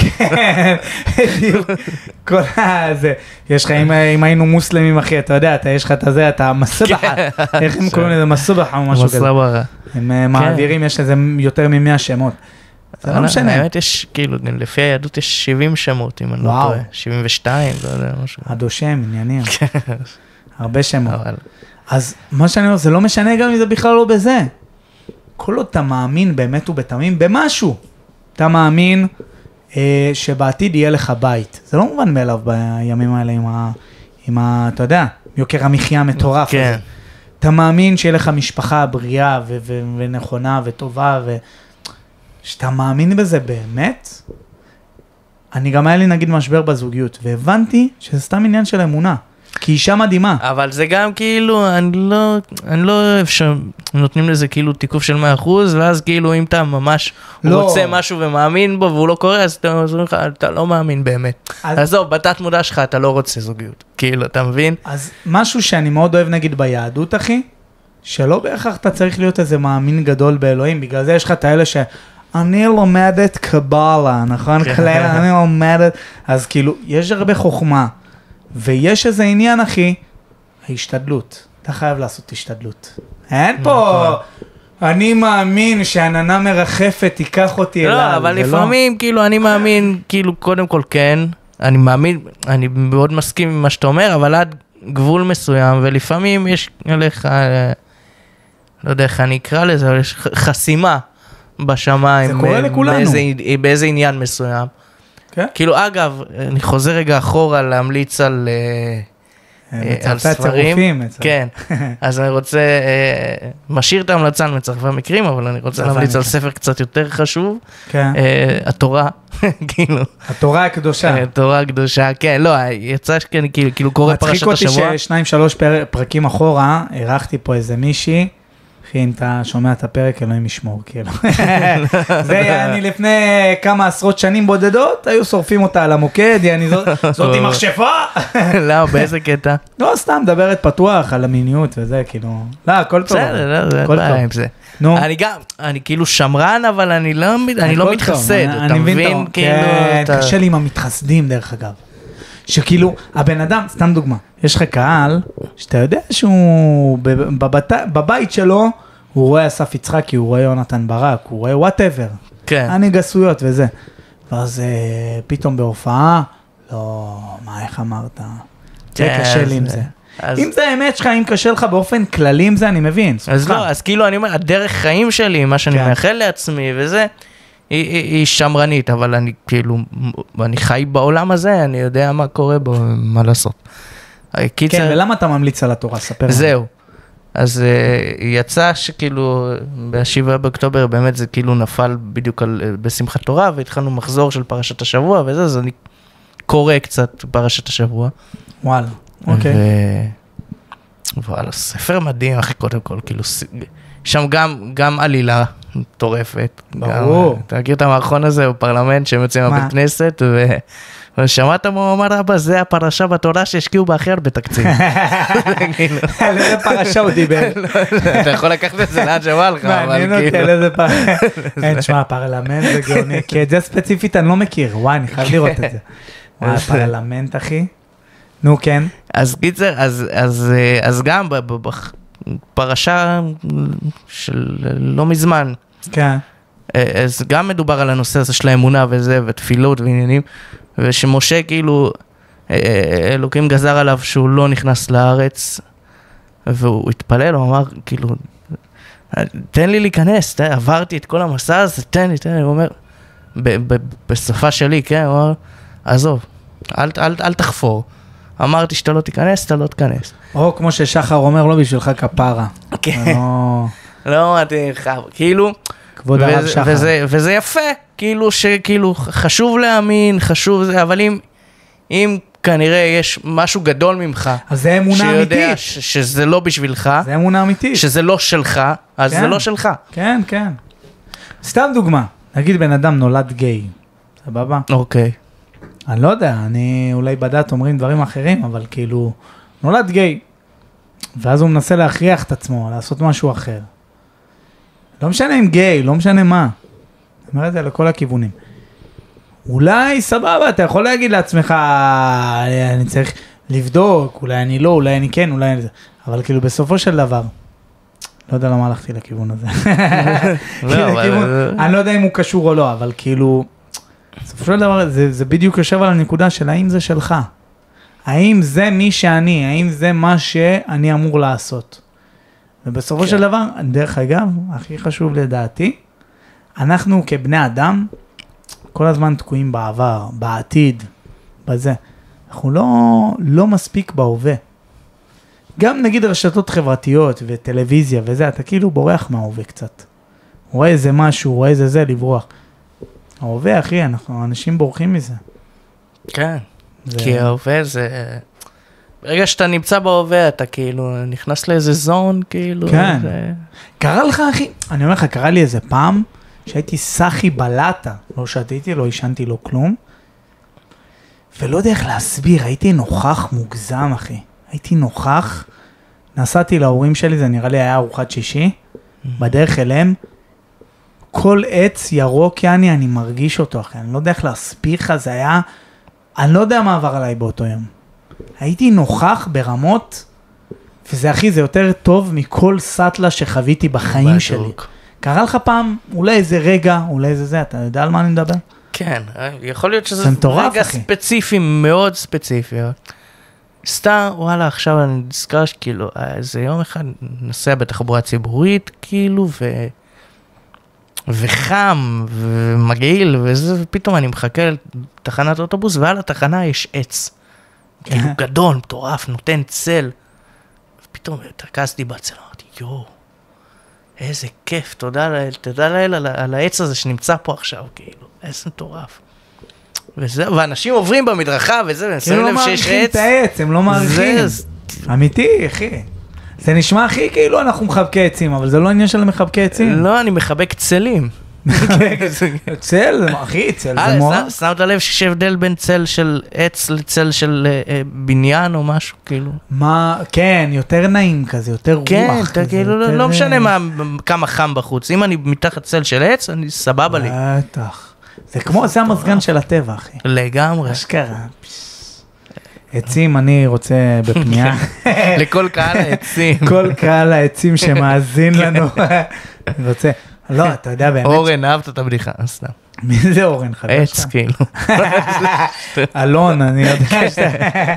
כל הזה, יש לך, אם היינו מוסלמים, אחי, אתה יודע, יש לך את זה, אתה מסובחה, איך הם קוראים לזה, מסובחה או משהו כזה. הם מעבירים, יש לזה יותר מ100 שמות. זה לא משנה. האמת יש, כאילו, לפי היהדות יש 70 שמות, אם אני לא טועה. 72, לא יודע, משהו. הדושם, עניינים. הרבה שמות. אז מה שאני אומר, זה לא משנה גם אם זה בכלל לא בזה. כל עוד אתה מאמין באמת ובתמים במשהו, אתה מאמין שבעתיד יהיה לך בית. זה לא מובן מאליו בימים האלה עם אתה יודע, יוקר המחיה המטורף. כן. אתה מאמין שיהיה לך משפחה בריאה ונכונה וטובה, שאתה מאמין בזה באמת. אני גם היה לי נגיד משבר בזוגיות, והבנתי שזה סתם עניין של אמונה. כי אישה מדהימה. אבל זה גם כאילו, אני לא אוהב שנותנים לזה כאילו תיקוף של 100%, ואז כאילו אם אתה ממש רוצה משהו ומאמין בו והוא לא קורה, אז אתה לא מאמין באמת. אז זהו, בתת מודע שלך אתה לא רוצה זוגיות. כאילו, אתה מבין? אז משהו שאני מאוד אוהב נגיד ביהדות, אחי, שלא בהכרח אתה צריך להיות איזה מאמין גדול באלוהים, בגלל זה יש לך את האלה אני לומדת קבלה, נכון? כלל, אני לומדת, אז כאילו, יש הרבה חוכמה. ויש איזה עניין, אחי, ההשתדלות. אתה חייב לעשות השתדלות. אין פה, אני מאמין שעננה מרחפת תיקח אותי אליו. לא, אבל לפעמים, כאילו, אני מאמין, כאילו, קודם כל כן, אני מאמין, אני מאוד מסכים עם מה שאתה אומר, אבל עד גבול מסוים, ולפעמים יש עליך, לא יודע איך אני אקרא לזה, אבל יש חסימה בשמיים. זה קורה לכולנו. באיזה עניין מסוים. כאילו, אגב, אני חוזר רגע אחורה להמליץ על ספרים. כן, אז אני רוצה, משאיר את ההמלצה על מצרפי המקרים, אבל אני רוצה להמליץ על ספר קצת יותר חשוב. התורה, כאילו. התורה הקדושה. התורה הקדושה, כן, לא, יצא כאילו קורא פרשת השבוע. מצחיק אותי ש2-3 פרקים אחורה, ערכתי פה איזה מישהי, אם אתה שומע את הפרק, אלוהים ישמור, כאילו. זה אני לפני כמה עשרות שנים בודדות, היו שורפים אותה על המוקד, זאת עם מכשפה. לא, באיזה קטע? לא, סתם מדברת פתוח על המיניות וזה, כאילו, לא, הכל טוב. בסדר, זה בעיה עם זה. אני כאילו שמרן, אבל אני לא מתחסד, אתה מבין? כן, קשה לי עם המתחסדים, דרך אגב. שכאילו, הבן אדם, סתם דוגמה, יש לך קהל, שאתה יודע שהוא בבית שלו, הוא רואה אסף יצחקי, הוא רואה יונתן ברק, הוא רואה whatever. כן. אני גסויות וזה. ואז פתאום בהופעה, לא, מה, איך אמרת? זה קשה לי עם זה. אם זה האמת שלך, אם קשה לך באופן כללי עם זה, אני מבין. אז לא, אז כאילו אני אומר, הדרך חיים שלי, מה שאני מאחל לעצמי וזה, היא שמרנית, אבל אני כאילו, אני חי בעולם הזה, אני יודע מה קורה בו, מה לעשות. כן, ולמה אתה ממליץ על התורה? ספר. זהו. אז יצא שכאילו, ב7 באוקטובר באמת זה כאילו נפל בדיוק בשמחת תורה, והתחלנו מחזור של פרשת השבוע, וזה, אז אני קורא קצת פרשת השבוע. וואלה, אוקיי. וואלה, ספר מדהים, אחי, קודם כל, כאילו, שם גם עלילה טורפת. ברור. אתה מכיר את המערכון הזה בפרלמנט שהם יוצאים מהבית כנסת, ושמעת מה הוא אמר, אבא, זה הפרשה בתורה שהשקיעו בה הכי הרבה תקציב. על איזה פרשה הוא דיבר. אתה יכול לקחת את זה לאן שבא לך, אבל מעניין אותי על איזה פרשה. אין, תשמע, פרלמנט זה גאוני, כי את זה ספציפית אני לא מכיר, וואי, אני חייב לראות את זה. וואי, פרלמנט, אחי. נו, כן. אז קיצר, אז גם בפרשה של לא מזמן, כן. אז גם מדובר על הנושא הזה של האמונה וזה, ותפילות ועניינים, ושמשה כאילו, אלוקים גזר עליו שהוא לא נכנס לארץ, והוא התפלל, הוא אמר כאילו, תן לי להיכנס, עברתי את כל המסע הזה, תן לי, הוא אומר, בשפה שלי, כן, הוא אומר, עזוב, אל תחפור. אמרתי שאתה לא תיכנס, אתה לא תיכנס. או כמו ששחר אומר, לא בשבילך כפרה. כן. לא מתאים לך, כאילו, כבוד הרב שחר. וזה יפה, כאילו חשוב להאמין, חשוב זה, אבל אם כנראה יש משהו גדול ממך, אז זה אמונה אמיתית. שיודע שזה לא בשבילך, זה אמונה אמיתית. שזה לא שלך, אז זה לא שלך. כן, כן. סתם דוגמה, נגיד בן אדם נולד גיי, סבבה? אוקיי. אני לא יודע, אני אולי בדת אומרים דברים אחרים, אבל כאילו, נולד גיי, ואז הוא מנסה להכריח את עצמו, לעשות משהו אחר. לא משנה אם גיי, לא משנה מה. אני אומר את זה לכל הכיוונים. אולי סבבה, אתה יכול להגיד לעצמך, אני צריך לבדוק, אולי אני לא, אולי אני כן, אולי אני זה. אבל כאילו בסופו של דבר, לא יודע למה הלכתי לכיוון הזה. אני לא יודע אם הוא קשור או לא, אבל כאילו, בסופו של דבר זה בדיוק יושב על הנקודה של האם זה שלך. האם זה מי שאני, האם זה מה שאני אמור לעשות. ובסופו של דבר, דרך אגב, הכי חשוב לדעתי, אנחנו כבני אדם, כל הזמן תקועים בעבר, בעתיד, בזה. אנחנו לא מספיק בהווה. גם נגיד רשתות חברתיות וטלוויזיה וזה, אתה כאילו בורח מההווה קצת. רואה איזה משהו, רואה איזה זה, לברוח. ההווה, אחי, אנשים בורחים מזה. כן, כי ההווה זה... ברגע שאתה נמצא בהווה, אתה כאילו נכנס לאיזה זון, כאילו... כן. קרה לך, אחי, אני אומר לך, קרה לי איזה פעם, שהייתי סחי בלטה, לא שתיתי, לא ישנתי לו כלום, ולא יודע איך להסביר, הייתי נוכח מוגזם, אחי. הייתי נוכח, נסעתי להורים שלי, זה נראה לי היה ארוחת שישי, בדרך אליהם, כל עץ ירוק, אני מרגיש אותו, אחי. אני לא יודע איך להסביר לך, זה היה, אני לא יודע מה עבר עליי באותו יום. הייתי נוכח ברמות, וזה, אחי, זה יותר טוב מכל סטלה שחוויתי בחיים שלי. קרה לך פעם, אולי איזה רגע, אולי איזה זה, אתה יודע על מה אני מדבר? כן, יכול להיות שזה מטורף, רגע אחי. ספציפי, מאוד ספציפי. סתם, וואלה, עכשיו אני נזכר שכאילו, איזה יום אחד נוסע בתחבורה ציבורית, כאילו, וחם, ומגעיל, וזה, ופתאום אני מחכה לתחנת אוטובוס, ועל התחנה יש עץ. כאילו גדול, מטורף, נותן צל. ופתאום התרכזתי בצל, אמרתי, יואו. איזה כיף, תודה לאל על העץ הזה שנמצא פה עכשיו, כאילו, איזה מטורף. וזהו, ואנשים עוברים במדרכה וזה, והם שמים לב שיש עץ. כאילו לא מעריכים את העץ, הם לא מעריכים. אמיתי, אחי. זה נשמע הכי כאילו אנחנו מחבקי עצים, אבל זה לא עניין של מחבקי עצים. לא, אני מחבק צלים. צל, אחי, צל זה מאוד. שמת לב שיש הבדל בין צל של עץ לצל של בניין או משהו, כאילו. מה, כן, יותר נעים כזה, יותר רוח. כן, אתה כאילו, לא משנה כמה חם בחוץ. אם אני מתחת צל של עץ, אני סבבה לי. בטח. זה כמו, זה המזגן של הטבע, אחי. לגמרי. אשכרה. עצים, אני רוצה בפנייה. לכל קהל העצים. כל קהל העצים שמאזין לנו. אני רוצה, לא, אתה יודע באמת. אורן, אהבת את הבדיחה, סתם. מי זה אורן חדש? עץ, כאילו. אלון, אני יודע שאתה...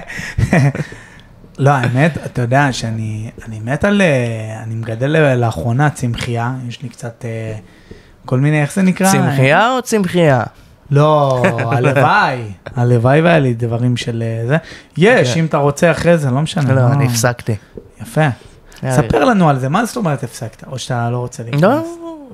לא, האמת, אתה יודע שאני מת על... אני מגדל לאחרונה צמחייה, יש לי קצת כל מיני, איך זה נקרא? צמחייה או צמחייה? לא, הלוואי והיה לי דברים של זה. יש, אם אתה רוצה אחרי זה, לא משנה. לא, אני הפסקתי. יפה. ספר לנו על זה, מה זאת אומרת הפסקת? או שאתה לא רוצה להיכנס? לא,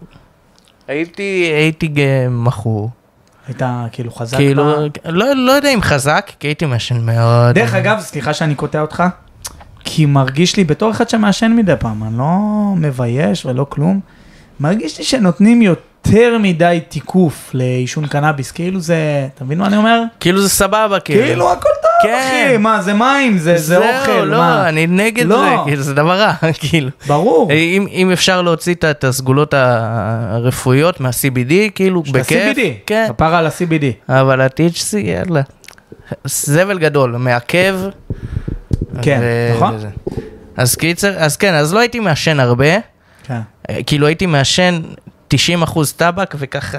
הייתי מכור. היית כאילו חזק? לא יודע אם חזק, כי הייתי מעשן מאוד. דרך אגב, סליחה שאני קוטע אותך, כי מרגיש לי בתור אחד שמעשן מדי פעם, אני לא מבייש ולא כלום, מרגיש לי שנותנים יותר מדי תיקוף לאישון קנאביס, כאילו זה, אתה מבין מה אני אומר? כאילו זה סבבה, כאילו הכל טוב, אחי, מה, זה מים, זה אוכל, לא, אני נגד זה, כאילו זה דבר רע, כאילו. ברור. אם אפשר להוציא את הסגולות הרפואיות מה-CBD, כאילו בכיף. ה-CBD, הפרה על ה-CBD. אבל ה-THC, יאללה. זבל גדול, מעכב. כן, נכון? אז קיצר, אז כן, אז לא הייתי מעשן הרבה. כן. כאילו הייתי מעשן 90% טבק וככה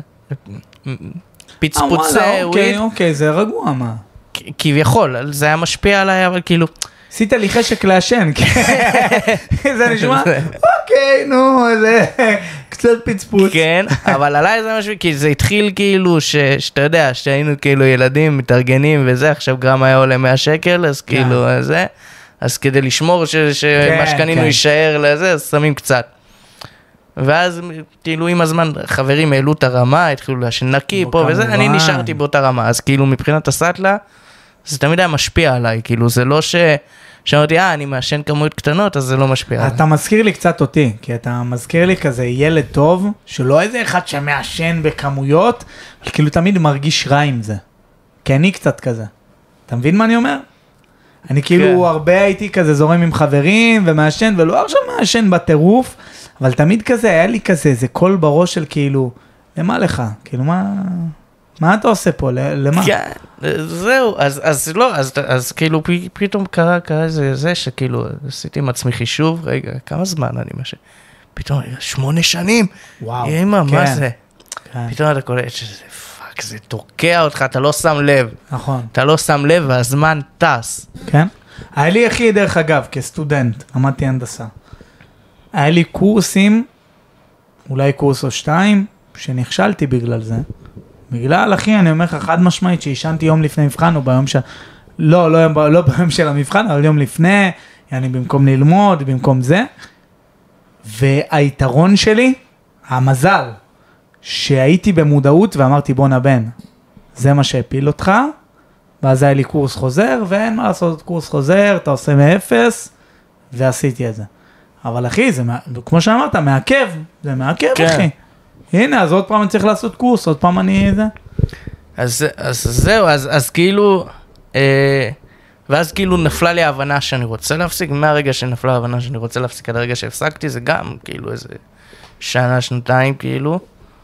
פצפוצי וויד. אוקיי, זה רגוע, מה? כביכול, זה היה משפיע עליי, אבל כאילו... עשית לי חשק לעשן, זה נשמע, אוקיי, נו, זה קצת פצפוץ. כן, אבל עליי זה משהו, כי זה התחיל כאילו, שאתה יודע, שהיינו כאילו ילדים מתארגנים וזה, עכשיו גרם היה עולה 100 שקל, אז כאילו זה, אז כדי לשמור שמה שקנינו יישאר לזה, אז שמים קצת. ואז כאילו עם הזמן חברים העלו את הרמה, התחילו לעשן נקי פה וזה, אני נשארתי באותה רמה, אז כאילו מבחינת הסטלה, זה תמיד היה משפיע עליי, כאילו זה לא שאמרתי, אני מעשן כמויות קטנות, אז זה לא משפיע עליי. אתה מזכיר לי קצת אותי, כי אתה מזכיר לי כזה ילד טוב, שלא איזה אחד שמעשן בכמויות, אבל כאילו תמיד מרגיש רע עם זה. כי אני קצת כזה. אתה מבין מה אני אומר? אני כאילו הרבה הייתי כזה זורם עם חברים ומעשן, ולא עכשיו מעשן בטירוף, אבל תמיד כזה, היה לי כזה, זה קול בראש של כאילו, למה לך? כאילו מה אתה עושה פה? למה? כן, זהו, אז לא, אז כאילו פתאום קרה זה שכאילו עשיתי עם עצמי חישוב, רגע, כמה זמן אני משהו? פתאום, 8 שנים? וואו, אמא, כן. מה זה? כן. פתאום אתה קולט שזה פאק, זה תוקע אותך, אתה לא שם לב. נכון. אתה לא שם לב והזמן טס. כן? היה לי אחי, דרך אגב, כסטודנט, למדתי הנדסה. היה לי קורסים, אולי קורס או 2, שנכשלתי בגלל זה. בגלל, אחי, אני אומר לך חד משמעית, שישנתי יום לפני מבחן, או ביום לא ביום של המבחן, אבל יום לפני, אני במקום ללמוד, במקום זה. והיתרון שלי, המזל, שהייתי במודעות ואמרתי, בוא נבן, זה מה שהפיל אותך, ואז היה לי קורס חוזר, ואין מה לעשות קורס חוזר, אתה עושה מאפס, ועשיתי את זה. אבל אחי, זה, כמו שאמרת, מעכב, זה מעכב, כן. אחי. הנה, אז עוד פעם אני צריך לעשות קורס, עוד פעם אני זה. אז זהו, אז כאילו, ואז כאילו נפלה לי ההבנה שאני רוצה להפסיק, מהרגע שנפלה ההבנה שאני רוצה להפסיק, עד הרגע שהפסקתי, זה גם כאילו איזה שנה, שנתיים כאילו.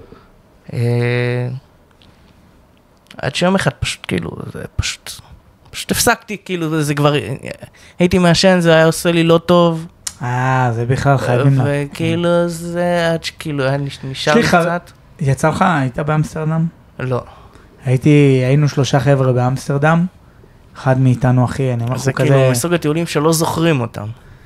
עד שיום אחד פשוט כאילו, זה פשוט הפסקתי, כאילו זה כבר, הייתי מעשן, זה היה עושה לי לא טוב. זה בכלל חייבים לה. וכאילו זה עד שכאילו היה נשאר לי קצת. יצא לך, היית באמסטרדם? לא. היינו 3 חבר'ה באמסטרדם, אחד מאיתנו אחי, אני אומר לך כזה. זה כאילו מסוג הטיולים שלא זוכרים אותם.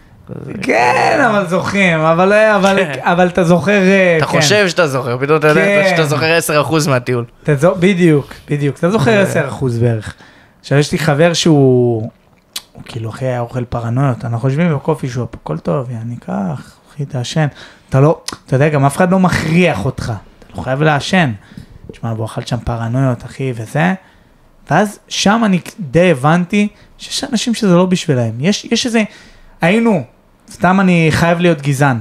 כן, אבל זוכרים, אבל אתה זוכר... אתה חושב שאתה זוכר, פתאום אתה יודע שאתה זוכר 10% מהטיול. בדיוק, אתה זוכר 10% בערך. עכשיו יש לי חבר שהוא כאילו אחי היה אוכל פרנויות, אנחנו חושבים בקופי שופ, הכל טוב, אני אקח, אחי תעשן. אתה יודע, גם אף אחד לא מכריח אותך, אתה לא חייב לעשן. תשמע, בוא אכל שם פרנויות, אחי, וזה. ואז שם אני די הבנתי שיש אנשים שזה לא בשבילהם. יש איזה, סתם אני חייב להיות גזען.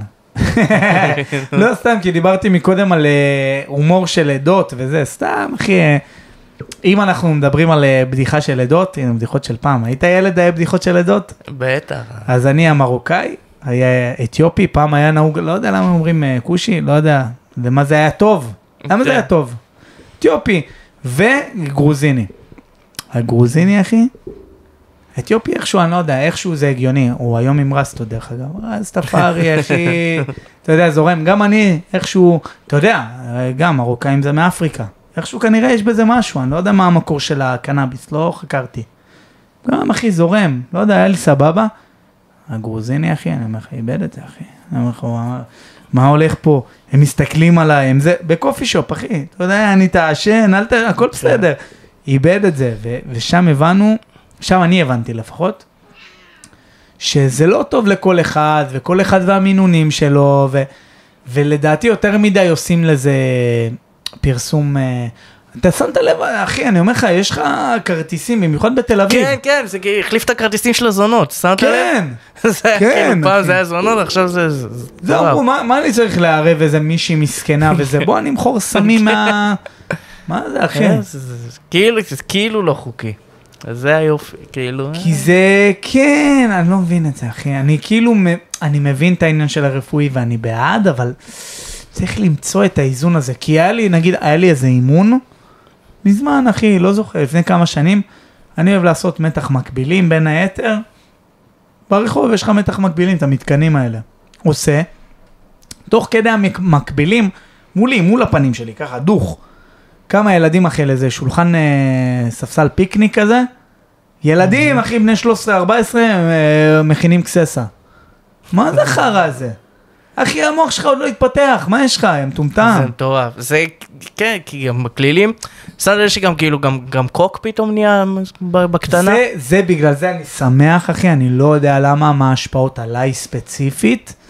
לא סתם, כי דיברתי מקודם על הומור של עדות וזה, סתם, אחי. אם אנחנו מדברים על בדיחה של עדות, הנה בדיחות של פעם, היית ילד היה בדיחות של עדות? בטח. אז אני המרוקאי, היה אתיופי, פעם היה נהוג, לא יודע למה אומרים קושי, לא יודע, למה זה היה טוב. למה זה היה טוב? אתיופי וגרוזיני. הגרוזיני, אחי, אתיופי איכשהו, אני לא יודע, איכשהו זה הגיוני, הוא היום עם רסטו דרך אגב, רסטפארי, אחי, אתה יודע, זורם, גם אני איכשהו, אתה יודע, גם מרוקאים זה מאפריקה, איכשהו כנראה יש בזה משהו, אני לא יודע מה המקור של הקנאביס, לא חקרתי. גם אחי זורם, לא יודע, היה לי סבבה, הגרוזיני, אחי, אני אומר לך, איבד את זה, אחי, אני אומר לך, מה הולך פה? הם מסתכלים עליי, הם זה, בקופי שופ, אחי, אתה יודע, אני תעשן, הכל בסדר. איבד את זה, ושם הבנו, שם אני הבנתי לפחות, שזה לא טוב לכל אחד, וכל אחד והמינונים שלו, ולדעתי יותר מדי עושים לזה פרסום, אתה שמת לב, אחי, אני אומר לך, יש לך כרטיסים, במיוחד בתל אביב. כן, כן, זה החליף את הכרטיסים של הזונות, שמת לב? כן, כן. פעם זה היה זונות, עכשיו זה... זהו, מה אני צריך לערב איזה מישהי מסכנה וזה? בוא נמחור סמים מה זה, אחי? כאילו לא חוקי. זה היופי, כאילו... כי זה, כן, אני לא מבין את זה, אחי. אני כאילו, אני מבין את העניין של הרפואי ואני בעד, אבל צריך למצוא את האיזון הזה. כי היה לי איזה אימון, מזמן, אחי, לא זוכר, לפני כמה שנים, אני אוהב לעשות מתח מקבילים בין היתר. ברחוב יש לך מתח מקבילים, את המתקנים האלה. עושה, תוך כדי המקבילים, מול הפנים שלי, ככה, דוך. כמה ילדים אחרי לזה, שולחן ספסל פיקניק כזה, ילדים, אחי, בני 13-14, מכינים קססה. מה זה חרא הזה? אחי, המוח שלך עוד לא התפתח, מה יש לך? הם טומטם. זה מטורף. זה, כן, כי גם בכלילים, סתם זה שגם כאילו, גם קוק פתאום נהיה בקטנה. זה בגלל זה אני שמח, אחי, אני לא יודע למה, מה ההשפעות עליי ספציפית,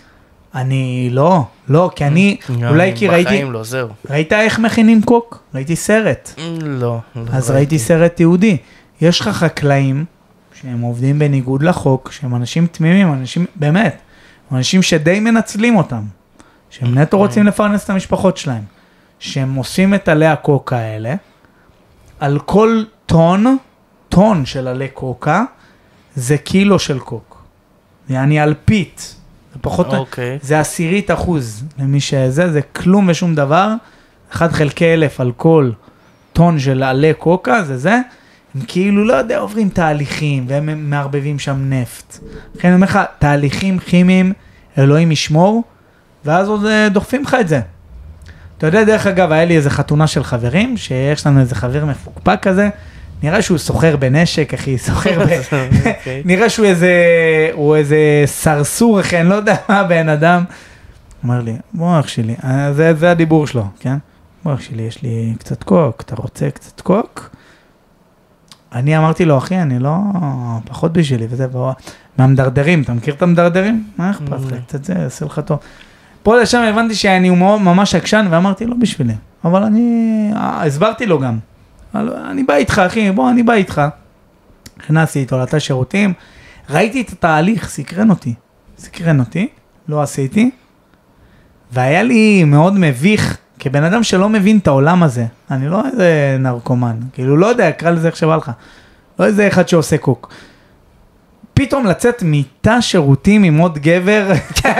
אני לא, כי אני, אולי כי ראיתי, בחיים לא, זהו. ראית איך מכינים קוק? ראיתי סרט. לא. אז ראיתי סרט יהודי. יש לך חקלאים שהם עובדים בניגוד לחוק, שהם אנשים תמימים, אנשים, באמת, אנשים שדי מנצלים אותם, שהם נטו רוצים לפרנס את המשפחות שלהם, שהם עושים את עלי הקוקה האלה, על כל טון של עלי קוקה, זה קילו של קוק. יעני אלפית. זה פחות, זה 10% למי זה כלום ושום דבר, 1/1000 על כל טון של עלי קוקה, זה, הם כאילו לא יודע, עוברים תהליכים, והם מערבבים שם נפט. לכן אני אומר לך, תהליכים כימיים, אלוהים ישמור, ואז עוד דוחפים לך את זה. אתה יודע, דרך אגב, היה לי איזה חתונה של חברים, שיש לנו איזה חבר מפוקפק כזה, נראה שהוא סוחר בנשק, אחי, נראה שהוא איזה סרסור, אחי, אני לא יודע מה בן אדם. אומר לי, בוא אח שלי, זה הדיבור שלו, כן? בוא אח שלי, יש לי קצת קוק, אתה רוצה קצת קוק? אני אמרתי לו, אחי, אני לא, פחות בשבילי, וזה, מהמדרדרים, אתה מכיר את המדרדרים? מה אכפת לך? קצת זה, עושה לך טוב. פה לשם הבנתי שאני ממש עקשן, ואמרתי, לא בשבילי. אבל הסברתי לו גם. אני בא איתך, אחי, בוא, אני בא איתך. הכנסתי איתו לתא שירותים, ראיתי את התהליך, סקרן אותי, לא עשיתי, והיה לי מאוד מביך, כבן אדם שלא מבין את העולם הזה, אני לא איזה נרקומן, כאילו לא יודע, קרא לזה איך שבא לך, לא איזה אחד שעושה קוק. פתאום לצאת מתא שירותים עם עוד גבר,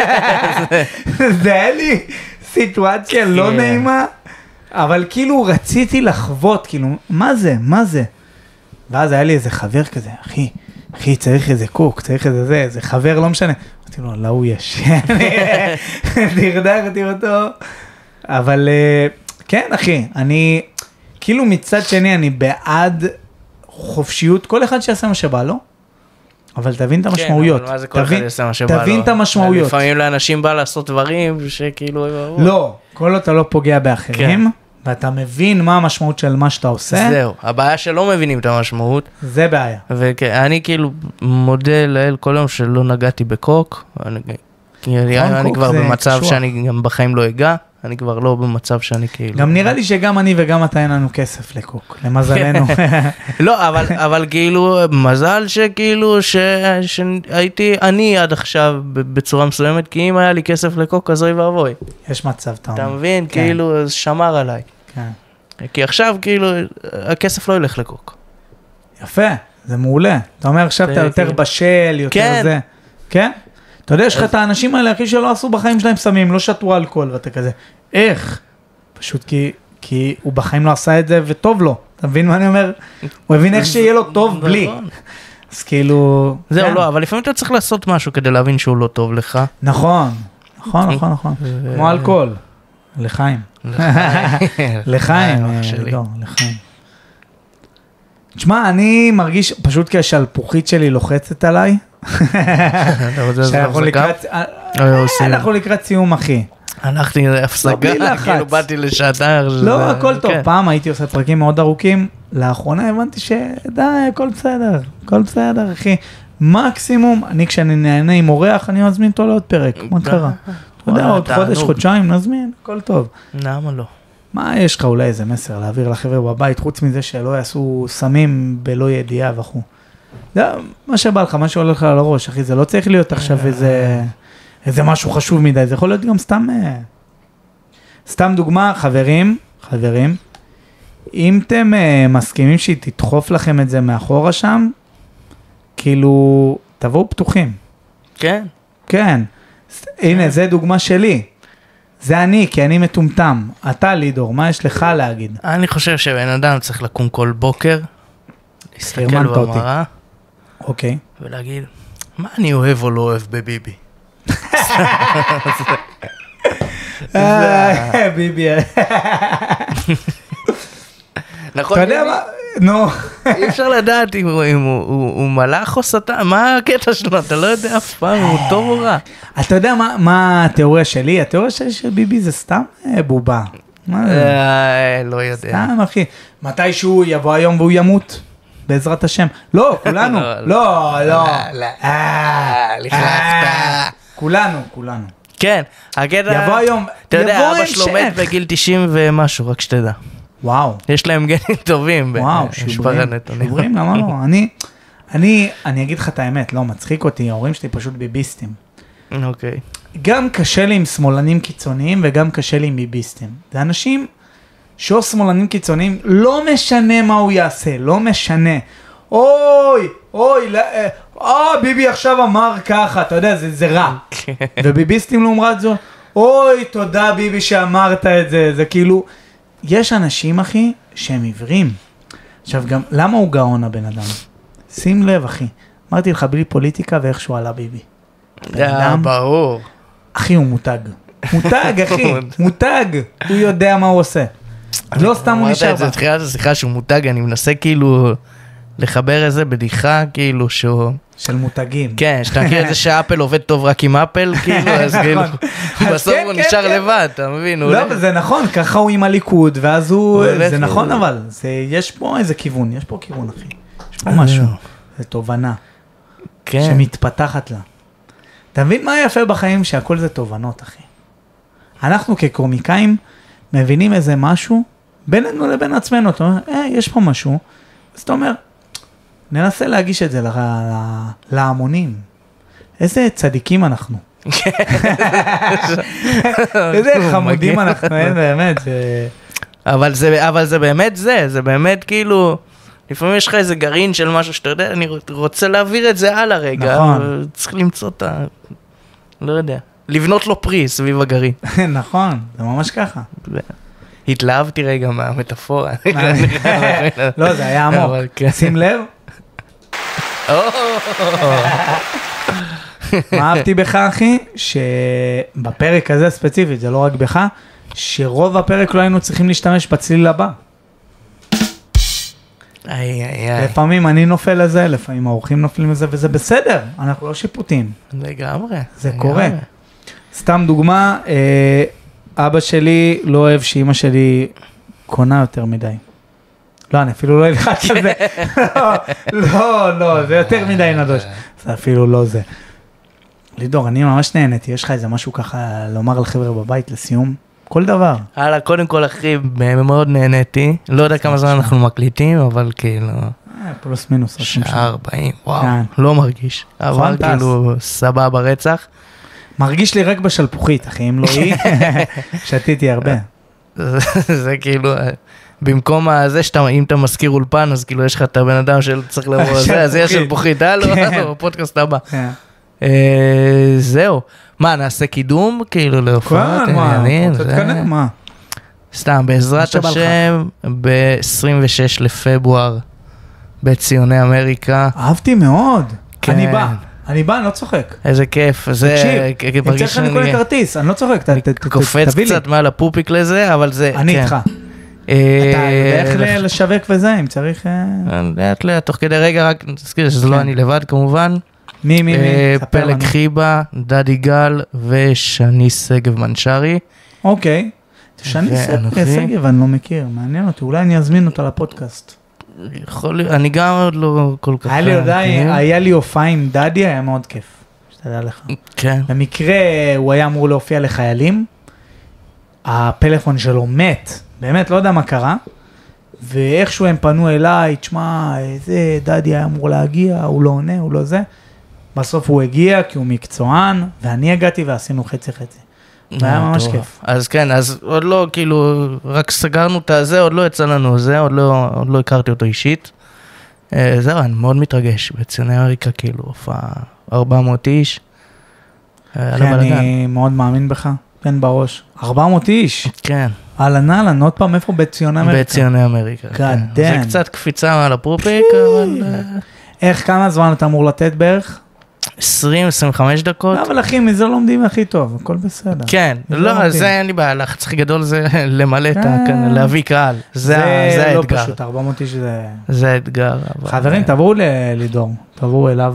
זה היה לי סיטואציה לא נעימה, אבל כאילו רציתי לחוות, כאילו, מה זה? ואז היה לי איזה חבר כזה, אחי, צריך איזה קוק, צריך איזה חבר, לא משנה. אמרתי לו, לא, הוא יש. דרדרתי אותו. אבל כן, אחי, אני, כאילו מצד שני, אני בעד חופשיות, כל אחד שיעשה מה שבא לו, אבל תבין את המשמעויות. כן, אבל מה זה כל אחד יעשה מה שבא לו? תבין את המשמעויות. לפעמים לאנשים בא לעשות דברים שכאילו... לא, כל אתה לא פוגע באחרים, ואתה מבין מה המשמעות של מה שאתה עושה. זהו, הבעיה שלא מבינים את המשמעות. זה בעיה. ואני כאילו מודה לאל כל יום שלא נגעתי בקוק, אני כבר במצב שאני גם בחיים לא אגע, אני כבר לא במצב שאני כאילו... גם נראה לי שגם אני וגם אתה אין לנו כסף לקוק, למזלנו. לא, אבל כאילו, מזל שכאילו, שהייתי אני עד עכשיו בצורה מסוימת, כי אם היה לי כסף לקוק, אז אוי ואבוי. יש מצב, אתה מבין? כאילו, זה שמר עליי. כי עכשיו, כאילו, הכסף לא ילך לקוק. יפה, זה מעולה. אתה אומר, עכשיו אתה יותר בשל, יותר זה. כן? אתה יודע, יש לך את האנשים האלה, אחי, שלא עשו בחיים שלהם סמים, לא שתו אלכוהול, ואתה כזה, איך? פשוט כי הוא בחיים לא עשה את זה, וטוב לו. אתה מבין מה אני אומר? הוא הבין איך שיהיה לו טוב בלי. אז כאילו... זהו, לא, אבל לפעמים אתה צריך לעשות משהו כדי להבין שהוא לא טוב לך. נכון. כמו אלכוהול. לחיים. לחיים. תשמע, אני מרגיש פשוט כשהשלפוחית שלי לוחצת עליי. אנחנו לקראת סיום, אחי. הלכתי להפסקה, כאילו באתי לשעתיים. לא, הכל טוב. פעם הייתי עושה פרקים מאוד ארוכים, לאחרונה הבנתי שדי, הכל בסדר, אחי. מקסימום, אני כשאני נהנה עם אורח, אני מזמין אותו לעוד פרק. מה קרה? אתה יודע, עוד חודש, חודשיים, נזמין, הכל טוב. למה לא? מה יש לך אולי איזה מסר להעביר לחבר'ה בבית, חוץ מזה שלא יעשו סמים בלא ידיעה וכו'. זה מה שבא לך, מה שעולה לך על הראש, אחי, זה לא צריך להיות עכשיו איזה משהו חשוב מדי, זה יכול להיות גם סתם דוגמה, חברים, אם אתם מסכימים שהיא תדחוף לכם את זה מאחורה שם, כאילו, תבואו פתוחים. כן. כן. הנה, זה דוגמה שלי. זה אני, כי אני מטומטם. אתה, לידור, מה יש לך להגיד? אני חושב שבן אדם צריך לקום כל בוקר, להסתכל במראה, אוקיי. ולהגיד, מה אני אוהב או לא אוהב בביבי? ביבי. נכון? אתה יודע מה? נו. אי אפשר לדעת אם הוא מלאך או שטן, מה הקטע שלו? אתה לא יודע אף פעם, הוא טוב או רע. אתה יודע מה התיאוריה שלי? התיאוריה שלי של ביבי זה סתם בובה. לא יודע. סתם, אחי. מתישהו יבוא היום והוא ימות? בעזרת השם. לא, כולנו. לא. לכלכת. כולנו. כן, הקטע... יבוא היום, אתה יודע, יבוא אבא שלו מת המשך. בגיל 90 ומשהו, רק שתדע. וואו. יש להם גנים טובים. וואו, שוברים, למה לא? אני אגיד לך את האמת, לא, מצחיק אותי, ההורים שלי פשוט ביביסטים. אוקיי. גם קשה לי עם שמאלנים קיצוניים, וגם קשה לי עם ביביסטים. זה אנשים שאו שמאלנים קיצוניים, לא משנה מה הוא יעשה, לא משנה. אוי, ביבי עכשיו אמר ככה, אתה יודע, זה רע. וביביסטים לעומת זו, אוי, תודה ביבי שאמרת את זה, זה כאילו, יש אנשים, אחי, שהם עיוורים. עכשיו גם, למה הוא גאון הבן אדם? שים לב, אחי. אמרתי לך, בלי פוליטיקה ואיכשהו עלה ביבי. ברור. אחי, הוא מותג. מותג, אחי. מותג. הוא יודע מה הוא עושה. לא סתם הוא נשאר. זה תחילת השיחה שהוא מותג, אני מנסה כאילו לחבר איזה בדיחה, כאילו שהוא... של מותגים. כן, שאתה מכיר את זה שאפל עובד טוב רק עם אפל, כאילו, אז כאילו, בסוף הוא נשאר לבד, אתה מבין? לא, אבל זה נכון, ככה הוא עם הליכוד, ואז הוא... זה נכון, אבל יש פה איזה כיוון, יש פה כיוון, אחי. יש פה משהו. זה תובנה. שמתפתחת לה. אתה מבין מה יפה בחיים? שהכל זה תובנות, אחי. אנחנו כקומיקאים מבינים איזה משהו בינינו לבין עצמנו. אתה אומר, יש פה משהו. אז אתה אומר, ננסה להגיש את זה להמונים. איזה צדיקים אנחנו. איזה חמודים אנחנו, באמת. אבל זה באמת זה באמת כאילו... לפעמים יש לך איזה גרעין של משהו שאתה יודע, אני רוצה להעביר את זה על הרגע, נכון. צריך למצוא את ה... לא יודע, לבנות לו פרי סביב הגרעין. נכון, זה ממש ככה. התלהבתי רגע מהמטאפורה. לא, זה היה עמוק. שים לב. מה אהבתי בך, אחי? שבפרק הזה ספציפית, זה לא רק בך, שרוב הפרק לא היינו צריכים להשתמש בצליל הבא. לפעמים אני נופל לזה, לפעמים האורחים נופלים לזה, וזה בסדר, אנחנו לא שיפוטים. לגמרי. זה קורה. סתם דוגמה, אבא שלי לא אוהב שאמא שלי קונה יותר מדי. לא, אני אפילו לא אלחץ על זה. לא, זה יותר מדי נדוש. זה אפילו לא זה. לידור, אני ממש נהניתי, יש לך איזה משהו ככה לומר לחבר'ה בבית לסיום? כל דבר. הלאה, קודם כל, אחי, מאוד נהניתי. לא יודע כמה זמן אנחנו מקליטים, אבל כאילו... פלוס מינוס. שעה 40, וואו, לא מרגיש. אבל כאילו, סבבה רצח. מרגיש לי רק בשלפוחית, אחי, אם לא היא, שתיתי הרבה. זה כאילו, במקום הזה שאתה, אם אתה מזכיר אולפן, אז כאילו יש לך את הבן אדם שצריך לבוא לזה, אז יש שלפוחית, הלו, בפודקאסט הבא. זהו. מה, נעשה קידום? כאילו להופעת? מה? סתם, בעזרת השם, ב-26 לפברואר, בציוני אמריקה. אהבתי מאוד. אני בא, אני לא צוחק. איזה כיף. תקשיב, אם צריך אני קונה כרטיס, אני לא צוחק. קופץ קצת מעל הפופיק לזה, אבל זה... אני איתך. אתה יודע איך לשווק וזה, אם צריך... לאט, תוך כדי רגע, רק תזכיר שזה לא אני לבד, כמובן. מי? פלג חיבה, דדי גל ושני סגב מנשרי. אוקיי. שני סגב אני לא מכיר, מעניין אותי, אולי אני אזמין אותה לפודקאסט. אני גם עוד לא כל כך... היה לי הופעה עם דדי, היה מאוד כיף. שתדע לך. כן. במקרה הוא היה אמור להופיע לחיילים, הפלאפון שלו מת, באמת לא יודע מה קרה, ואיכשהו הם פנו אליי, תשמע, איזה דדי היה אמור להגיע, הוא לא עונה, הוא לא זה. בסוף הוא הגיע כי הוא מקצוען, ואני הגעתי ועשינו חצי-חצי. זה היה ממש כיף. אז כן, אז עוד לא, כאילו, רק סגרנו את הזה, עוד לא יצא לנו זה, עוד לא הכרתי אותו אישית. זהו, אני מאוד מתרגש, בציוני אמריקה, כאילו, הופעה 400 איש. כן, אני מאוד מאמין בך, כן בראש. 400 איש? כן. אהלן, עוד פעם, איפה בציוני אמריקה? בציוני אמריקה, כן. זה קצת קפיצה מעל הפרופיק, אבל... איך, כמה זמן אתה אמור לתת בערך? 20-25 דקות. אבל אחי, מזה לומדים הכי טוב, הכל בסדר. כן, לא, זה אין לי בעיה, לחץ הכי גדול זה למלא את להביא קהל. זה האתגר. לא פשוט, 400 איש זה... זה האתגר. חברים, תבואו לידור, תבואו אליו.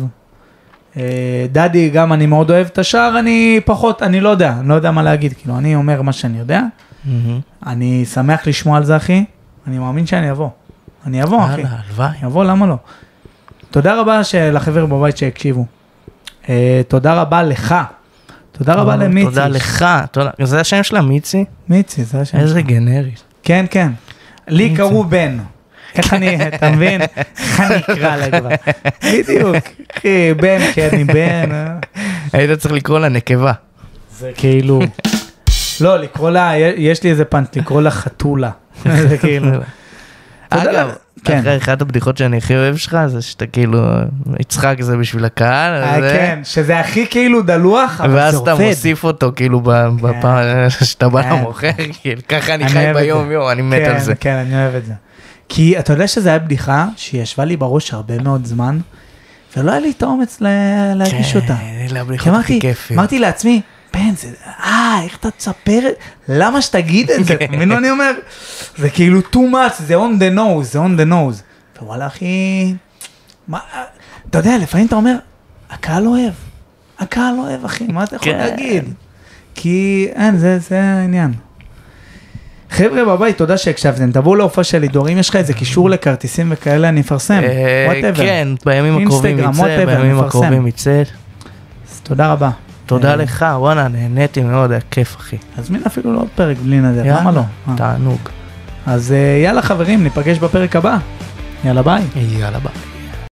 דדי, גם אני מאוד אוהב את השאר, אני פחות, אני לא יודע מה להגיד, כאילו, אני אומר מה שאני יודע. אני שמח לשמוע על זה, אחי. אני מאמין שאני אבוא. אני אבוא, אחי. הלוואי. אבוא, למה לא? תודה רבה לחבר בבית שהקשיבו. תודה רבה לך. תודה רבה למיצי. תודה לך, תודה. זה השם שלה, מיצי? מיצי, זה השם שלה. איזה גנרי. כן, כן. לי קראו בן. איך אני, אתה מבין? איך אני אקרא לה כבר? בדיוק. אחי, בן, כי אני בן. היית צריך לקרוא לה נקבה. זה כאילו... לא, לקרוא לה, יש לי איזה פנט, לקרוא לה חתולה. זה כאילו... אגב, אחת הבדיחות שאני הכי אוהב שלך, זה שאתה כאילו, יצחק זה בשביל הקהל. כן, שזה הכי כאילו דלוח, אבל זה ואז עובד. אתה מוסיף אותו כאילו בפעם שאתה בא למוכר, ככה אני חי ביום יום, אני מת על זה. כן, אני אוהב את זה. כי אתה יודע שזו הייתה בדיחה שישבה לי בראש הרבה מאוד זמן, ולא היה לי את האומץ להגיש אותה. כן, אלה הבדיחות הכי כיפים. אמרתי לעצמי, בן, זה, איך אתה תספר, למה שתגיד את זה? מבין מה אני אומר? זה כאילו too much, זה on the nose, זה on the nose. ווואלה, אחי, אתה יודע, לפעמים אתה אומר, הקהל אוהב, אחי, מה אתה יכול להגיד? כי אין, זה העניין. חבר'ה בבית, תודה שהקשבתם, תבואו להופעה של לידור, אם יש לך איזה קישור לכרטיסים וכאלה, אני אפרסם, whatever. כן, בימים הקרובים יצא. אז תודה רבה. תודה לך, וואנה, נהניתי מאוד, היה כיף, אחי. אז מין אפילו לא עוד פרק בלי נדר, למה לא? תענוג. אז יאללה חברים, ניפגש בפרק הבא. יאללה ביי. יאללה ביי.